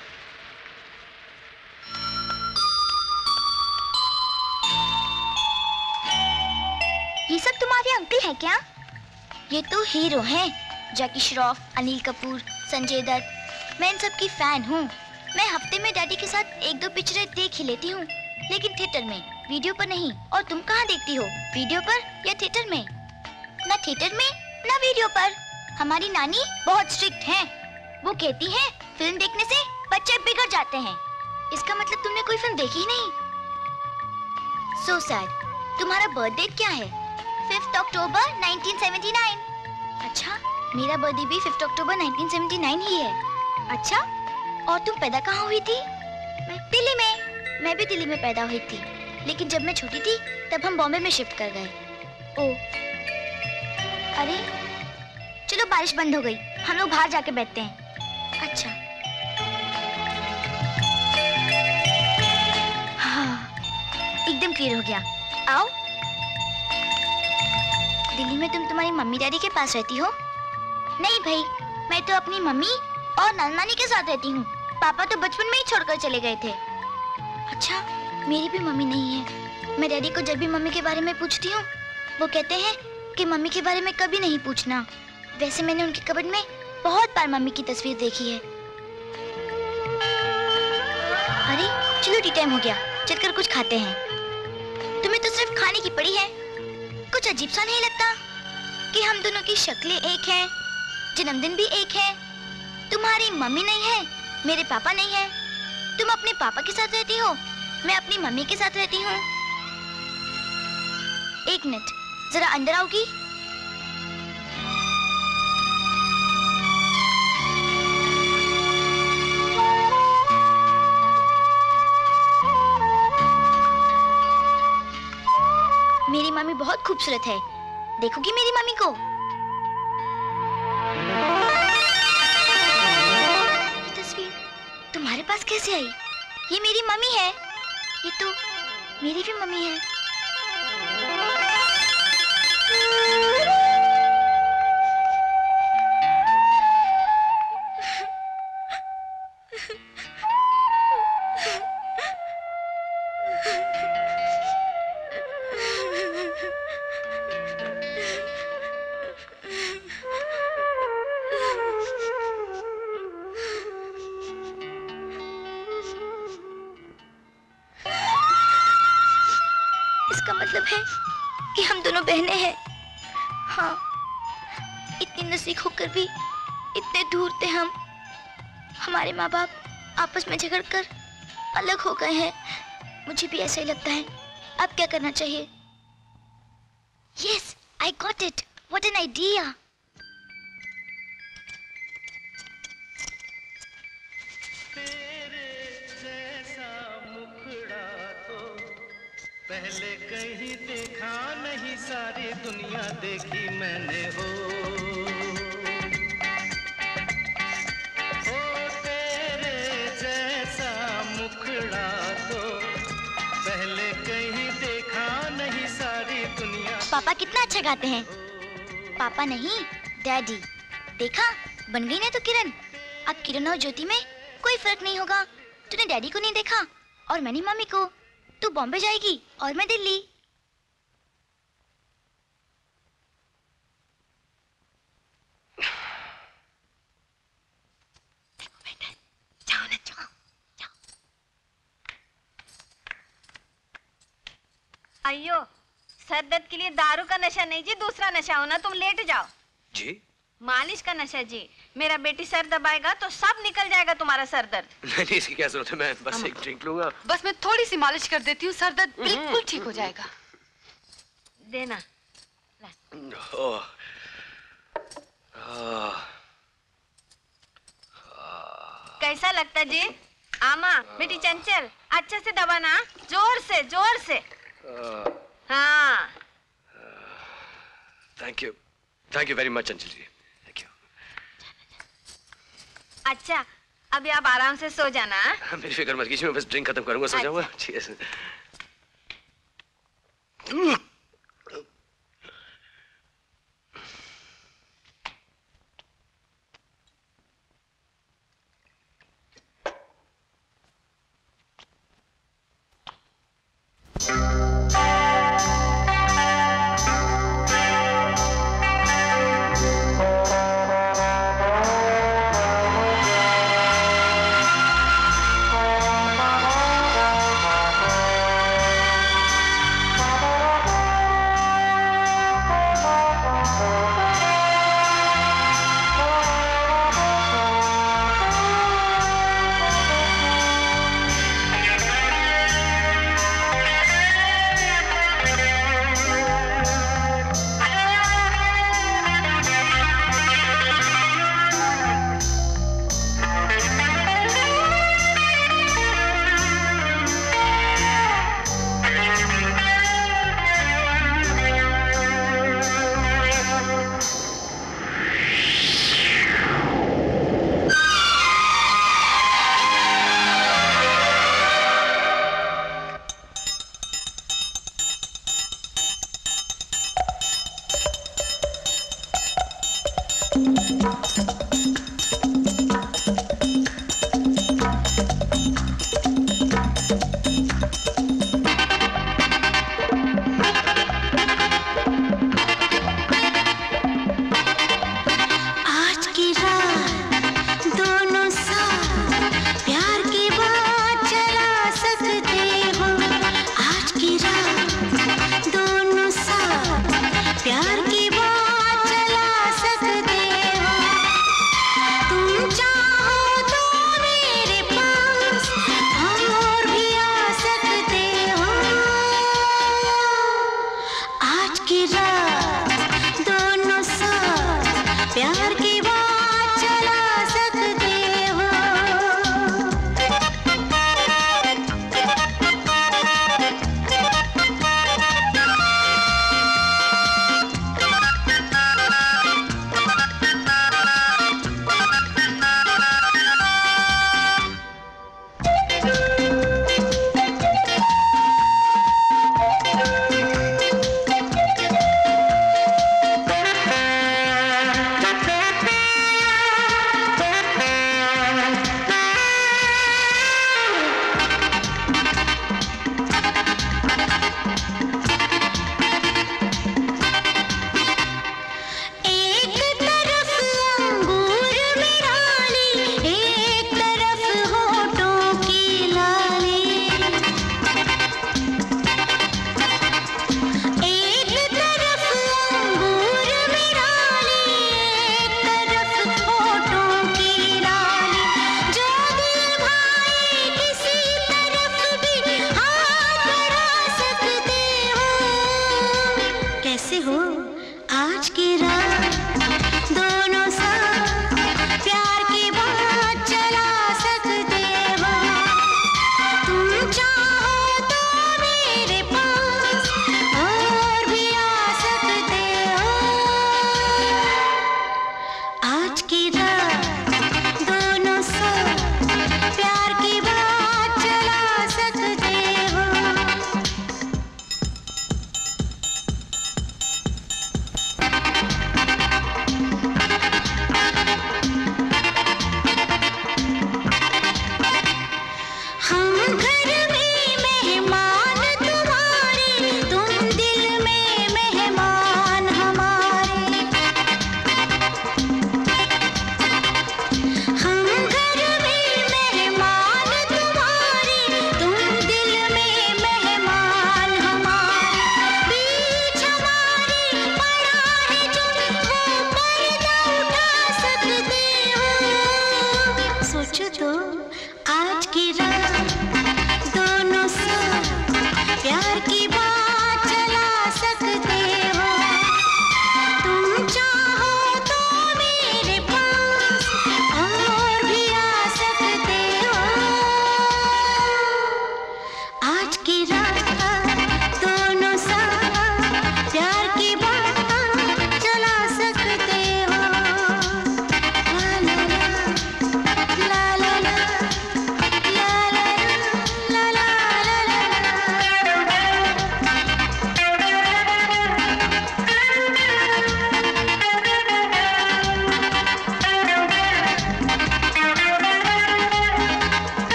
ये सब तुम्हारे अंकल हैं क्या? ये तो हीरो हैं। जैकी श्रॉफ, अनिल कपूर, संजय दत्त। मैं इन सब की फैन हूँ। मैं हफ्ते में डैडी के साथ 1-2 पिक्चरें देख ही लेती हूँ, लेकिन थिएटर में, वीडियो पर नहीं। और तुम कहाँ देखती हो? वीडियो पर या थिएटर में? ना थिएटर में ना वीडियो पर। हमारी नानी बहुत स्ट्रिक्ट हैं। वो कहती हैं फिल्म देखने से बच्चे बिगड़ जाते हैं। इसका मतलब तुमने कोई फिल्म देखी ही नहीं। So sad. तुम्हारा बर्थडे क्या है? 5 अक्टूबर 1979। अच्छा, मेरा बर्थडे भी 5 अक्टूबर 1979 ही है। अच्छा, और तुम पैदा कहाँ हुई थी? मैं दिल्ली में। मैं भी दिल्ली में पैदा हुई थी, लेकिन जब मैं छोटी थी तब हम बॉम्बे में शिफ्ट कर गए। ओह, अरे चलो बारिश बंद हो गई, हम लोग बाहर जाके बैठते हैं। अच्छा। हाँ, एकदम क्लियर हो गया। आओ। दिल्ली में तुम तुम्हारी मम्मी डैडी के पास रहती हो? नहीं भाई, मैं तो अपनी मम्मी और नाना नानी के साथ रहती हूँ। पापा तो बचपन में ही छोड़कर चले गए थे। अच्छा, मेरी भी मम्मी नहीं है। मैं डैडी को जब भी मम्मी के बारे में पूछती हूँ, वो कहते हैं कि मम्मी के बारे में कभी नहीं पूछना। वैसे मैंने उनके कबर्ड में बहुत बार मम्मी की तस्वीर देखी है। चलो टी टाइम हो गया, चलकर कुछ खाते हैं। तुम्हें तो सिर्फ खाने की पड़ी है। कुछ अजीब सा नहीं लगता कि हम दोनों की शक्लें एक हैं, जन्मदिन भी एक है। तुम्हारी मम्मी नहीं है, मेरे पापा नहीं है। तुम अपने पापा के साथ रहती हो, मैं अपनी मम्मी के साथ रहती हूँ। एक मिनट, जरा अंदर आओगी? मेरी मम्मी बहुत खूबसूरत है, देखोगी मेरी मम्मी को? ये तस्वीर तुम्हारे पास कैसे आई? ये मेरी मम्मी है। ये तो मेरी भी मम्मी है। इसका मतलब है कि हम दोनों बहनें हैं। हाँ, इतनी नजदीक होकर भी इतने दूर थे हम। हमारे माँ बाप आपस में झगड़कर अलग हो गए हैं। मुझे भी ऐसा ही लगता है। अब क्या करना चाहिए? Yes, I got it. What an idea. पहले कहीं देखा नहीं, सारी दुनिया देखी मैंने हो तेरे जैसा मुखड़ा तो पहले कहीं देखा नहीं, सारी दुनिया। पापा कितना अच्छा गाते हैं। पापा नहीं, डैडी। देखा, बन गई ना तो किरण। अब किरण और ज्योति में कोई फर्क नहीं होगा। तूने डैडी को नहीं देखा और मैंने मम्मी को। तू बॉम्बे जाएगी और मैं दिल्ली। देखो बेटा, जाओ ना, जाओ जाओ। अयो, सर दर्द के लिए दारू का नशा नहीं जी, दूसरा नशा हो ना। तुम लेट जाओ जी। मालिश का नशा जी। मेरा बेटी सर दबाएगा तो सब निकल जाएगा तुम्हारा सर दर्द। नहीं, इसकी क्या जरूरत है, मैं बस एक ड्रिंक लूंगा। बस मैं थोड़ी सी मालिश कर देती हूँ, सर दर्द बिल्कुल ठीक हो जाएगा। देना। कैसा लगता जी? आमा बेटी चंचल, अच्छे से दबाना, जोर से जोर से। हाँ। Thank you very much Anjali ji. अच्छा, अभी आप आराम से सो जाना। मेरी फिक्र मत कीजिए, मैं बस ड्रिंक खत्म करूंगा, सो जाऊंगा। Cheers।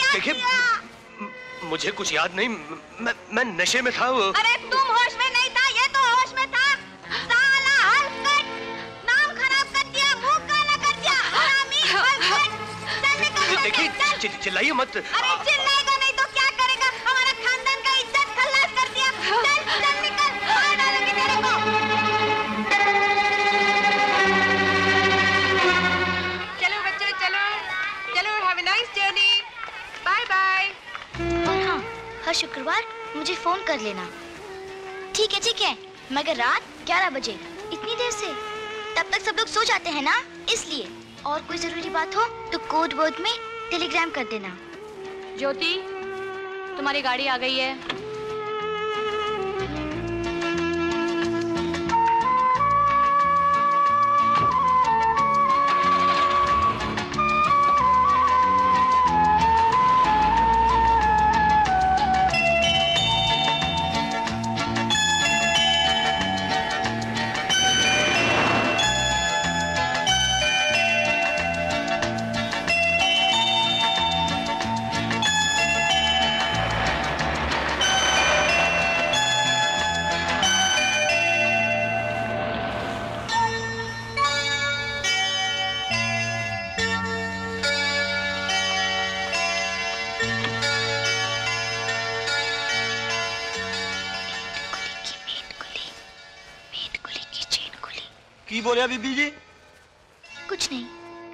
देखिए, मुझे कुछ याद नहीं, मैं नशे में था। अरे तुम होश में नहीं था, ये तो होश में था। साला हलकट, नाम खराब कर दिया, मुंह काला कर दिया, हरामी हलकट। चल निकल। देखिए, चिल्लाइए मत। अरे चिल्लाएगा नहीं तो क्या करेगा? हमारा खानदान का इज्जत खल्लास कर दिया। चल चल निकल, मार डालूंगी तेरे को। चलो बच्चों चलो, चलो have a nice journey, bye bye. और हाँ, हर शुक्रवार मुझे फोन कर लेना। ठीक है, मगर रात 11 बजे। इतनी देर से? तब तक सब लोग सो जाते हैं ना, इसलिए। और कोई जरूरी बात हो तो कोड वर्ड में टेलीग्राम कर देना। ज्योति, तुम्हारी गाड़ी आ गई है। की बोलिया बीबी जी? कुछ नहीं।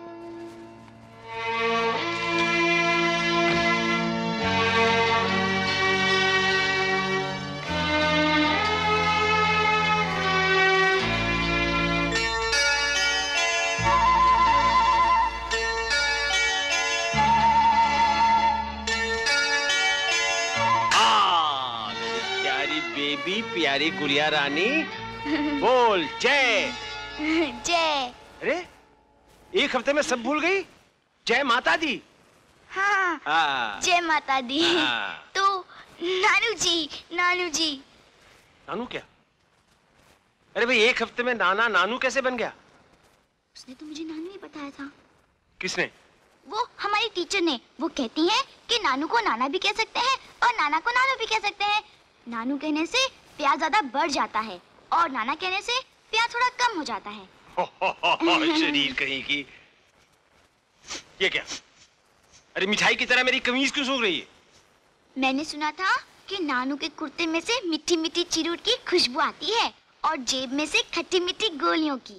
प्यारी बेबी, प्यारी गुड़िया रानी, बोल जय। जय। अरे एक हफ्ते में सब भूल गई? जय माता दी। हाँ, जय माता दी। तो नानू जी। नानू क्या? अरे भाई, एक हफ्ते में नाना नानू कैसे बन गया? उसने तो मुझे नानू ही बताया था। किसने? वो हमारी टीचर ने। वो कहती है कि नानू को नाना भी कह सकते हैं और नाना को नानू भी कह सकते हैं। नानू कहने से प्यार ज्यादा बढ़ जाता है और नाना कहने से प्यार थोड़ा कम हो जाता है। शरीर कहीं की। ये क्या? अरे मिठाई की तरह मेरी कमीज क्यों सूख रही है? मैंने सुना था कि नानू के कुर्ते में से मीठी मीठी चिरूट की खुशबू आती है और जेब में से खट्टी मीठी गोलियों की।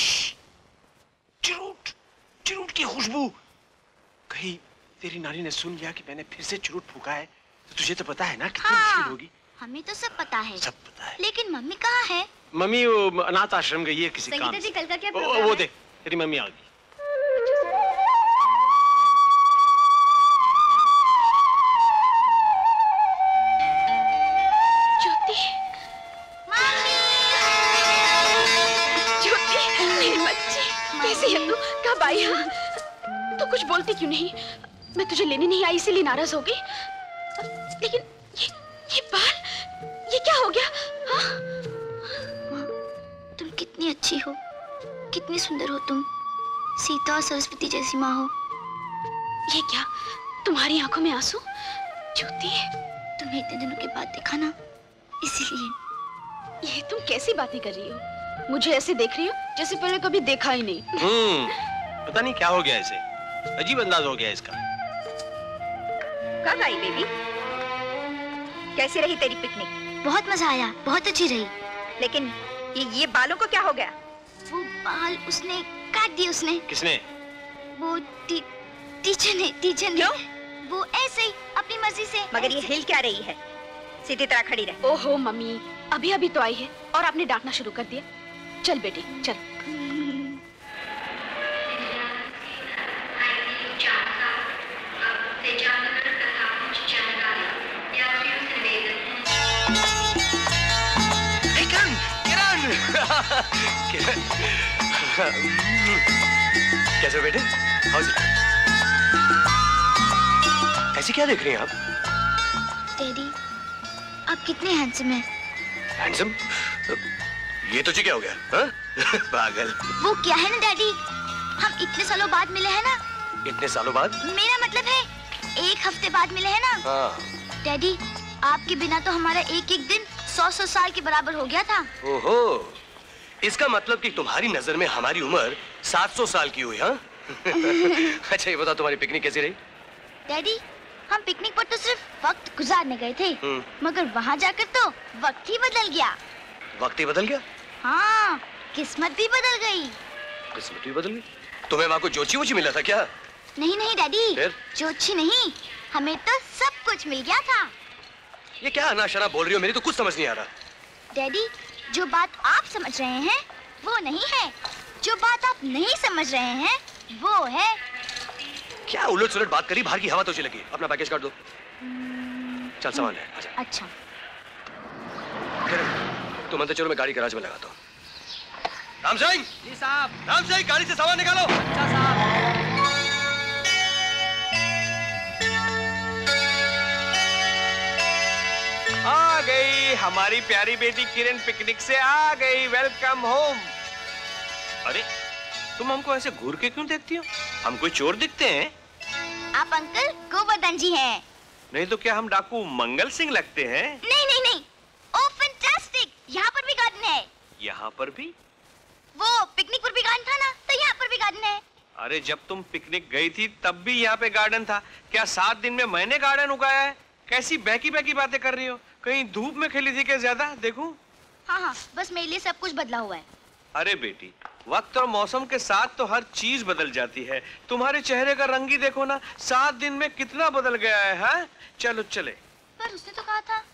चिरूट की खुशबू? कहीं तेरी नानी ने सुन लिया कि मैंने फिर से चिरूट फूका है? तो तुझे तो पता है ना कितनी मुश्किल होगी। हमें तो सब पता है। सब पता है। लेकिन मम्मी कहाँ है? मम्मी वो अनाथ आश्रम गई है किसी काम संगीता से। जी, कल का क्या वो प्रोग्राम है? देख, तेरी मम्मी आ गई। ज्योति, मेरी बच्ची, कैसी है तू? कब आई? तो कुछ बोलती क्यों नहीं? मैं तुझे लेने नहीं आई इसीलिए नाराज हो गई। लेकिन ये बाल, ये क्या हो गया? माँ, तुम कितनी अच्छी हो, कितनी सुंदर हो तुम। सीता और सरस्वती जैसी माँ हो। ये क्या, तुम्हारी आंखों में आंसू? ज्योति, तुम्हें इतने दिनों के बाद देखा ना, इसीलिए। ये तुम कैसी बातें कर रही हो? मुझे ऐसे देख रही हो जैसे पहले कभी देखा ही नहीं। पता नहीं क्या हो गया इसे, अजीब अंदाज हो गया इसका। कब आई बेबी? कैसी रही तेरी पिकनिक? बहुत मजा आया, बहुत अच्छी रही। लेकिन ये बालों को क्या हो गया? वो बाल उसने काट दिए। उसने? किसने? वो टीचर ने। क्यों? वो ऐसे ही अपनी मर्जी से। मगर ये हिल क्या रही है? सीधी तरह खड़ी रह। ओहो मम्मी, अभी अभी तो आई है और आपने डांटना शुरू कर दिया। चल बेटी चल। कैसे हो बेटे? How is it? ऐसी क्या देख रही हैं आप? डैडी, आप कितने हैंडसम हैं। हैंडसम? ये तुझे क्या हो गया? हाँ? पागल। वो क्या है ना डैडी, हम इतने सालों बाद मिले हैं ना। इतने सालों बाद? मेरा मतलब है 1 हफ्ते बाद मिले हैं ना। हाँ। डैडी, आपके बिना तो हमारा एक एक दिन 100 साल के बराबर हो गया था। ओहो, इसका मतलब कि तुम्हारी नजर में हमारी उम्र 700 साल की हुई, हाँ? अच्छा ये बताओ, तुम्हारी पिकनिक कैसी रही? डैडी, हम पिकनिक पर तो सिर्फ वक्त गुजारने गए थे, मगर वहाँ जाकर तो वक्त ही बदल गया। वक्त ही बदल गया? हाँ, किस्मत भी बदल गई। किस्मत भी बदल गई? तुम्हें वहाँ को जोची वोची मिला था क्या? नहीं नहीं डैडी, फिर? जोची नहीं, हमें तो सब कुछ मिल गया था। ये क्या अनाशना बोल रही हो? मेरी तो कुछ समझ नहीं आ रहा। डैडी, जो बात आप समझ रहे हैं वो नहीं है, जो बात आप नहीं समझ रहे हैं वो है। क्या उलट सुलट बात करी? बाहर की हवा तो अच्छी लगी। अपना पैकेज काट दो। चल सामान है, आजा। अच्छा। तुम अंदर चलो, मैं गाड़ी गैराज में लगाता हूँ। राम सिंह! जी साहब। राम सिंह, गाड़ी से सामान निकालो। अच्छा साहब। आ गई हमारी प्यारी बेटी किरण, पिकनिक से आ गई। Welcome home. अरे तुम हमको ऐसे घूर के क्यों देखती हो? हम कोई चोर दिखते हैं? आप अंकल गोवर्धन जी हैं। नहीं तो क्या हम डाकू मंगल सिंह लगते हैं? नहीं नहीं नहीं, ओह फैंटास्टिक, यहाँ पर भी गार्डन है। यहाँ पर भी? वो पिकनिक पर भी गार्डन था ना, तो यहाँ पर भी गार्डन है। अरे जब तुम पिकनिक गई थी तब भी यहाँ पे गार्डन था। क्या 7 दिन में मैंने गार्डन उगाया है? कैसी बहकी बहकी बातें कर रही हो? कहीं धूप में खेली थी क्या ज्यादा? देखूं? हाँ हाँ, बस मेरे लिए सब कुछ बदला हुआ है। अरे बेटी, वक्त और मौसम के साथ तो हर चीज बदल जाती है। तुम्हारे चेहरे का रंग ही देखो ना, 7 दिन में कितना बदल गया है। हाँ? चलो चले। पर उसने तो कहा था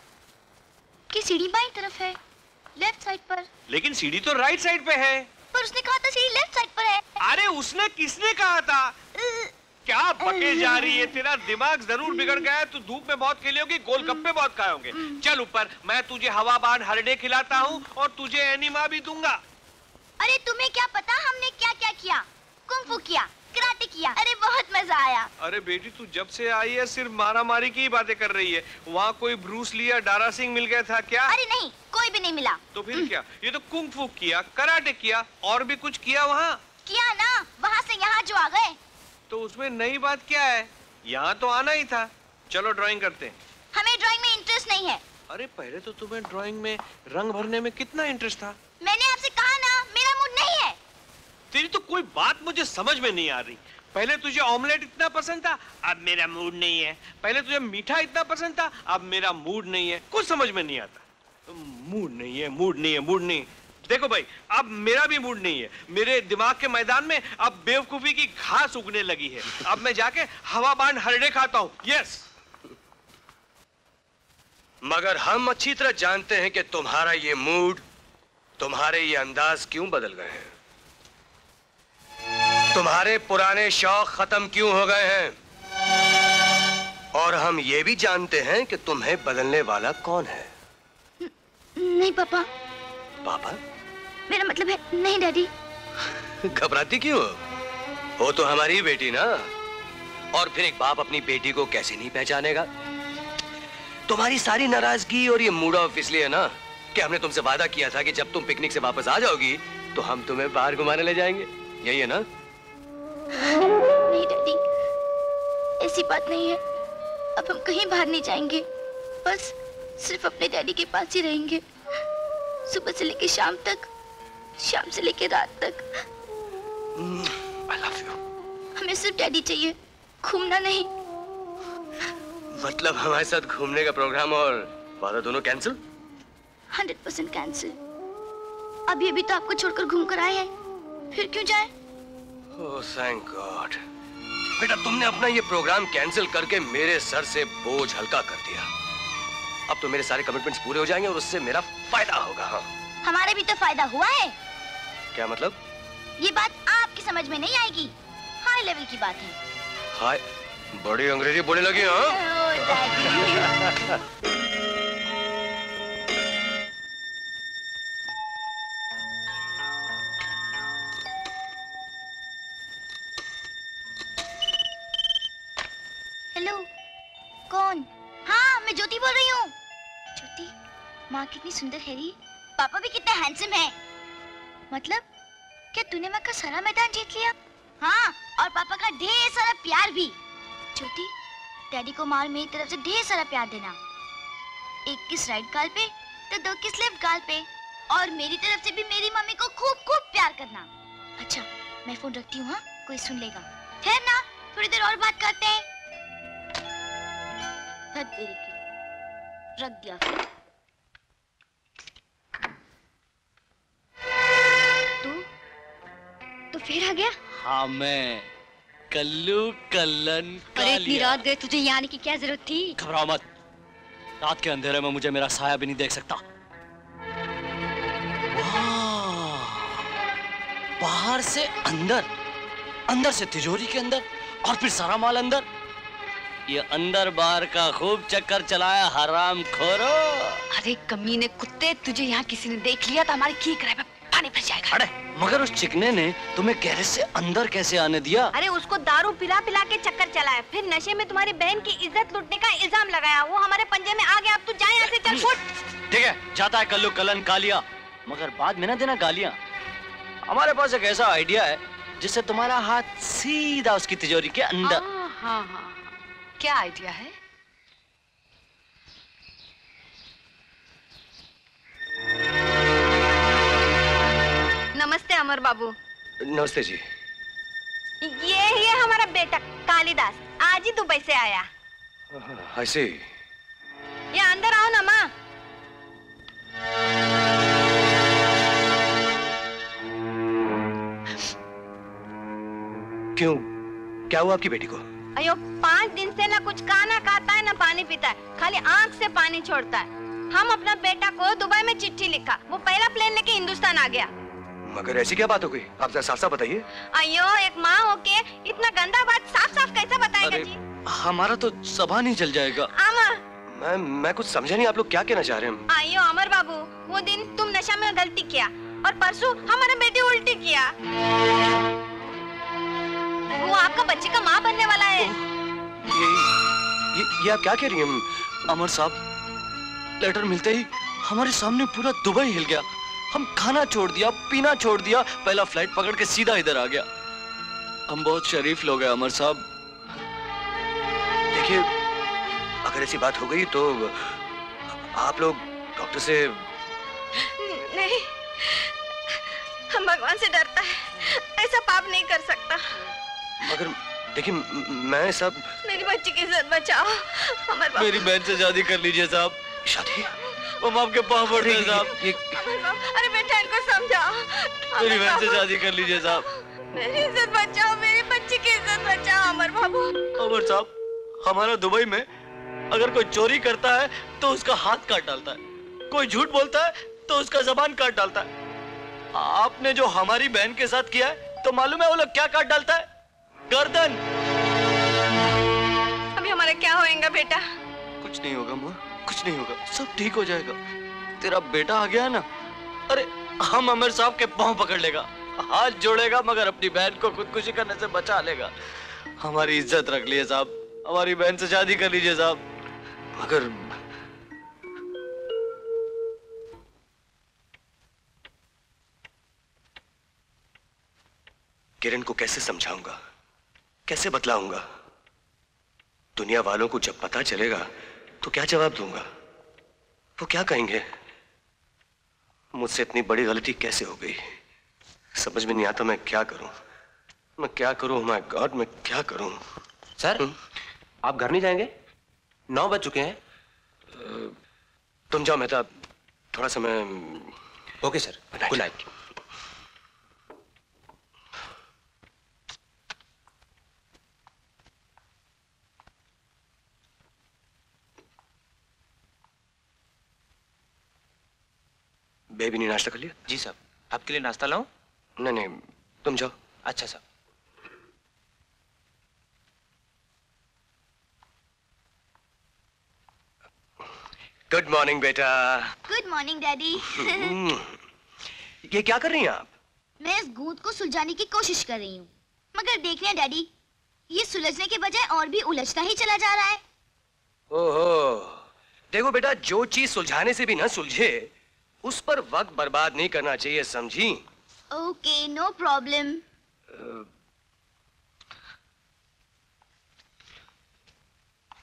कि सीढ़ी बाईं तरफ है, लेफ्ट साइड पर। लेकिन सीढ़ी तो राइट साइड पे है। पर उसने कहा था सीढ़ी लेफ्ट साइड पर है। अरे उसने किसने कहा था? क्या बके जा रही है? तेरा दिमाग जरूर बिगड़ गया है। तू धूप में बहुत खेली होगी, गोलगप्पे बहुत खाए होंगे। चल ऊपर, मैं तुझे हवाबान हरडे खिलाता हूँ और तुझे एनिमा भी दूंगा। अरे तुम्हें क्या पता हमने क्या क्या किया? कुंग-फू किया, कराटे किया, अरे बहुत मजा आया। अरे बेटी, तू जब से आई है सिर्फ मारा मारी की ही बातें कर रही है। वहाँ कोई ब्रूस ली या डारा सिंह मिल गया था क्या? अरे नहीं, कोई भी नहीं मिला। तो फिर क्या? ये तो कुंग-फू किया, कराटे किया, और भी कुछ किया वहाँ? किया ना, वहाँ से यहाँ जो आ गए। तो उसमें नई बात क्या है? यहाँ तो आना ही था। चलो ड्राइंग करते हैं। हमें ड्राइंग में इंटरेस्ट नहीं है। अरे पहले तो तुम्हें ड्राइंग में रंग भरने में कितना इंटरेस्ट था। मैंने आपसे कहा ना, मेरा मूड नहीं है। तेरी तो कोई बात मुझे समझ में नहीं आ रही। पहले तुझे ऑमलेट इतना पसंद था, अब मेरा मूड नहीं है। पहले तुझे मीठा इतना पसंद था, अब मेरा मूड नहीं है। कुछ समझ में नहीं आता। मूड नहीं है, मूड नहीं है, मूड नहीं। देखो भाई, अब मेरा भी मूड नहीं है। मेरे दिमाग के मैदान में अब बेवकूफी की घास उगने लगी है। अब मैं जाके हवाबान हरडे खाता हूँ। यस। मगर हम अच्छी तरह जानते हैं कि तुम्हारा ये मूड, तुम्हारे ये अंदाज क्यों बदल गए हैं। तुम्हारे पुराने शौक खत्म क्यों हो गए हैं। और हम ये भी जानते हैं कि तुम्हें बदलने वाला कौन है। नहीं पापा। पापा? मेरा मतलब है नहीं डैडी। घबराती क्यों हो? तो हमारी बेटी ना। और फिर एक बाप अपनी बेटी को कैसे नहीं पहचानेगा। तुम्हारी सारी नाराजगी और ये मूड ऑफ इसलिए है ना कि हमने तुमसे वादा किया था कि जब तुम पिकनिक से वापस आ जाओगी तो हम तुम्हें बाहर घुमाने ले जाएंगे। यही है ना? नहीं डैडी, ऐसी बात नहीं है। अब हम कहीं बाहर नहीं जाएंगे, बस सिर्फ अपने डैडी के पास ही रहेंगे। सुबह से लेके शाम तक, शाम से लेके रात तक। I love you. हमें सिर्फ डैडी चाहिए, घूमना नहीं। मतलब हमारे साथ घूमने का प्रोग्राम और वादा दोनों कैंसिल? 100% कैंसिल। अभी अभी तो आपको छोड़कर घूम कर आए हैं, फिर क्यों जाए? Oh thank god. बेटा, तुमने अपना ये प्रोग्राम कैंसिल करके मेरे सर से बोझ हल्का कर दिया। अब तो मेरे सारे कमिटमेंट्स पूरे हो जाएंगे और उससे मेरा फायदा होगा। हाँ। हमारे भी तो फायदा हुआ है। क्या मतलब? ये बात आपकी समझ में नहीं आएगी, हाई लेवल की बात है। हाय, बड़ी अंग्रेजी बोलने लगी। हाँ? हेलो, कौन? हाँ, मैं ज्योति बोल रही हूँ। ज्योति, माँ कितनी सुंदर है री, पापा भी कितने हैंडसम हैं। मतलब क्या तूने माँ का सारा मैदान जीत लिया? हाँ, और पापा का ढेर सारा प्यार भी। ज्योति, डैडी को मार मेरी तरफ से ढेर सारा प्यार देना। एक किस राइट गाल पे तो 2 किस लेफ्ट गाल पे, और मेरी तरफ से भी मेरी मम्मी को खूब खूब प्यार करना। अच्छा मैं फोन रखती हूँ, हाँ कोई सुन लेगा। ठहर ना, थोड़ी देर और बात करते हैं। रख दिया। तो फिर आ गया? हाँ मैं कल्लू कल्लन अरे इतनी रात गए, तुझे यहाँ आने की क्या जरूरत थी? घबराओ मत, रात के अंधेरे में मुझे मेरा साया भी नहीं देख सकता। बाहर से अंदर, अंदर से तिजोरी के अंदर, और फिर सारा माल अंदर। ये अंदर बाहर का खूब चक्कर चलाया हराम खोरो। अरे कमीने कुत्ते, तुझे यहाँ किसी ने देख लिया तो हमारी की किराए पे पानी फंस जाएगा। अरे मगर उस चिकने ने तुम्हें गैरेज से अंदर कैसे आने दिया? अरे उसको दारू पिला पिला के चक्कर चलाया, फिर नशे में तुम्हारी बहन की इज्जत लूटने का इल्जाम लगाया। वो हमारे पंजे में आ गया। अब तू जा यहाँ से, चल फुट। ठीक है, जाता है कल्लू कल्लन कालिया, मगर बाद में ना देना गालियां। हमारे पास एक ऐसा आइडिया है जिससे तुम्हारा हाथ सीधा उसकी तिजोरी के अंदर। हाँ हाँ, क्या आइडिया है? नमस्ते अमर बाबू। नमस्ते जी। ये ही है हमारा बेटा कालिदास, आज ही दुबई से आया। ऐसे ये अंदर आओ ना माँ। क्यों, क्या हुआ आपकी बेटी को? अयो 5 दिन से ना कुछ खाना खाता है ना पानी पीता है, खाली आंख से पानी छोड़ता है। हम अपना बेटा को दुबई में चिट्ठी लिखा, वो पहला प्लेन लेके हिंदुस्तान आ गया। मगर ऐसी क्या बात हो गई, आप जरा साफ साफ बताइए। अयो एक माँ होके इतना गंदा बात साफ साफ कैसे बताएगा जी? हमारा तो ज़बान ही जल जाएगा। अमर, मैं कुछ समझा नहीं, आप लोग क्या कहना चाह रहे हैं? अयो अमर बाबू, वो दिन तुम नशा में गलती किया और परसों हमारे बेटे उल्टी किया। वो आपका बच्चे का माँ बनने वाला है। ये आप क्या कह रही हैं? अमर साहब, लेटर मिलते ही हमारे सामने पूरा दुबई हिल गया। हम खाना छोड़ दिया, पीना छोड़ दिया, पहला फ्लाइट पकड़ के सीधा इधर आ गया। हम बहुत शरीफ लोग हैं अमर साहब। देखिए, अगर ऐसी बात हो गई तो आप लोग डॉक्टर से। नहीं, हम भगवान से डरता है, ऐसा पाप नहीं कर सकता। मगर देखिए, मैं सब। मेरी बच्ची की इज्जत बचाओ अमर बाबू। मेरी बहन से शादी कर लीजिए साहब। शादी? हम आपके पाँव पड़ते हैं साहब। अरे बेटा इनको समझाओ। मेरी बहन से शादी कर लीजिए साहब। मेरी इज्जत बचाओ, मेरी बच्ची की इज्जत बचाओ अमर बाबू। अमर साहब, हमारा दुबई में अगर कोई चोरी करता है तो उसका हाथ काट डालता है, कोई झूठ बोलता है तो उसका जबान काट डालता है। आपने जो हमारी बहन के साथ किया है तो मालूम है वो लोग क्या काट डालता है? गर्दन। अभी हमारा क्या होएगा बेटा? कुछ नहीं होगा माँ, कुछ नहीं होगा, सब ठीक हो जाएगा। तेरा बेटा आ गया है ना, अरे हम अमर साहब के पांव पकड़ लेगा, हाथ जोड़ेगा, मगर अपनी बहन को खुदकुशी करने से बचा लेगा। हमारी इज्जत रख लिए साहब, हमारी बहन से शादी कर लीजिए साहब। मगर किरण को कैसे समझाऊंगा, कैसे बतलाऊंगा? दुनिया वालों को जब पता चलेगा तो क्या जवाब दूंगा? वो क्या कहेंगे? मुझसे इतनी बड़ी गलती कैसे हो गई, समझ में नहीं आता। मैं क्या करूं, मैं क्या करूं? माय गॉड, मैं क्या करूं? सर, आप घर नहीं जाएंगे? 9 बज चुके हैं। तुम जाओ मेहता, थोड़ा सा मैं। Okay sir, good night. Baby ने नाश्ता कर लिया? जी साहब, आपके लिए नाश्ता लाऊं? नहीं नहीं, तुम जाओ। अच्छा साहब। गुड मॉर्निंग बेटा। Good morning daddy. ये क्या कर रही हैं आप? मैं इस गूंद को सुलझाने की कोशिश कर रही हूँ, मगर देख रहे हैं डैडी, ये सुलझने के बजाय और भी उलझता ही चला जा रहा है। ओहो, देखो बेटा, जो चीज सुलझाने से भी ना सुलझे उस पर वक्त बर्बाद नहीं करना चाहिए, समझी? Okay, no problem.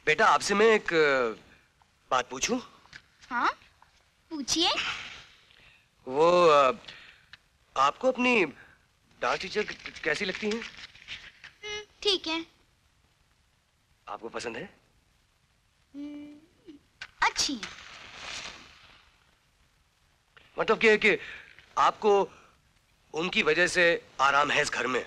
बेटा आपसे मैं एक बात पूछूं? हाँ पूछिए। वो आपको अपनी डांस टीचर कैसी लगती हैं? ठीक है। आपको पसंद है? अच्छी है। मतलब क्या है कि आपको उनकी वजह से आराम है इस घर में?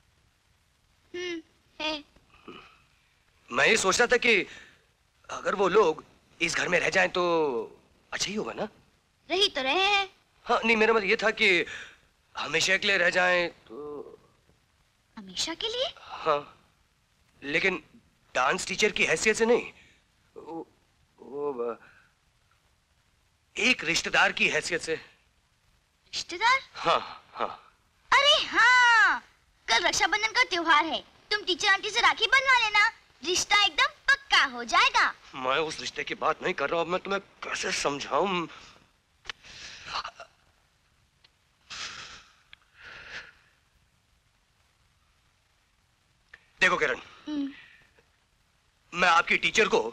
है। मैं ये सोच रहा था कि अगर वो लोग इस घर में रह जाएं तो अच्छा ही होगा ना? रही तो रहे हैं। हाँ नहीं, मेरा मतलब ये था कि हमेशा के लिए रह जाएं तो। हमेशा के लिए? हाँ, लेकिन डांस टीचर की हैसियत से नहीं, वो एक रिश्तेदार की हैसियत से। रिश्तेदार? हाँ हाँ। अरे हाँ, कल रक्षाबंधन का त्योहार है, तुम टीचर आंटी से राखी बंधवा लेना, रिश्ता एकदम पक्का हो जाएगा। मैं उस रिश्ते की बात नहीं कर रहा हूँ, मैं तुम्हें कैसे समझाऊं? देखो किरण, मैं आपकी टीचर को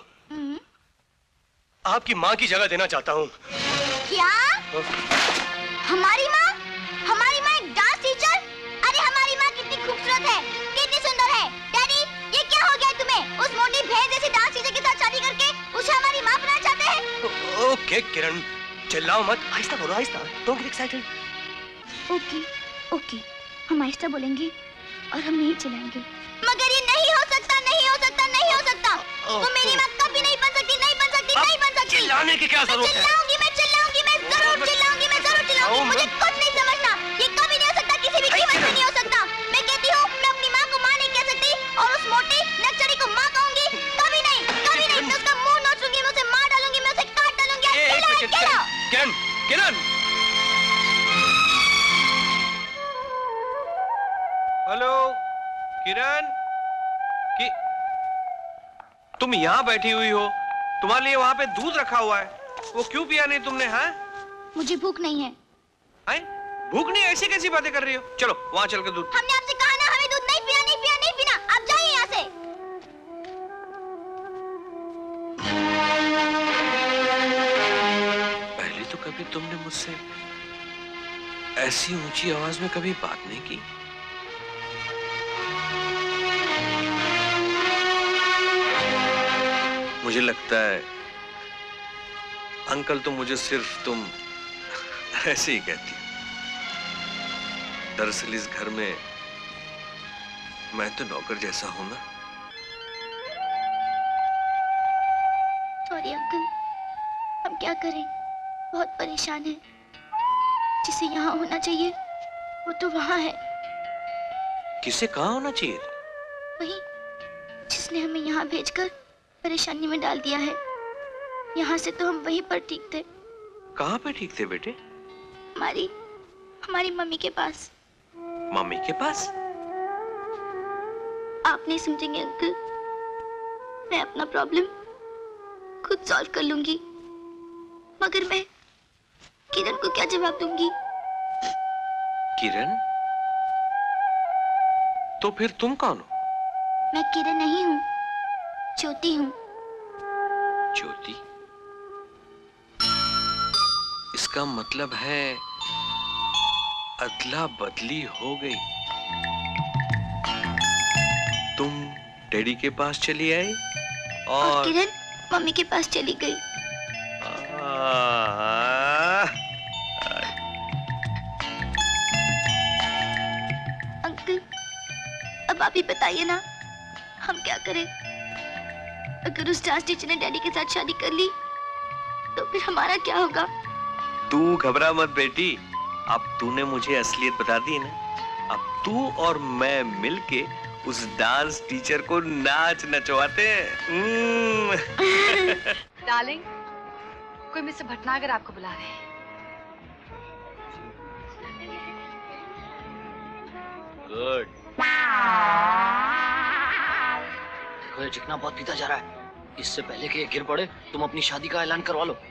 आपकी माँ की जगह देना चाहता हूँ। क्या? हमारी माँ? हमारी माँ एक डांस टीचर? अरे हमारी माँ कितनी खूबसूरत है, कितनी सुंदर है। डैडी, ये क्या हो गया तुम्हें? उस मोटी भैंस जैसी डांस टीचर के साथ शादी करके उसे हमारी माँ बनाना चाहते हैं? ओके किरण, चिल्लाओ मत, आहिस्ता बोलो, आहिस्ता। Don't get excited. Okay okay, हम आहिस्ता बोलेंगे और हम नहीं चिल्लाएंगे। मगर ये नहीं हो सकता, नहीं हो सकता, नहीं हो सकता। वो मेरी माँ कभी नहीं बन सकती, नहीं बन सकती, नहीं बन सकती। चिल्लाने की क्या जरूरत है? मैं चिल्लाऊंगी, मैं जरूर चिल्लाऊंगी, मैं जरूर चिल्लाऊंगी। मुझे कुछ नहीं समझना, ये कभी नहीं हो सकता, किसी भी कीमत पे नहीं हो सकता। मैं कहती हूँ, मैं अपनी माँ को माँ नहीं कह सकती और उस मोटी नक्चड़ी को माँ कहूंगी। कभी नहीं, कभी नहीं। मैं उसका मुंह नोच लूंगी, मैं उसे मार डालूंगी, मैं उसे काट डालूंगी। किरण, किरण, हेलो किरण, कि तुम यहाँ बैठी हुई हो, तुम्हारे लिए वहाँ पे दूध रखा हुआ है, वो क्यों पिया नहीं तुमने? हाँ, मुझे भूख नहीं है। भूख नहीं? ऐसी कैसी बातें कर रही हो? चलो वहाँ चल के दूध। हमने आपसे कहा ना, हमें दूध नहीं पीना, नहीं पीना, नहीं पीना। आप जाइए यहाँ से। पहले तो कभी तुमने मुझसे ऐसी ऊंची आवाज में कभी बात नहीं की। मुझे लगता है अंकल तो मुझे सिर्फ तुम ऐसे ही कहती हो। दरअसल इस घर में मैं तो नौकर जैसा हूं ना। सॉरी अंकल, हम क्या करें, बहुत परेशान हैं। जिसे यहाँ होना चाहिए वो तो वहाँ है। किसे कहाँ होना चाहिए? वही जिसने हमें यहाँ भेजकर परेशानी में डाल दिया है। यहाँ से तो हम वहीं पर ठीक थे। कहाँ पे ठीक थे बेटे? हमारी मम्मी के पास। मम्मी के पास? आप नहीं समझेंगे अंकल, मैं अपना प्रॉब्लम खुद सॉल्व कर लूंगी, मगर मैं किरण को क्या जवाब दूंगी? किरण? तो फिर तुम कौन हो? मैं किरण नहीं हूँ, ज्योति हूँ। ज्योति? इसका मतलब है अदला बदली हो गई। तुम डैडी के पास चली आई और किरण मम्मी के पास चली गई। अंकल, अब आप ही बताइए ना, हम क्या करें? अगर उस डांस टीचर ने डैडी के साथ शादी कर ली तो फिर हमारा क्या होगा? तू घबरा मत बेटी, अब तूने मुझे असलियत बता दी ना। अब तू और मैं मिलके उस डांस टीचर को नाच नचवाते हैं। डार्लिंग, कोई मिस्टर भटनागर आपको बुला रहे हैं। गुड। देखो ये चिकना बहुत पीता जा रहा है। इससे पहले कि ये गिर पड़े, तुम अपनी शादी का ऐलान करवा लो।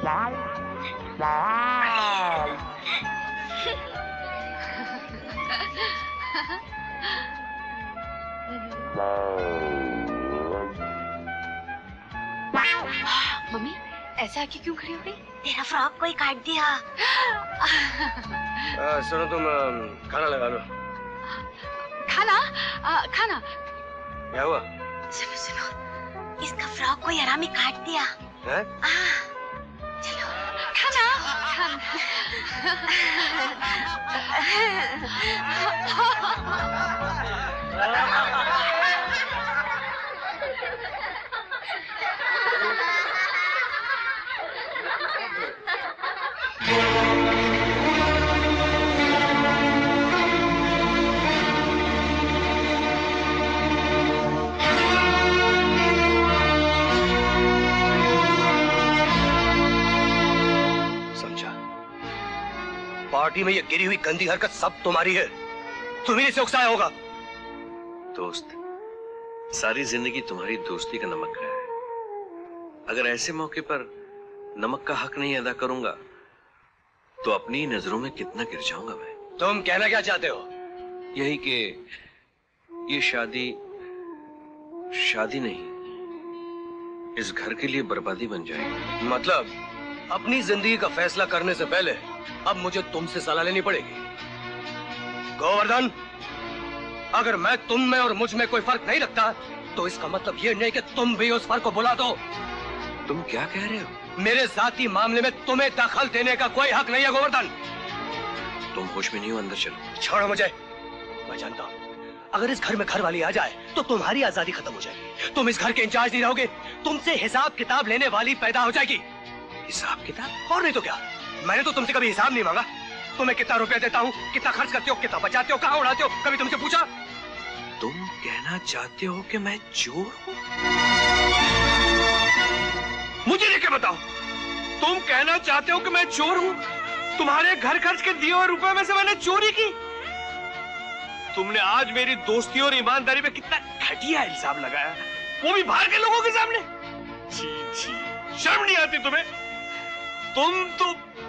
मम्मी ऐसे आके क्यों खड़ी हो गई? तेरा फ्रॉक कोई काट दिया। सुनो तुम खाना लगा लो। खाना? खाना क्या हुआ? सुनो सुनो, इसका फ्रॉक कोई हरामी काट दिया। है? चलो खाना पार्टी में ये गिरी हुई गंदी हरकत सब तुम्हारी है। तुम्ही से उकसाया होगा। दोस्त, सारी जिंदगी तुम्हारी दोस्ती का नमक है। अगर ऐसे मौके पर नमक का हक नहीं अदा करूंगा तो अपनी नजरों में कितना गिर जाऊंगा मैं। तुम कहना क्या चाहते हो? यही कि ये शादी नहीं, इस घर के लिए बर्बादी बन जाएगी। मतलब अपनी जिंदगी का फैसला करने से पहले अब मुझे तुमसे सलाह लेनी पड़ेगी। गोवर्धन, अगर मैं तुम में और मुझ में कोई फर्क नहीं रखता तो इसका मतलब ये नहीं कि तुम भी उस फर्क को बुला दो। तुम क्या कह रहे हो? मेरे जाती मामले में तुम्हें दखल देने का कोई हक नहीं है गोवर्धन। तुम होश में नहीं हो, अंदर चलो। छोड़ो मुझे। मैं जानता हूं अगर इस घर में घर वाली आ जाए तो तुम्हारी आजादी खत्म हो जाएगी। तुम इस घर के इंचार्ज नहीं रहोगे, तुमसे हिसाब किताब लेने वाली पैदा हो जाएगी। हिसाब किताब? और नहीं तो क्या, मैंने तो तुमसे कभी हिसाब नहीं मांगा। तुम्हें कितना रुपया देता हूँ, कितना खर्च करते हो, कितना बचाते हो, कहाँ उड़ाते हो, कभी तुमसे पूछा? तुम कहना चाहते हो कि मैं चोर हूँ? मुझे नहीं क्या बताओ। तुम कहना चाहते हो कि मैं चोर हूँ? तुम्हारे घर खर्च के दिए हुए रुपए में से मैंने चोरी की? तुमने आज मेरी दोस्ती और ईमानदारी पे कितना घटिया इल्जाम लगाया, वो भी बाहर के लोगों के सामने। छी छी, शर्म नहीं आती तुम्हें? तुम तो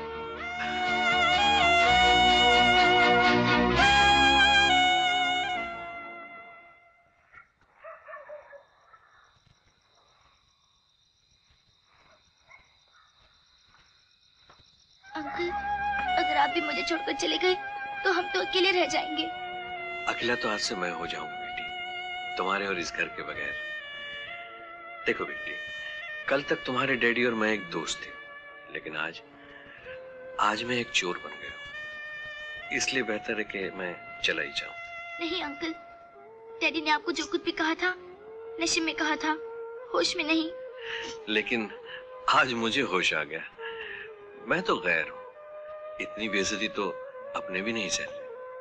अंकल, अगर आप भी मुझे छोड़कर चले गए तो हम तो अकेले रह जाएंगे। अकेला तो आज से मैं हो जाऊंगा बेटी, तुम्हारे और इस घर के बगैर। देखो बेटी, कल तक तुम्हारे डैडी और मैं एक दोस्त थे, लेकिन आज मैं एक चोर बन गया हूँ। इसलिए बेहतर है कि मैं चला ही जाऊं। नहीं अंकल, डैडी ने आपको जो कुछ भी कहा था नशे में कहा था, होश में नहीं। लेकिन आज मुझे होश आ गया। मैं तो गैर हूं, इतनी बेइज्जती तो अपने भी नहीं सहते।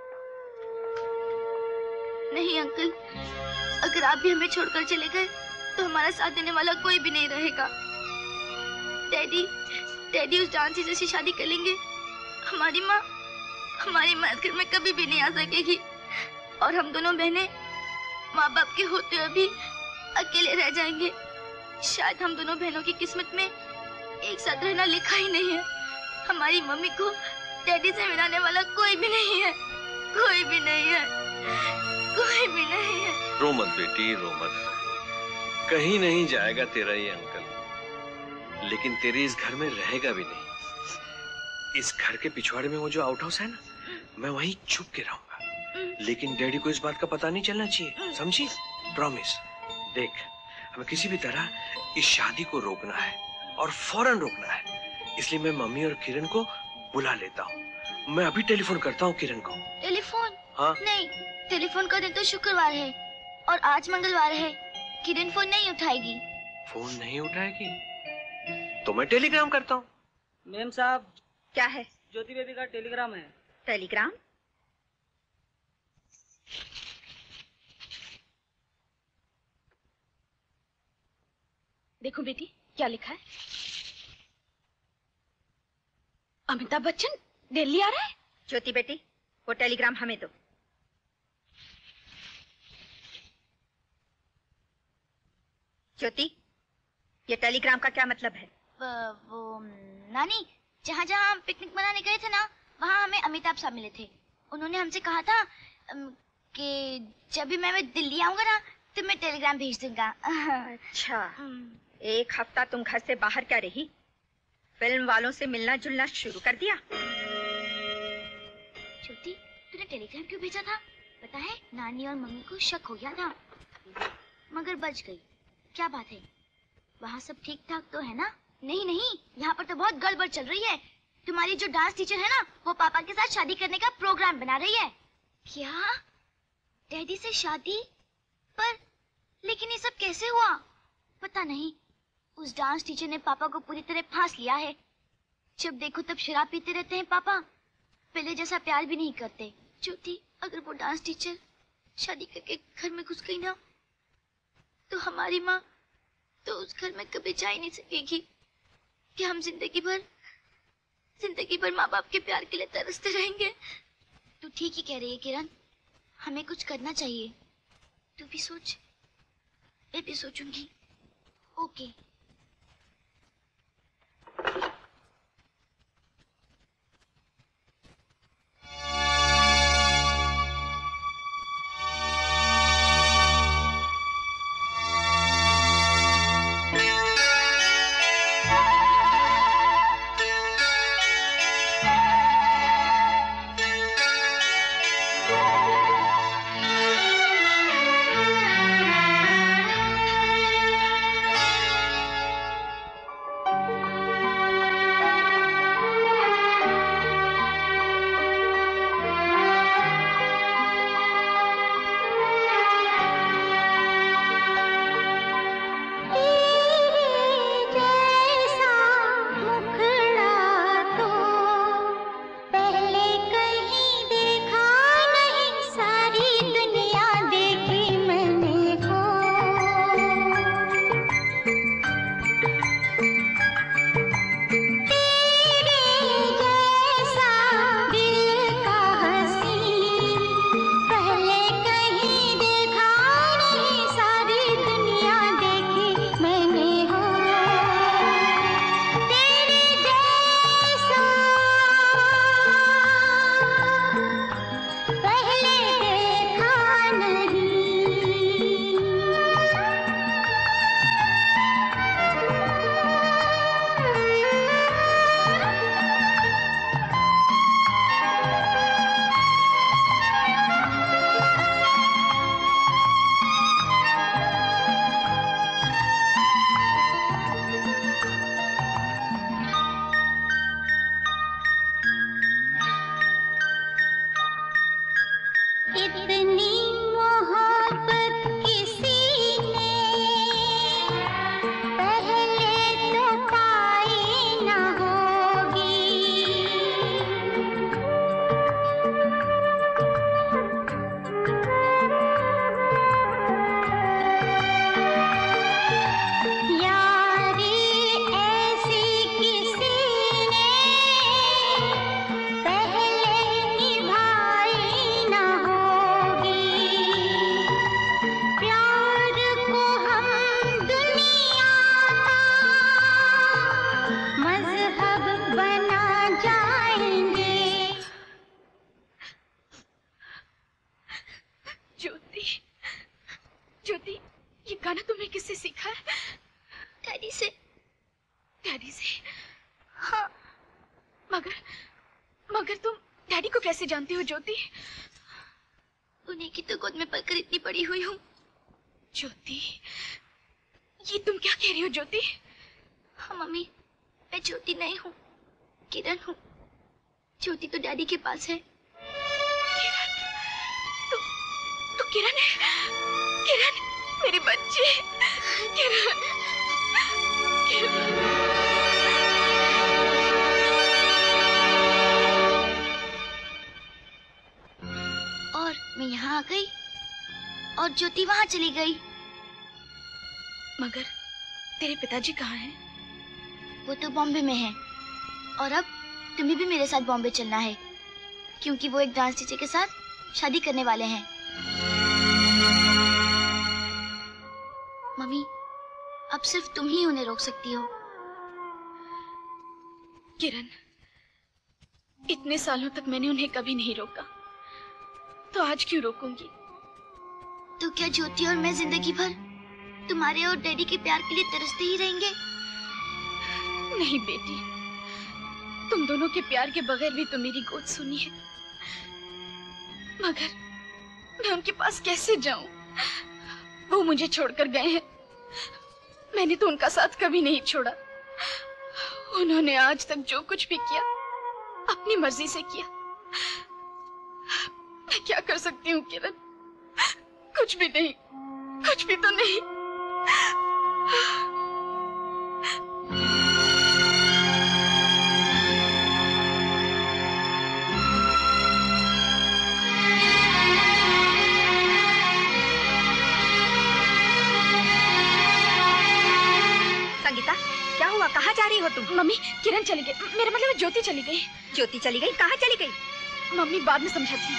नहीं अंकल, अगर आप भी हमें छोड़कर चले गए तो हमारा साथ देने वाला कोई भी नहीं रहेगा। डैडी उस डांसी जैसी शादी कर लेंगे। हमारी माँ इस घर में कभी भी नहीं आ सकेगी और हम दोनों बहनें माँ बाप के होते हुए भी अकेले रह जाएंगे। शायद हम दोनों बहनों की किस्मत में एक साथ रहना लिखा ही नहीं है। हमारी मम्मी को डैडी से मिलाने वाला कोई भी नहीं है, कोई भी नहीं है, कोई भी नहीं है। रो मत बेटी, रो मत। कहीं नहीं जाएगा तेरा ये अंकल, लेकिन तेरे इस घर में रहेगा भी नहीं। इस घर के पिछवाड़े में वो जो आउट हाउस है ना, मैं वहीं छुप के रहूंगा, लेकिन डैडी को इस बात का पता नहीं चलना चाहिए, समझी? प्रॉमिस। देख, हमें किसी भी तरह इस शादी को रोकना है और फौरन रोकना है। इसलिए मैं मम्मी और किरण को बुला लेता हूँ। मैं अभी टेलीफोन करता हूँ किरण को। टेलीफोन? हाँ? नहीं, टेलीफोन का दिन तो शुक्रवार है और आज मंगलवार है। किरण फोन नहीं उठाएगी। फोन नहीं उठाएगी तो मैं टेलीग्राम करता हूँ। मैम साहब, क्या है? ज्योति बेबी का टेलीग्राम है। टेलीग्राम? देखो बेटी, क्या लिखा है? अमिताभ बच्चन दिल्ली आ रहा है। ज्योति बेटी, वो टेलीग्राम हमें दो। ज्योति, ये टेलीग्राम का क्या मतलब है? वो नानी, जहाँ जहाँ हम पिकनिक मनाने गए थे ना, वहाँ हमें अमिताभ साहब मिले थे। उन्होंने हमसे कहा था कि जब भी मैं दिल्ली आऊंगा ना तो मैं टेलीग्राम भेज दूंगा। अच्छा, एक हफ्ता तुम घर से बाहर क्या रही? फिल्म वालों से मिलना जुलना शुरू कर दिया? ज्योति, तूने टेलीग्राम क्यों भेजा था? पता है, नानी और मम्मी को शक हो गया था, मगर बच गई। क्या बात है, वहाँ सब ठीक ठाक तो है ना? नहीं नहीं, यहाँ पर तो बहुत गड़बड़ चल रही है। तुम्हारी जो डांस टीचर है ना, वो पापा के साथ शादी करने का प्रोग्राम बना रही है। क्या? डैडी से शादी? पर लेकिन ये सब कैसे हुआ? पता नहीं, उस डांस टीचर ने पापा को पूरी तरह फांस लिया है। जब देखो तब शराब पीते रहते हैं पापा, पहले जैसा प्यार भी नहीं करते। ज्योति, अगर वो डांस टीचर शादी करके घर में घुस गई ना, तो हमारी माँ तो उस घर में कभी जा ही नहीं सकेगी कि हम जिंदगी भर माँ बाप के प्यार के लिए तरसते रहेंगे। तू ठीक ही कह रही है किरण, हमें कुछ करना चाहिए। तू भी सोच, मैं भी सोचूंगी। ओके। मगर तुम डैडी को कैसे जानती हो ज्योति? उन्हीं की तो गोद में पलकर इतनी बड़ी हुई हूँ। ज्योति, ये तुम क्या कह रही हो ज्योति? हाँ मम्मी, मैं ज्योति नहीं हूँ, किरण हूँ। ज्योति तो डैडी के पास है। किरण, तो किरण है? किरण, मेरे बच्चे, किरण, किरण। और मैं यहाँ आ गई और ज्योति वहाँ चली गई। मगर तेरे पिताजी कहाँ हैं? वो तो बॉम्बे में हैं। और अब तुम्हें भी मेरे साथ बॉम्बे चलना है, क्योंकि वो एक डांस टीचर के साथ शादी करने वाले हैं। मम्मी, अब सिर्फ तुम ही उन्हें रोक सकती हो। किरण, इतने सालों तक मैंने उन्हें कभी नहीं रोका, तो आज क्यों रोकूंगी? तो क्या ज्योति और मैं जिंदगी भर तुम्हारे और डैडी के प्यार के लिए तरसते ही रहेंगे? नहीं बेटी, तुम दोनों के प्यार के बगैर भी तो मेरी गोद सुनी है, मगर मैं उनके पास कैसे जाऊं? वो मुझे छोड़कर गए हैं, मैंने तो उनका साथ कभी नहीं छोड़ा। उन्होंने आज तक जो कुछ भी किया अपनी मर्जी से किया। मैं क्या कर सकती हूँ किरण? कुछ भी नहीं, कुछ भी तो नहीं। संगीता, क्या हुआ? कहाँ जा रही हो तुम? मम्मी, किरण चली गई, मेरा मतलब ज्योति चली गई। ज्योति चली गई? कहाँ चली गई? मम्मी बाद में समझाती हूँ।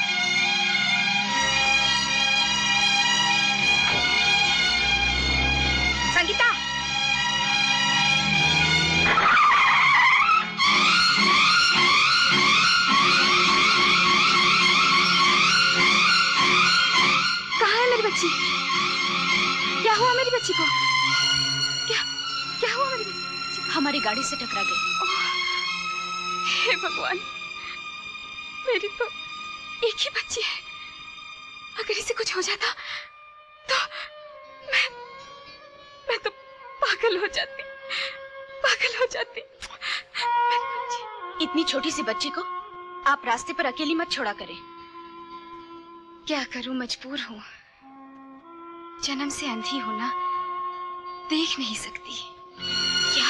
संगीता, कहाँ है मेरी बच्ची? क्या हुआ मेरी बच्ची को? क्या हुआ मेरी बच्ची? हमारी गाड़ी से टकरा गई। हे भगवान, मेरी तो एक ही बच्ची है, अगर इसे कुछ हो जाता तो मैं तो पागल हो जाती, पागल हो जाती। इतनी छोटी सी बच्ची को आप रास्ते पर अकेली मत छोड़ा करें। क्या करूं, मजबूर हूं। जन्म से अंधी हूं ना, देख नहीं सकती। क्या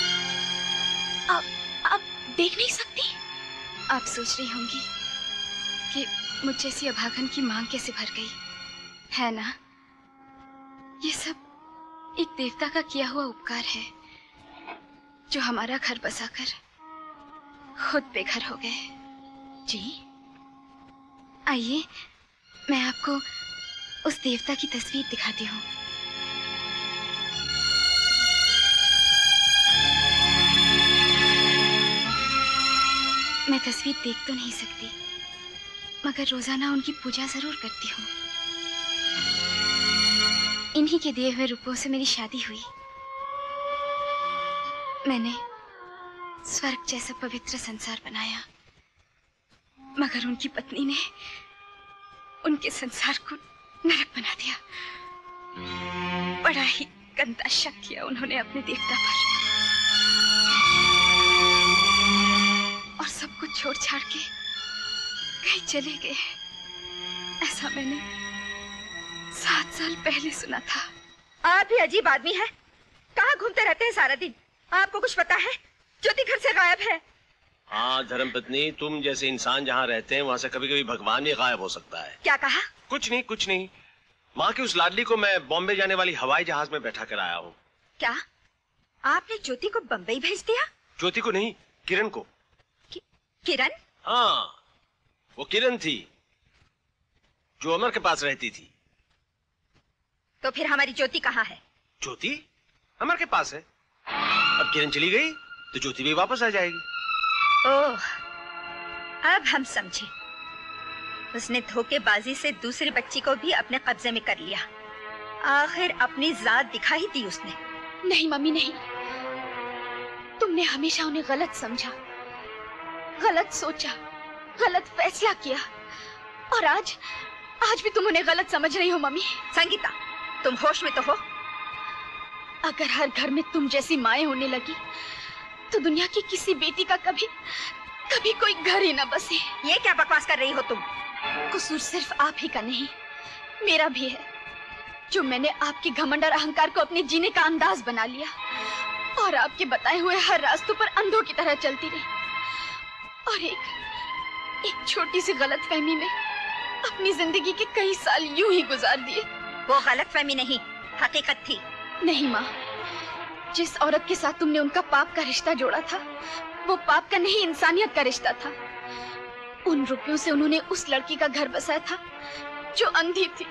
आप देख नहीं सकती? आप सोच रही होंगी कि मुझ जैसी अभागन की मांग कैसे भर गई है ना? ये सब एक देवता का किया हुआ उपकार है, जो हमारा घर बसाकर खुद बेघर हो गए। जी, आइए मैं आपको उस देवता की तस्वीर दिखाती हूँ। मैं तस्वीर देख तो नहीं सकती, मगर रोजाना उनकी पूजा जरूर करती हूँ। इन्हीं के दिए हुए रूपों से मेरी शादी हुई। मैंने स्वर्ग जैसा पवित्र संसार बनाया, मगर उनकी पत्नी ने उनके संसार को नरक बना दिया। बड़ा ही गंदा शक किया उन्होंने अपने देवता पर, और सब कुछ छोड़ छाड़ के कहीं चले गए। ऐसा मैंने 7 साल पहले सुना था। आप भी अजीब आदमी हैं। कहाँ घूमते रहते हैं सारा दिन? आपको कुछ पता है? ज्योति घर से गायब है। हाँ धर्मपत्नी, तुम जैसे इंसान जहाँ रहते हैं वहाँ से कभी कभी भगवान भी गायब हो सकता है। क्या कहा? कुछ नहीं, कुछ नहीं। माँ की उस लाडली को मैं बॉम्बे जाने वाली हवाई जहाज में बैठा कर आया हूँ। क्या आपने ज्योति को बम्बई भेज दिया? ज्योति को नहीं, किरण को। किरण? हाँ, वो किरण थी जो अमर के पास रहती थी। तो फिर हमारी ज्योति कहाँ है? ज्योति अमर के पास है। अब किरण चली गई तो ज्योति भी वापस आ जाएगी। ओह, अब हम समझे। उसने धोखेबाजी से दूसरी बच्ची को भी अपने कब्जे में कर लिया। आखिर अपनी जात दिखा ही दी उसने। नहीं मम्मी, नहीं। तुमने हमेशा उन्हें गलत समझा, गलत सोचा, गलत फैसला किया, और आज भी तुम उन्हें गलत समझ रही हो मम्मी। संगीता, तुम होश में तो हो? अगर हर घर में तुम जैसी माएं होने लगी तो दुनिया की किसी बेटी का कभी कोई घर ही ना बसे। ये क्या बकवास कर रही हो तुम? कसूर सिर्फ आप ही का नहीं, मेरा भी है, जो मैंने आपके घमंड और अहंकार को अपने जीने का अंदाज बना लिया और आपके बताए हुए हर रास्तों पर अंधों की तरह चलती रही, और एक छोटी सी गलतफहमी में अपनी जिंदगी के कई साल यूं ही गुजार दिए। वो गलतफहमी नहीं, हकीकत थी। नहीं माँ, जिस औरत के साथ तुमने उनका पाप का रिश्ता जोड़ा था, वो पाप का नहीं, इंसानियत का रिश्ता था। उन रुपयों से उन्होंने उस लड़की का घर बसाया था जो अंधी थी।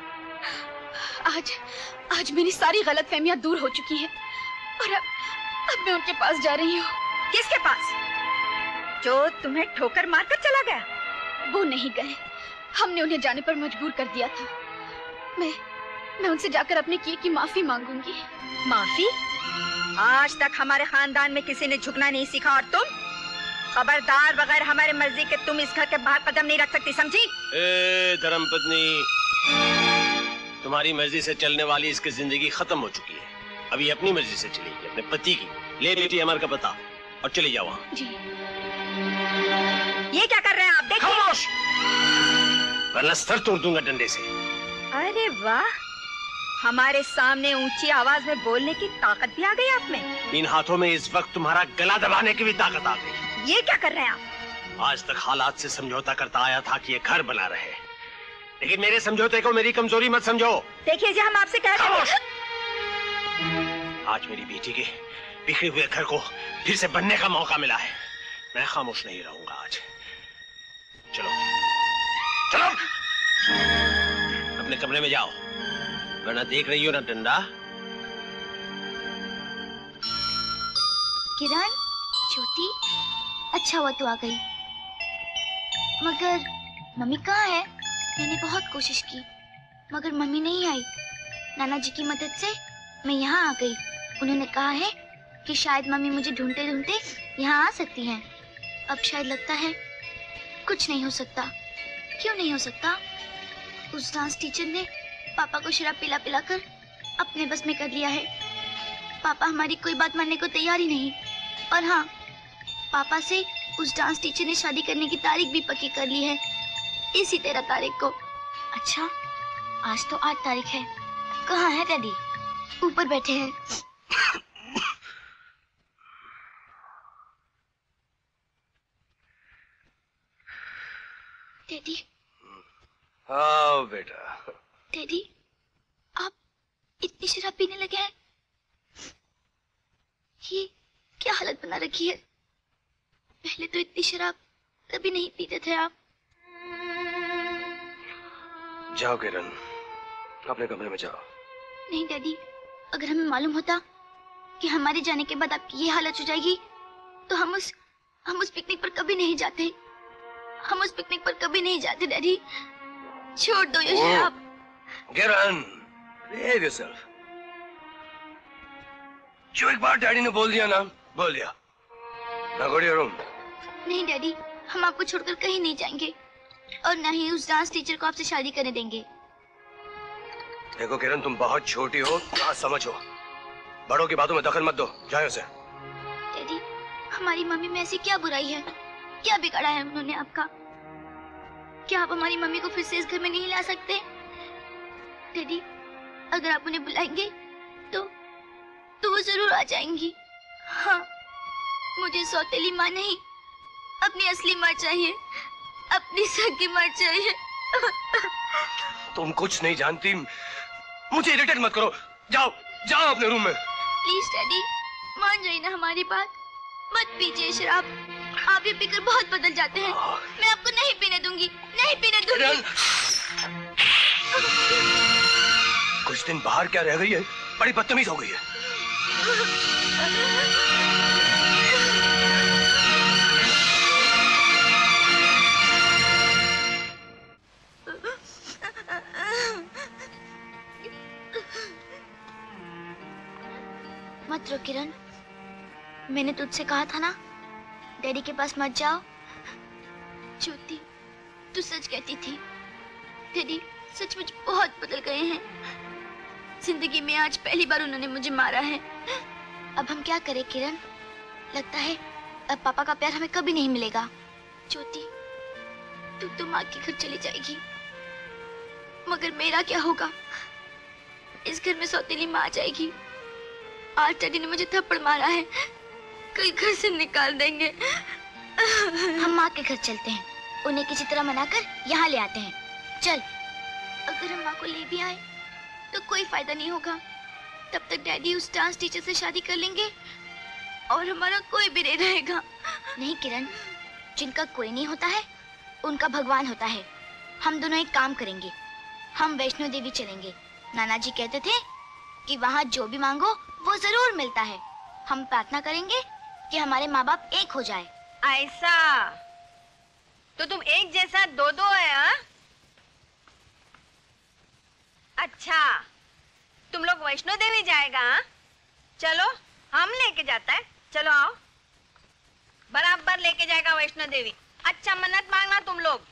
आज मेरी सारी गलतफहमियां दूर हो चुकी हैं, और अब मैं उनके पास जा रही हूँ। किसके पास? जो तुम्हें ठोकर मारकर चला गया? वो नहीं गए, हमने उन्हें जाने पर मजबूर कर दिया था। मैं उनसे जाकर अपने किए की माफी मांगूंगी। माफी? आज तक हमारे खानदान में किसी ने झुकना नहीं सीखा और तुम? खबरदार, बगैर हमारे मर्जी के तुम इस घर के बाहर कदम नहीं रख सकती, समझी? धर्मपत्नी, तुम्हारी मर्जी से चलने वाली इसकी जिंदगी खत्म हो चुकी है। अभी अपनी मर्जी से चलेगी, अपने पति की। ले बेटी अमर का पता और चली जाओ वहाँ। जी। ये क्या कर रहे हैं आप? देखिए। खामोश, वरना सर तोड़ दूंगा डंडे से। अरे वाह, हमारे सामने ऊंची आवाज में बोलने की ताकत भी आ गई आप में। इन हाथों में इस वक्त तुम्हारा गला दबाने की भी ताकत आ गई। ये क्या कर रहे हैं आप? आज तक हालात से समझौता करता आया था कि ये घर बना रहे, लेकिन मेरे समझौते को मेरी कमजोरी मत समझो। देखिए जी, हम आपसे कह रहे हैं। आज मेरी बेटी के बिखरे हुए घर को फिर से बनने का मौका मिला है। मैं खामोश नहीं रहूंगा आज। चलो चलो, अपने कमरे में जाओ, वरना देख रही हो ना डंडा। किरण, ज्योति, अच्छा हुआ तू आ गई। मगर मम्मी कहाँ है? मैंने बहुत कोशिश की मगर मम्मी नहीं आई। नाना जी की मदद से मैं यहाँ आ गई। उन्होंने कहा है कि शायद मम्मी मुझे ढूंढते ढूंढते यहाँ आ सकती हैं। अब शायद लगता है कुछ नहीं हो सकता। क्यों नहीं हो सकता? उस डांस टीचर ने पापा को शराब पिला पिला कर अपने बस में कर लिया है। पापा हमारी कोई बात मानने को तैयार ही नहीं। और हाँ, पापा से उस डांस टीचर ने शादी करने की तारीख भी पक्की कर ली है, इसी 13 तारीख को। अच्छा, आज तो 8 तारीख है। कहाँ है डैडी? ऊपर बैठे हैं। डैडी। हाँ बेटा। डैडी, आप इतनी शराब पीने लगे हैं? ये क्या हालत बना रखी है? पहले तो इतनी शराब कभी नहीं पीते थे आप। जाओ किरण, अपने कमरे में जाओ। नहीं डैडी, अगर हमें मालूम होता कि हमारे जाने के बाद आपकी ये हालत हो जाएगी तो हम उस पिकनिक पर कभी नहीं जाते। हम उस पिकनिक पर कभी नहीं जाते डैडी। छोड़ दो ये शराब। किरण, behave yourself। जो एक बार डैडी ने बोल दिया ना, बोल दिया। Now go to your room। नहीं डैडी, हम आपको छोड़कर कहीं नहीं जाएंगे और न ही उस डांस टीचर को आपसे शादी करने देंगे। देखो किरण, तुम बहुत छोटी हो, ना समझो। बड़ों की बातों में दखल मत दो, जाओ से। डैडी, हमारी मम्मी में ऐसी क्या बुराई है? क्या बिगाड़ा है उन्होंने आपका? क्या आप हमारी मम्मी को फिर से इस घर में नहीं ला सकते? डैडी, अगर आप उन्हें बुलाएंगे तो वो जरूर आ जाएंगी। हाँ, मुझे सौतेली माँ नहीं, अपनी असली माँ चाहिए, अपनी सगी माँ चाहिए। तुम कुछ नहीं जानती, मुझे इरिटेट मत करो। जाओ जाओ अपने रूम में। प्लीज डैडी, मान जाइए ना हमारी बात। मत पीजिए शराब, आप ये पीकर बहुत बदल जाते हैं। मैं आपको नहीं पीने दूंगी, नहीं पीने दूंगी। कुछ दिन बाहर क्या रह गई है? बड़ी बदतमीज हो गई है। मत रो किरण, मैंने तुझसे कहा था ना डैडी के पास मत जाओ। ज्योति, तू सच कहती थी। डैडी सचमुच बहुत बदल गए हैं। जिंदगी में आज पहली बार उन्होंने मुझे मारा है। अब हम क्या करें किरण? लगता है अब पापा का प्यार हमें कभी नहीं मिलेगा। ज्योति, तू तो माँ के घर चली जाएगी, मगर मेरा क्या होगा? इस घर में सौतेली माँ आ जाएगी। आज डैडी ने मुझे थप्पड़ मारा है, कल घर से निकाल देंगे। हम माँ के घर चलते हैं, उन्हें किसी तरह मनाकर यहाँ ले आते हैं। चल। अगर हम माँ को ले भी आए तो कोई फायदा नहीं होगा। तब तक डैडी उस डांस टीचर से शादी कर लेंगे और हमारा कोई भी नहीं रहेगा। नहीं किरण, जिनका कोई नहीं होता है उनका भगवान होता है। हम दोनों एक काम करेंगे, हम वैष्णो देवी चलेंगे। नाना जी कहते थे कि वहाँ जो भी मांगो वो जरूर मिलता है। हम प्रार्थना करेंगे कि हमारे माँ बाप एक हो जाए। ऐसा तो तुम एक जैसा दो दो है हा? अच्छा तुम लोग वैष्णो देवी जाएगा हा? चलो हम लेके जाता है, चलो आओ, बराबर लेके जाएगा वैष्णो देवी। अच्छा मन्नत मांगना तुम लोग।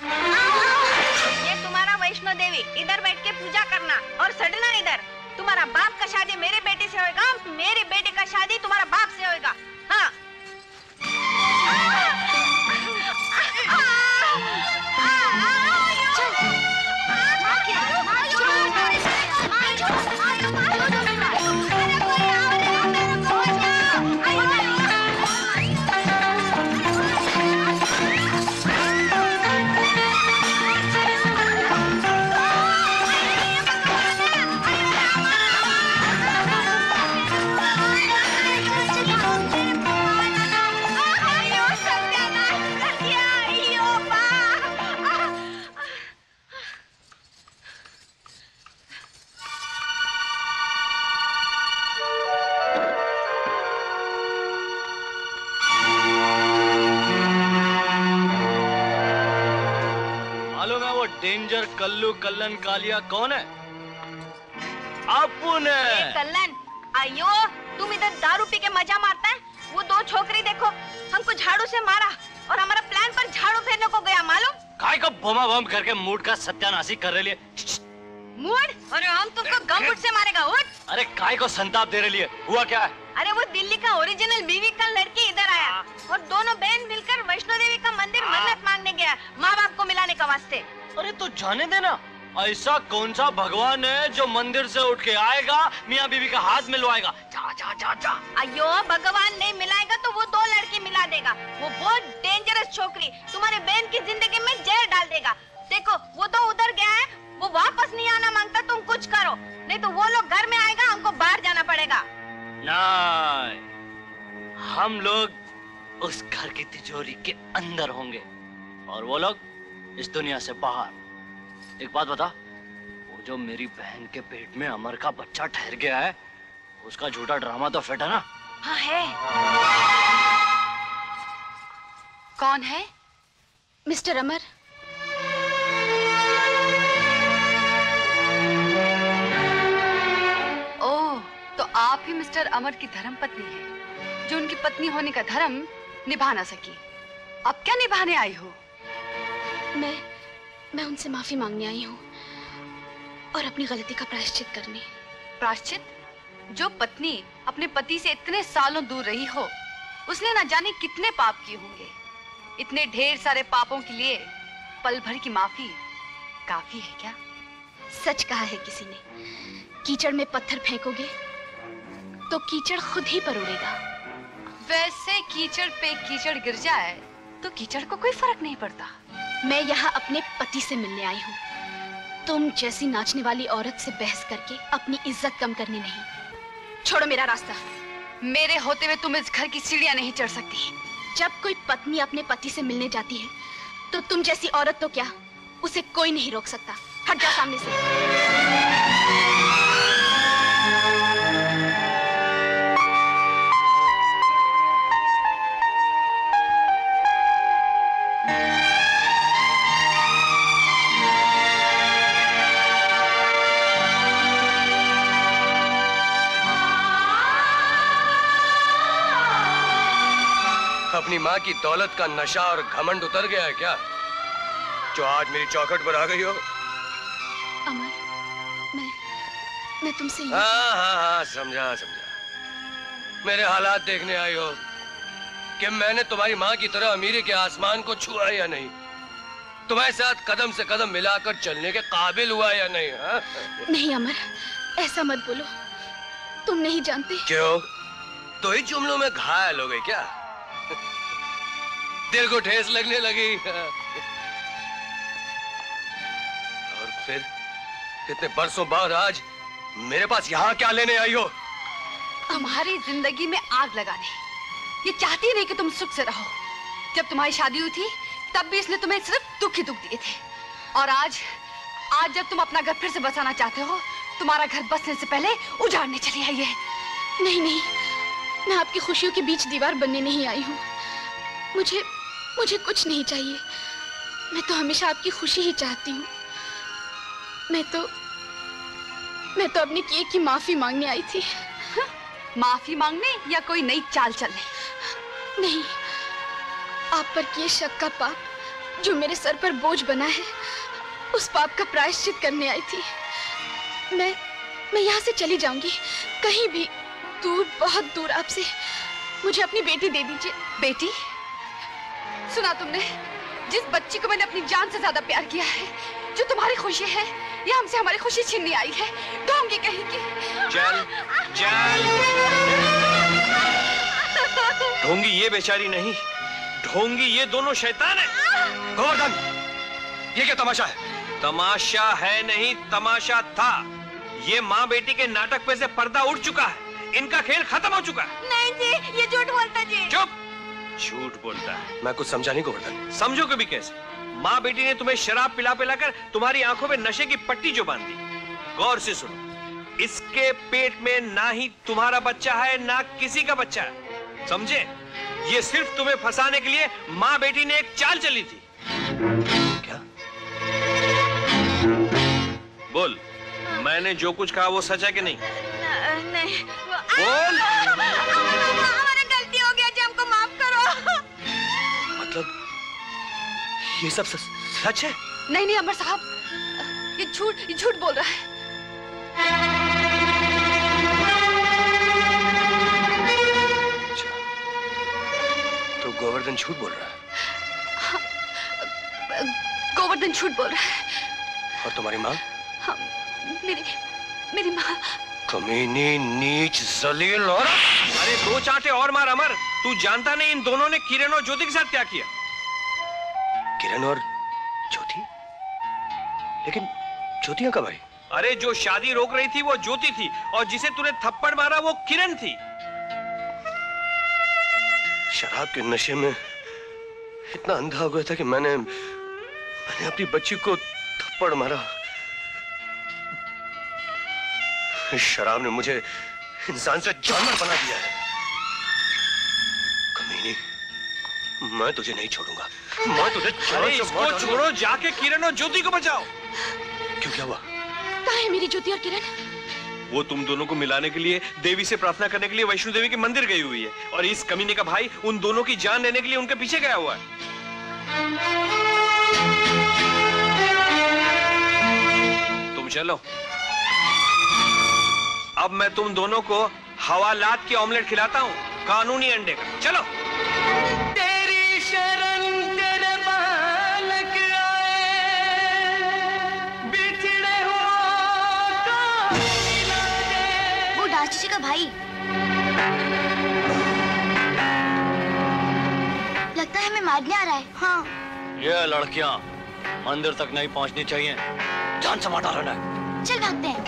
ये तुम्हारा वैष्णो देवी, इधर बैठ के पूजा करना और सड़ना इधर। तुम्हारा बाप का शादी मेरे बेटे से होएगा, मेरे बेटे का शादी तुम्हारा बाप से होएगा। हाँ डेंजर कल्लू कल्लन कालिया कौन है? अपुन है। कल्लन, अयो तुम इधर दारू पी के मजा मारता है। वो दो छोकरी देखो, हमको झाड़ू से मारा और हमारा प्लान पर झाड़ू फेरने को गया, मालूम? काय को बोमा बम करके मूड का सत्यानाशी कर रही है। मूड? अरे हम तुमको गमबुट से मारेगा, उठ। अरे काय को संताप दे रही है, हुआ क्या है? अरे वो दिल्ली का ओरिजिनल बीवी का लड़की इधर आया और दोनों बहन मिलकर वैष्णो देवी का मंदिर मन्नत मांगने गया, माँ बाप को मिलाने का वास्ते। अरे तो जाने देना, ऐसा कौन सा भगवान है जो मंदिर से उठ के आएगा मियाँ बीवी का हाथ मिलवाएगा? जा जा जा जा। अयो भगवान नहीं मिलाएगा तो वो दो लड़की मिला देगा। वो बहुत डेंजरस छोकरी तुम्हारे बहन की जिंदगी में जहर डाल देगा। देखो वो तो उधर गया है, वो वापस नहीं आना मांगता, तुम कुछ करो नहीं तो वो लोग घर में आएगा, हमको बाहर जाना पड़ेगा। नहीं, हम लोग उस घर की तिजोरी के अंदर होंगे और वो लोग इस दुनिया से बाहर। एक बात बता, वो जो मेरी बहन के पेट में अमर का बच्चा ठहर गया है, उसका झूठा ड्रामा तो फिट है ना? हाँ है। कौन है? मिस्टर अमर। ओह, तो आप ही मिस्टर अमर की धर्मपत्नी हैं, जो उनकी पत्नी होने का धर्म निभा ना सकी। अब क्या निभाने आई हो? मैं उनसे माफी मांगने आई हूँ और अपनी गलती का प्रायश्चित करने। प्रायश्चित? जो पत्नी अपने पति से इतने सालों दूर रही हो, उसने ना जाने कितने पाप किए होंगे। इतने ढेर सारे पापों के लिए पल भर की माफी काफी है क्या? सच कहा है किसी ने, कीचड़ में पत्थर फेंकोगे तो कीचड़ खुद ही पर उड़ेगा। वैसे कीचड़ पे कीचड़ गिर जाए तो कीचड़ को कोई फर्क नहीं पड़ता। मैं यहाँ अपने पति से मिलने आई हूँ, तुम जैसी नाचने वाली औरत से बहस करके अपनी इज्जत कम करने नहीं। छोड़ो मेरा रास्ता। मेरे होते हुए तुम इस घर की सीढ़ियां नहीं चढ़ सकती। जब कोई पत्नी अपने पति से मिलने जाती है तो तुम जैसी औरत तो क्या, उसे कोई नहीं रोक सकता। हट जा सामने से। अपनी माँ की दौलत का नशा और घमंड उतर गया है क्या, जो आज मेरी चौखट पर आ गई हो? अमर, मैं तुमसे हाँ, समझा। मेरे हालात देखने आई हो कि मैंने तुम्हारी माँ की तरह अमीरी के आसमान को छुआ या नहीं, तुम्हारे साथ कदम से कदम मिलाकर चलने के काबिल हुआ या नहीं? हाँ? नहीं अमर, ऐसा मत बोलो, तुम नहीं जानते। क्यों? दो ही जुमलों में घायल हो गई क्या? दिल को ठेस लगने लगी? और फिर इतने बरसों बाद आज मेरे पास यहाँ क्या लेने आई हो? तुम्हारी जिंदगी में आग लगाने। ये चाहती नहीं कि तुम सुख से रहो। जब तुम्हारी शादी हुई थी तब भी इसने तुम्हें सिर्फ दुख ही दुख दिए थे, और आज जब तुम अपना घर फिर से बसाना चाहते हो, तुम्हारा घर बसने से पहले उजाड़ने चली आई है। नहीं, मैं आपकी खुशियों के बीच दीवार बनने नहीं आई हूँ। मुझे मुझे कुछ नहीं चाहिए। मैं तो हमेशा आपकी खुशी ही चाहती हूँ। मैं तो अपने किए की माफी मांगने आई थी। माफी मांगने या कोई नई चाल चलने? नहीं, आप पर किए शक का पाप जो मेरे सर पर बोझ बना है, उस पाप का प्रायश्चित करने आई थी। मैं यहाँ से चली जाऊंगी, कहीं भी दूर, बहुत दूर आपसे। मुझे अपनी बेटी दे दीजिए। बेटी? सुना तुमने? जिस बच्ची को मैंने अपनी जान से ज्यादा प्यार किया है, जो तुम्हारी खुशी है, ये हमसे हमारी खुशी छीनने आई है। ढोंगी कहीं की। चल चल। ढोंगी ये बेचारी नहीं, ढोंगी ये दोनों शैतान है। गोवर्धन, ये क्या तमाशा है? तमाशा है नहीं, तमाशा था। ये माँ बेटी के नाटक पे से पर्दा उठ चुका है। इनका खेल खत्म हो चुका है। नहीं जी, ये झूठ बोलता जी। चुप। झूठ बोलता है। मैं कुछ समझा नहीं गोवर्धन। समझो कभी कैसे? माँ बेटी ने तुम्हें शराब पिला पिलाकर तुम्हारी आंखों में नशे की पट्टी जो बांध दी। गौर से सुनो, इसके पेट में ना ही तुम्हारा बच्चा है, ना किसी का बच्चा है, समझे? ये सिर्फ तुम्हें फंसाने के लिए माँ बेटी ने एक चाल चली थी। क्या? बोल, मैंने जो कुछ कहा वो सच है कि नहीं? नहीं। बोल। हमारी गलती हो गया जी, हमको माफ करो। मतलब ये सब सच है? नहीं अमर साहब, ये झूठ बोल रहा है। अच्छा, तो गोवर्धन झूठ बोल रहा है? गोवर्धन झूठ बोल रहा है। और तुम्हारी माँ? हाँ, मेरी माँ। कमीनी, नीच, जलील और... अरे दो चांटे और मार अमर। तू जानता नहीं इन दोनों ने किरण और ज्योति के साथ क्या किया? किरण और ज्योति? लेकिन ज्योतियां कब आई? अरे जो शादी रोक रही थी वो ज्योति थी, और जिसे तूने थप्पड़ मारा वो किरण थी। शराब के नशे में इतना अंधा हो गया था कि मैंने अपनी बच्ची को थप्पड़ मारा। इस शराब ने मुझे इंसान से जानवर बना दिया है। कमीनी, मैं तुझे नहीं छोड़ूंगा। मैं तुझे इसको छोड़ो, जाके किरण और ज्योति को बचाओ। क्यों, क्या हुआ? कहाँ है मेरी ज्योति और किरण? वो तुम दोनों को मिलाने के लिए देवी से प्रार्थना करने के लिए वैष्णो देवी के मंदिर गई हुई है, और इस कमीने का भाई उन दोनों की जान लेने के लिए उनके पीछे गया हुआ है। तुम चलो, अब मैं तुम दोनों को हवालात की ऑमलेट खिलाता हूँ, कानूनी अंडे का। चलो। तेरी शरण तेरे बालक आए, बिछड़े हो वो दासी का भाई लगता है हमें मारने आ रहा है। हाँ, ये लड़कियां मंदिर तक नहीं पहुंचनी चाहिए। जान से मार डालना है। चल भागते हैं।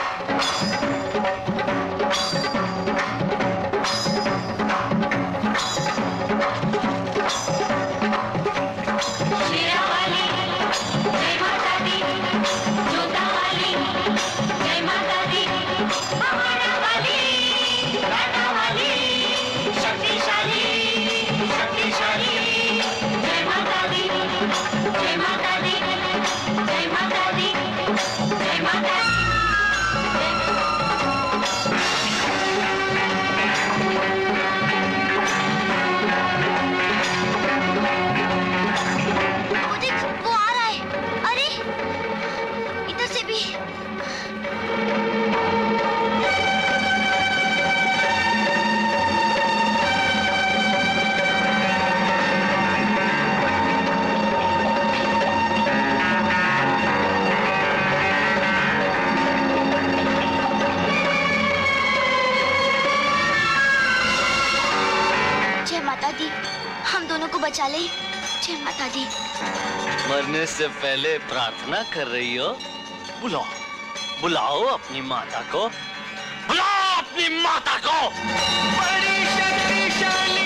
बचा ले। जय माता दी। मरने से पहले प्रार्थना कर रही हो? बुलाओ, बुलाओ अपनी माता को, बुलाओ अपनी माता को। बड़ी शक्तिशाली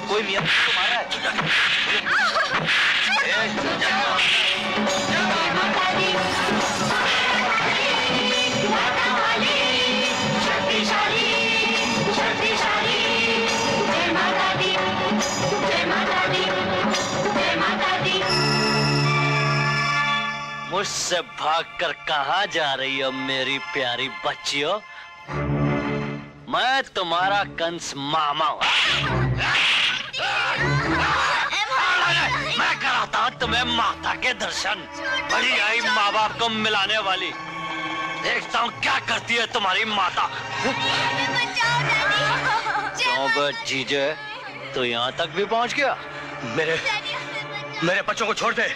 कोई मियां को मारा है। मुझसे भागकर कहाँ जा रही हो मेरी प्यारी बच्चियों? मैं तुम्हारा कंस मामा हूँ। मैं कराता हूँ तुम्हें माता के दर्शन। बड़ी आई माँ बाप को मिलाने वाली। देखता हूँ क्या करती है तुम्हारी माता। क्यों बे जीजे, तो यहाँ तक भी पहुँच गया? मेरे बच्चों को छोड़ दे।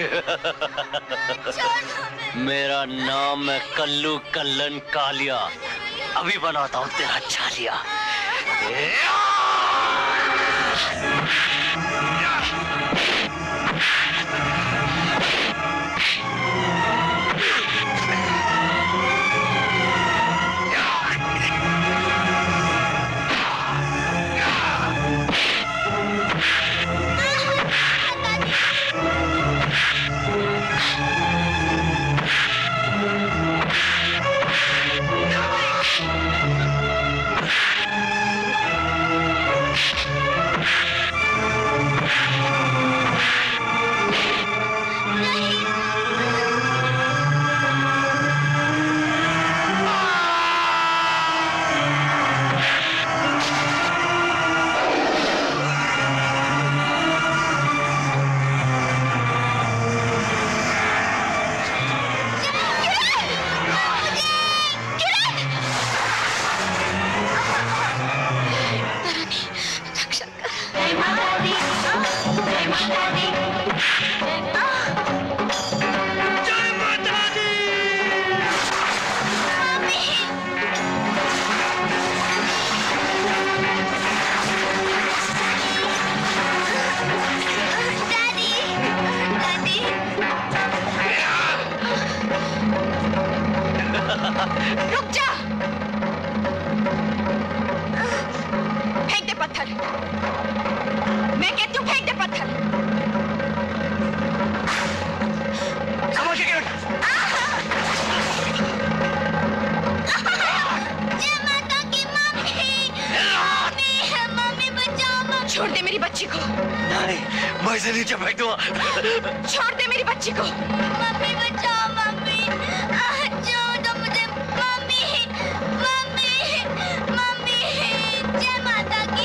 मेरा नाम है कल्लू कल्लन कालिया। अभी बनाता हूँ तेरा छालिया। रुक जा! फेंक दे पत्थर। मैं कहती हूँ फेंक दे पत्थर। छोड़ दे मेरी बच्ची को। नहीं, मैं इसे नीचे फेंक दूंगा। छोड़ दे मेरी बच्ची को। मम्मी बचाओ, मम्मी। छोड़ दो मुझे, मम्मी। Mummy, mummy. जय माता की।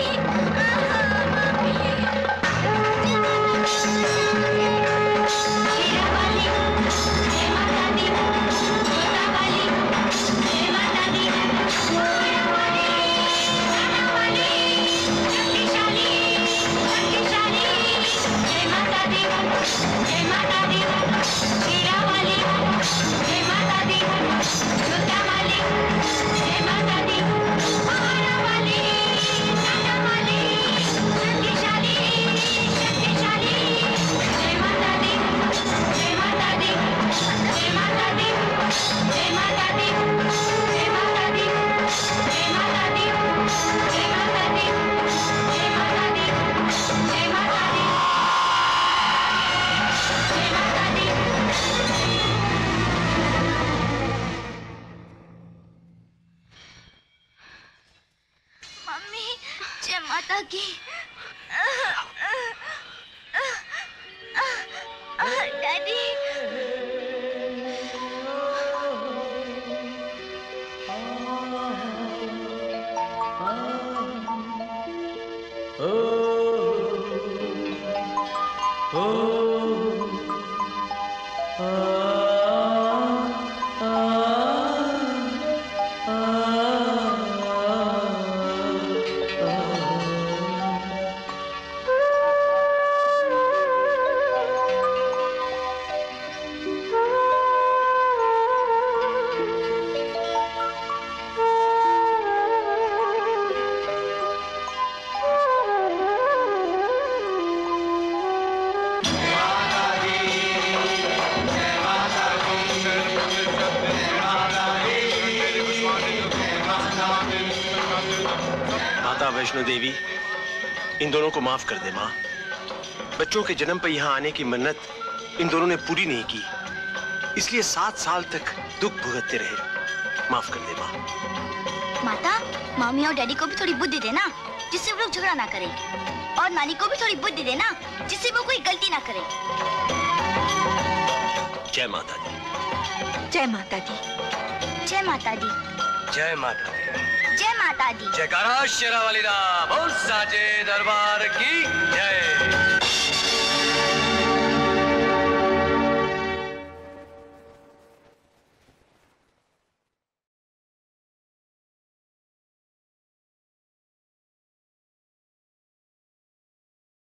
वैष्णो देवी, इन दोनों को माफ कर दे माँ। बच्चों के जन्म पर यहाँ आने की मन्नत इन दोनों ने पूरी नहीं की, इसलिए 7 साल तक दुख भुगतते रहे। माफ कर दे माँ। माता, मम्मी और डैडी को भी थोड़ी बुद्धि देना, जिससे वो लोग झगड़ा ना करें, और नानी को भी थोड़ी बुद्धि देना, जिससे वो कोई गलती ना करे। जय माता दी। जय माता दी। जय माता दी। जय माता दी। जय माता दी। जयकारा शेरावाली दा, बोल साचे दरबार की जय।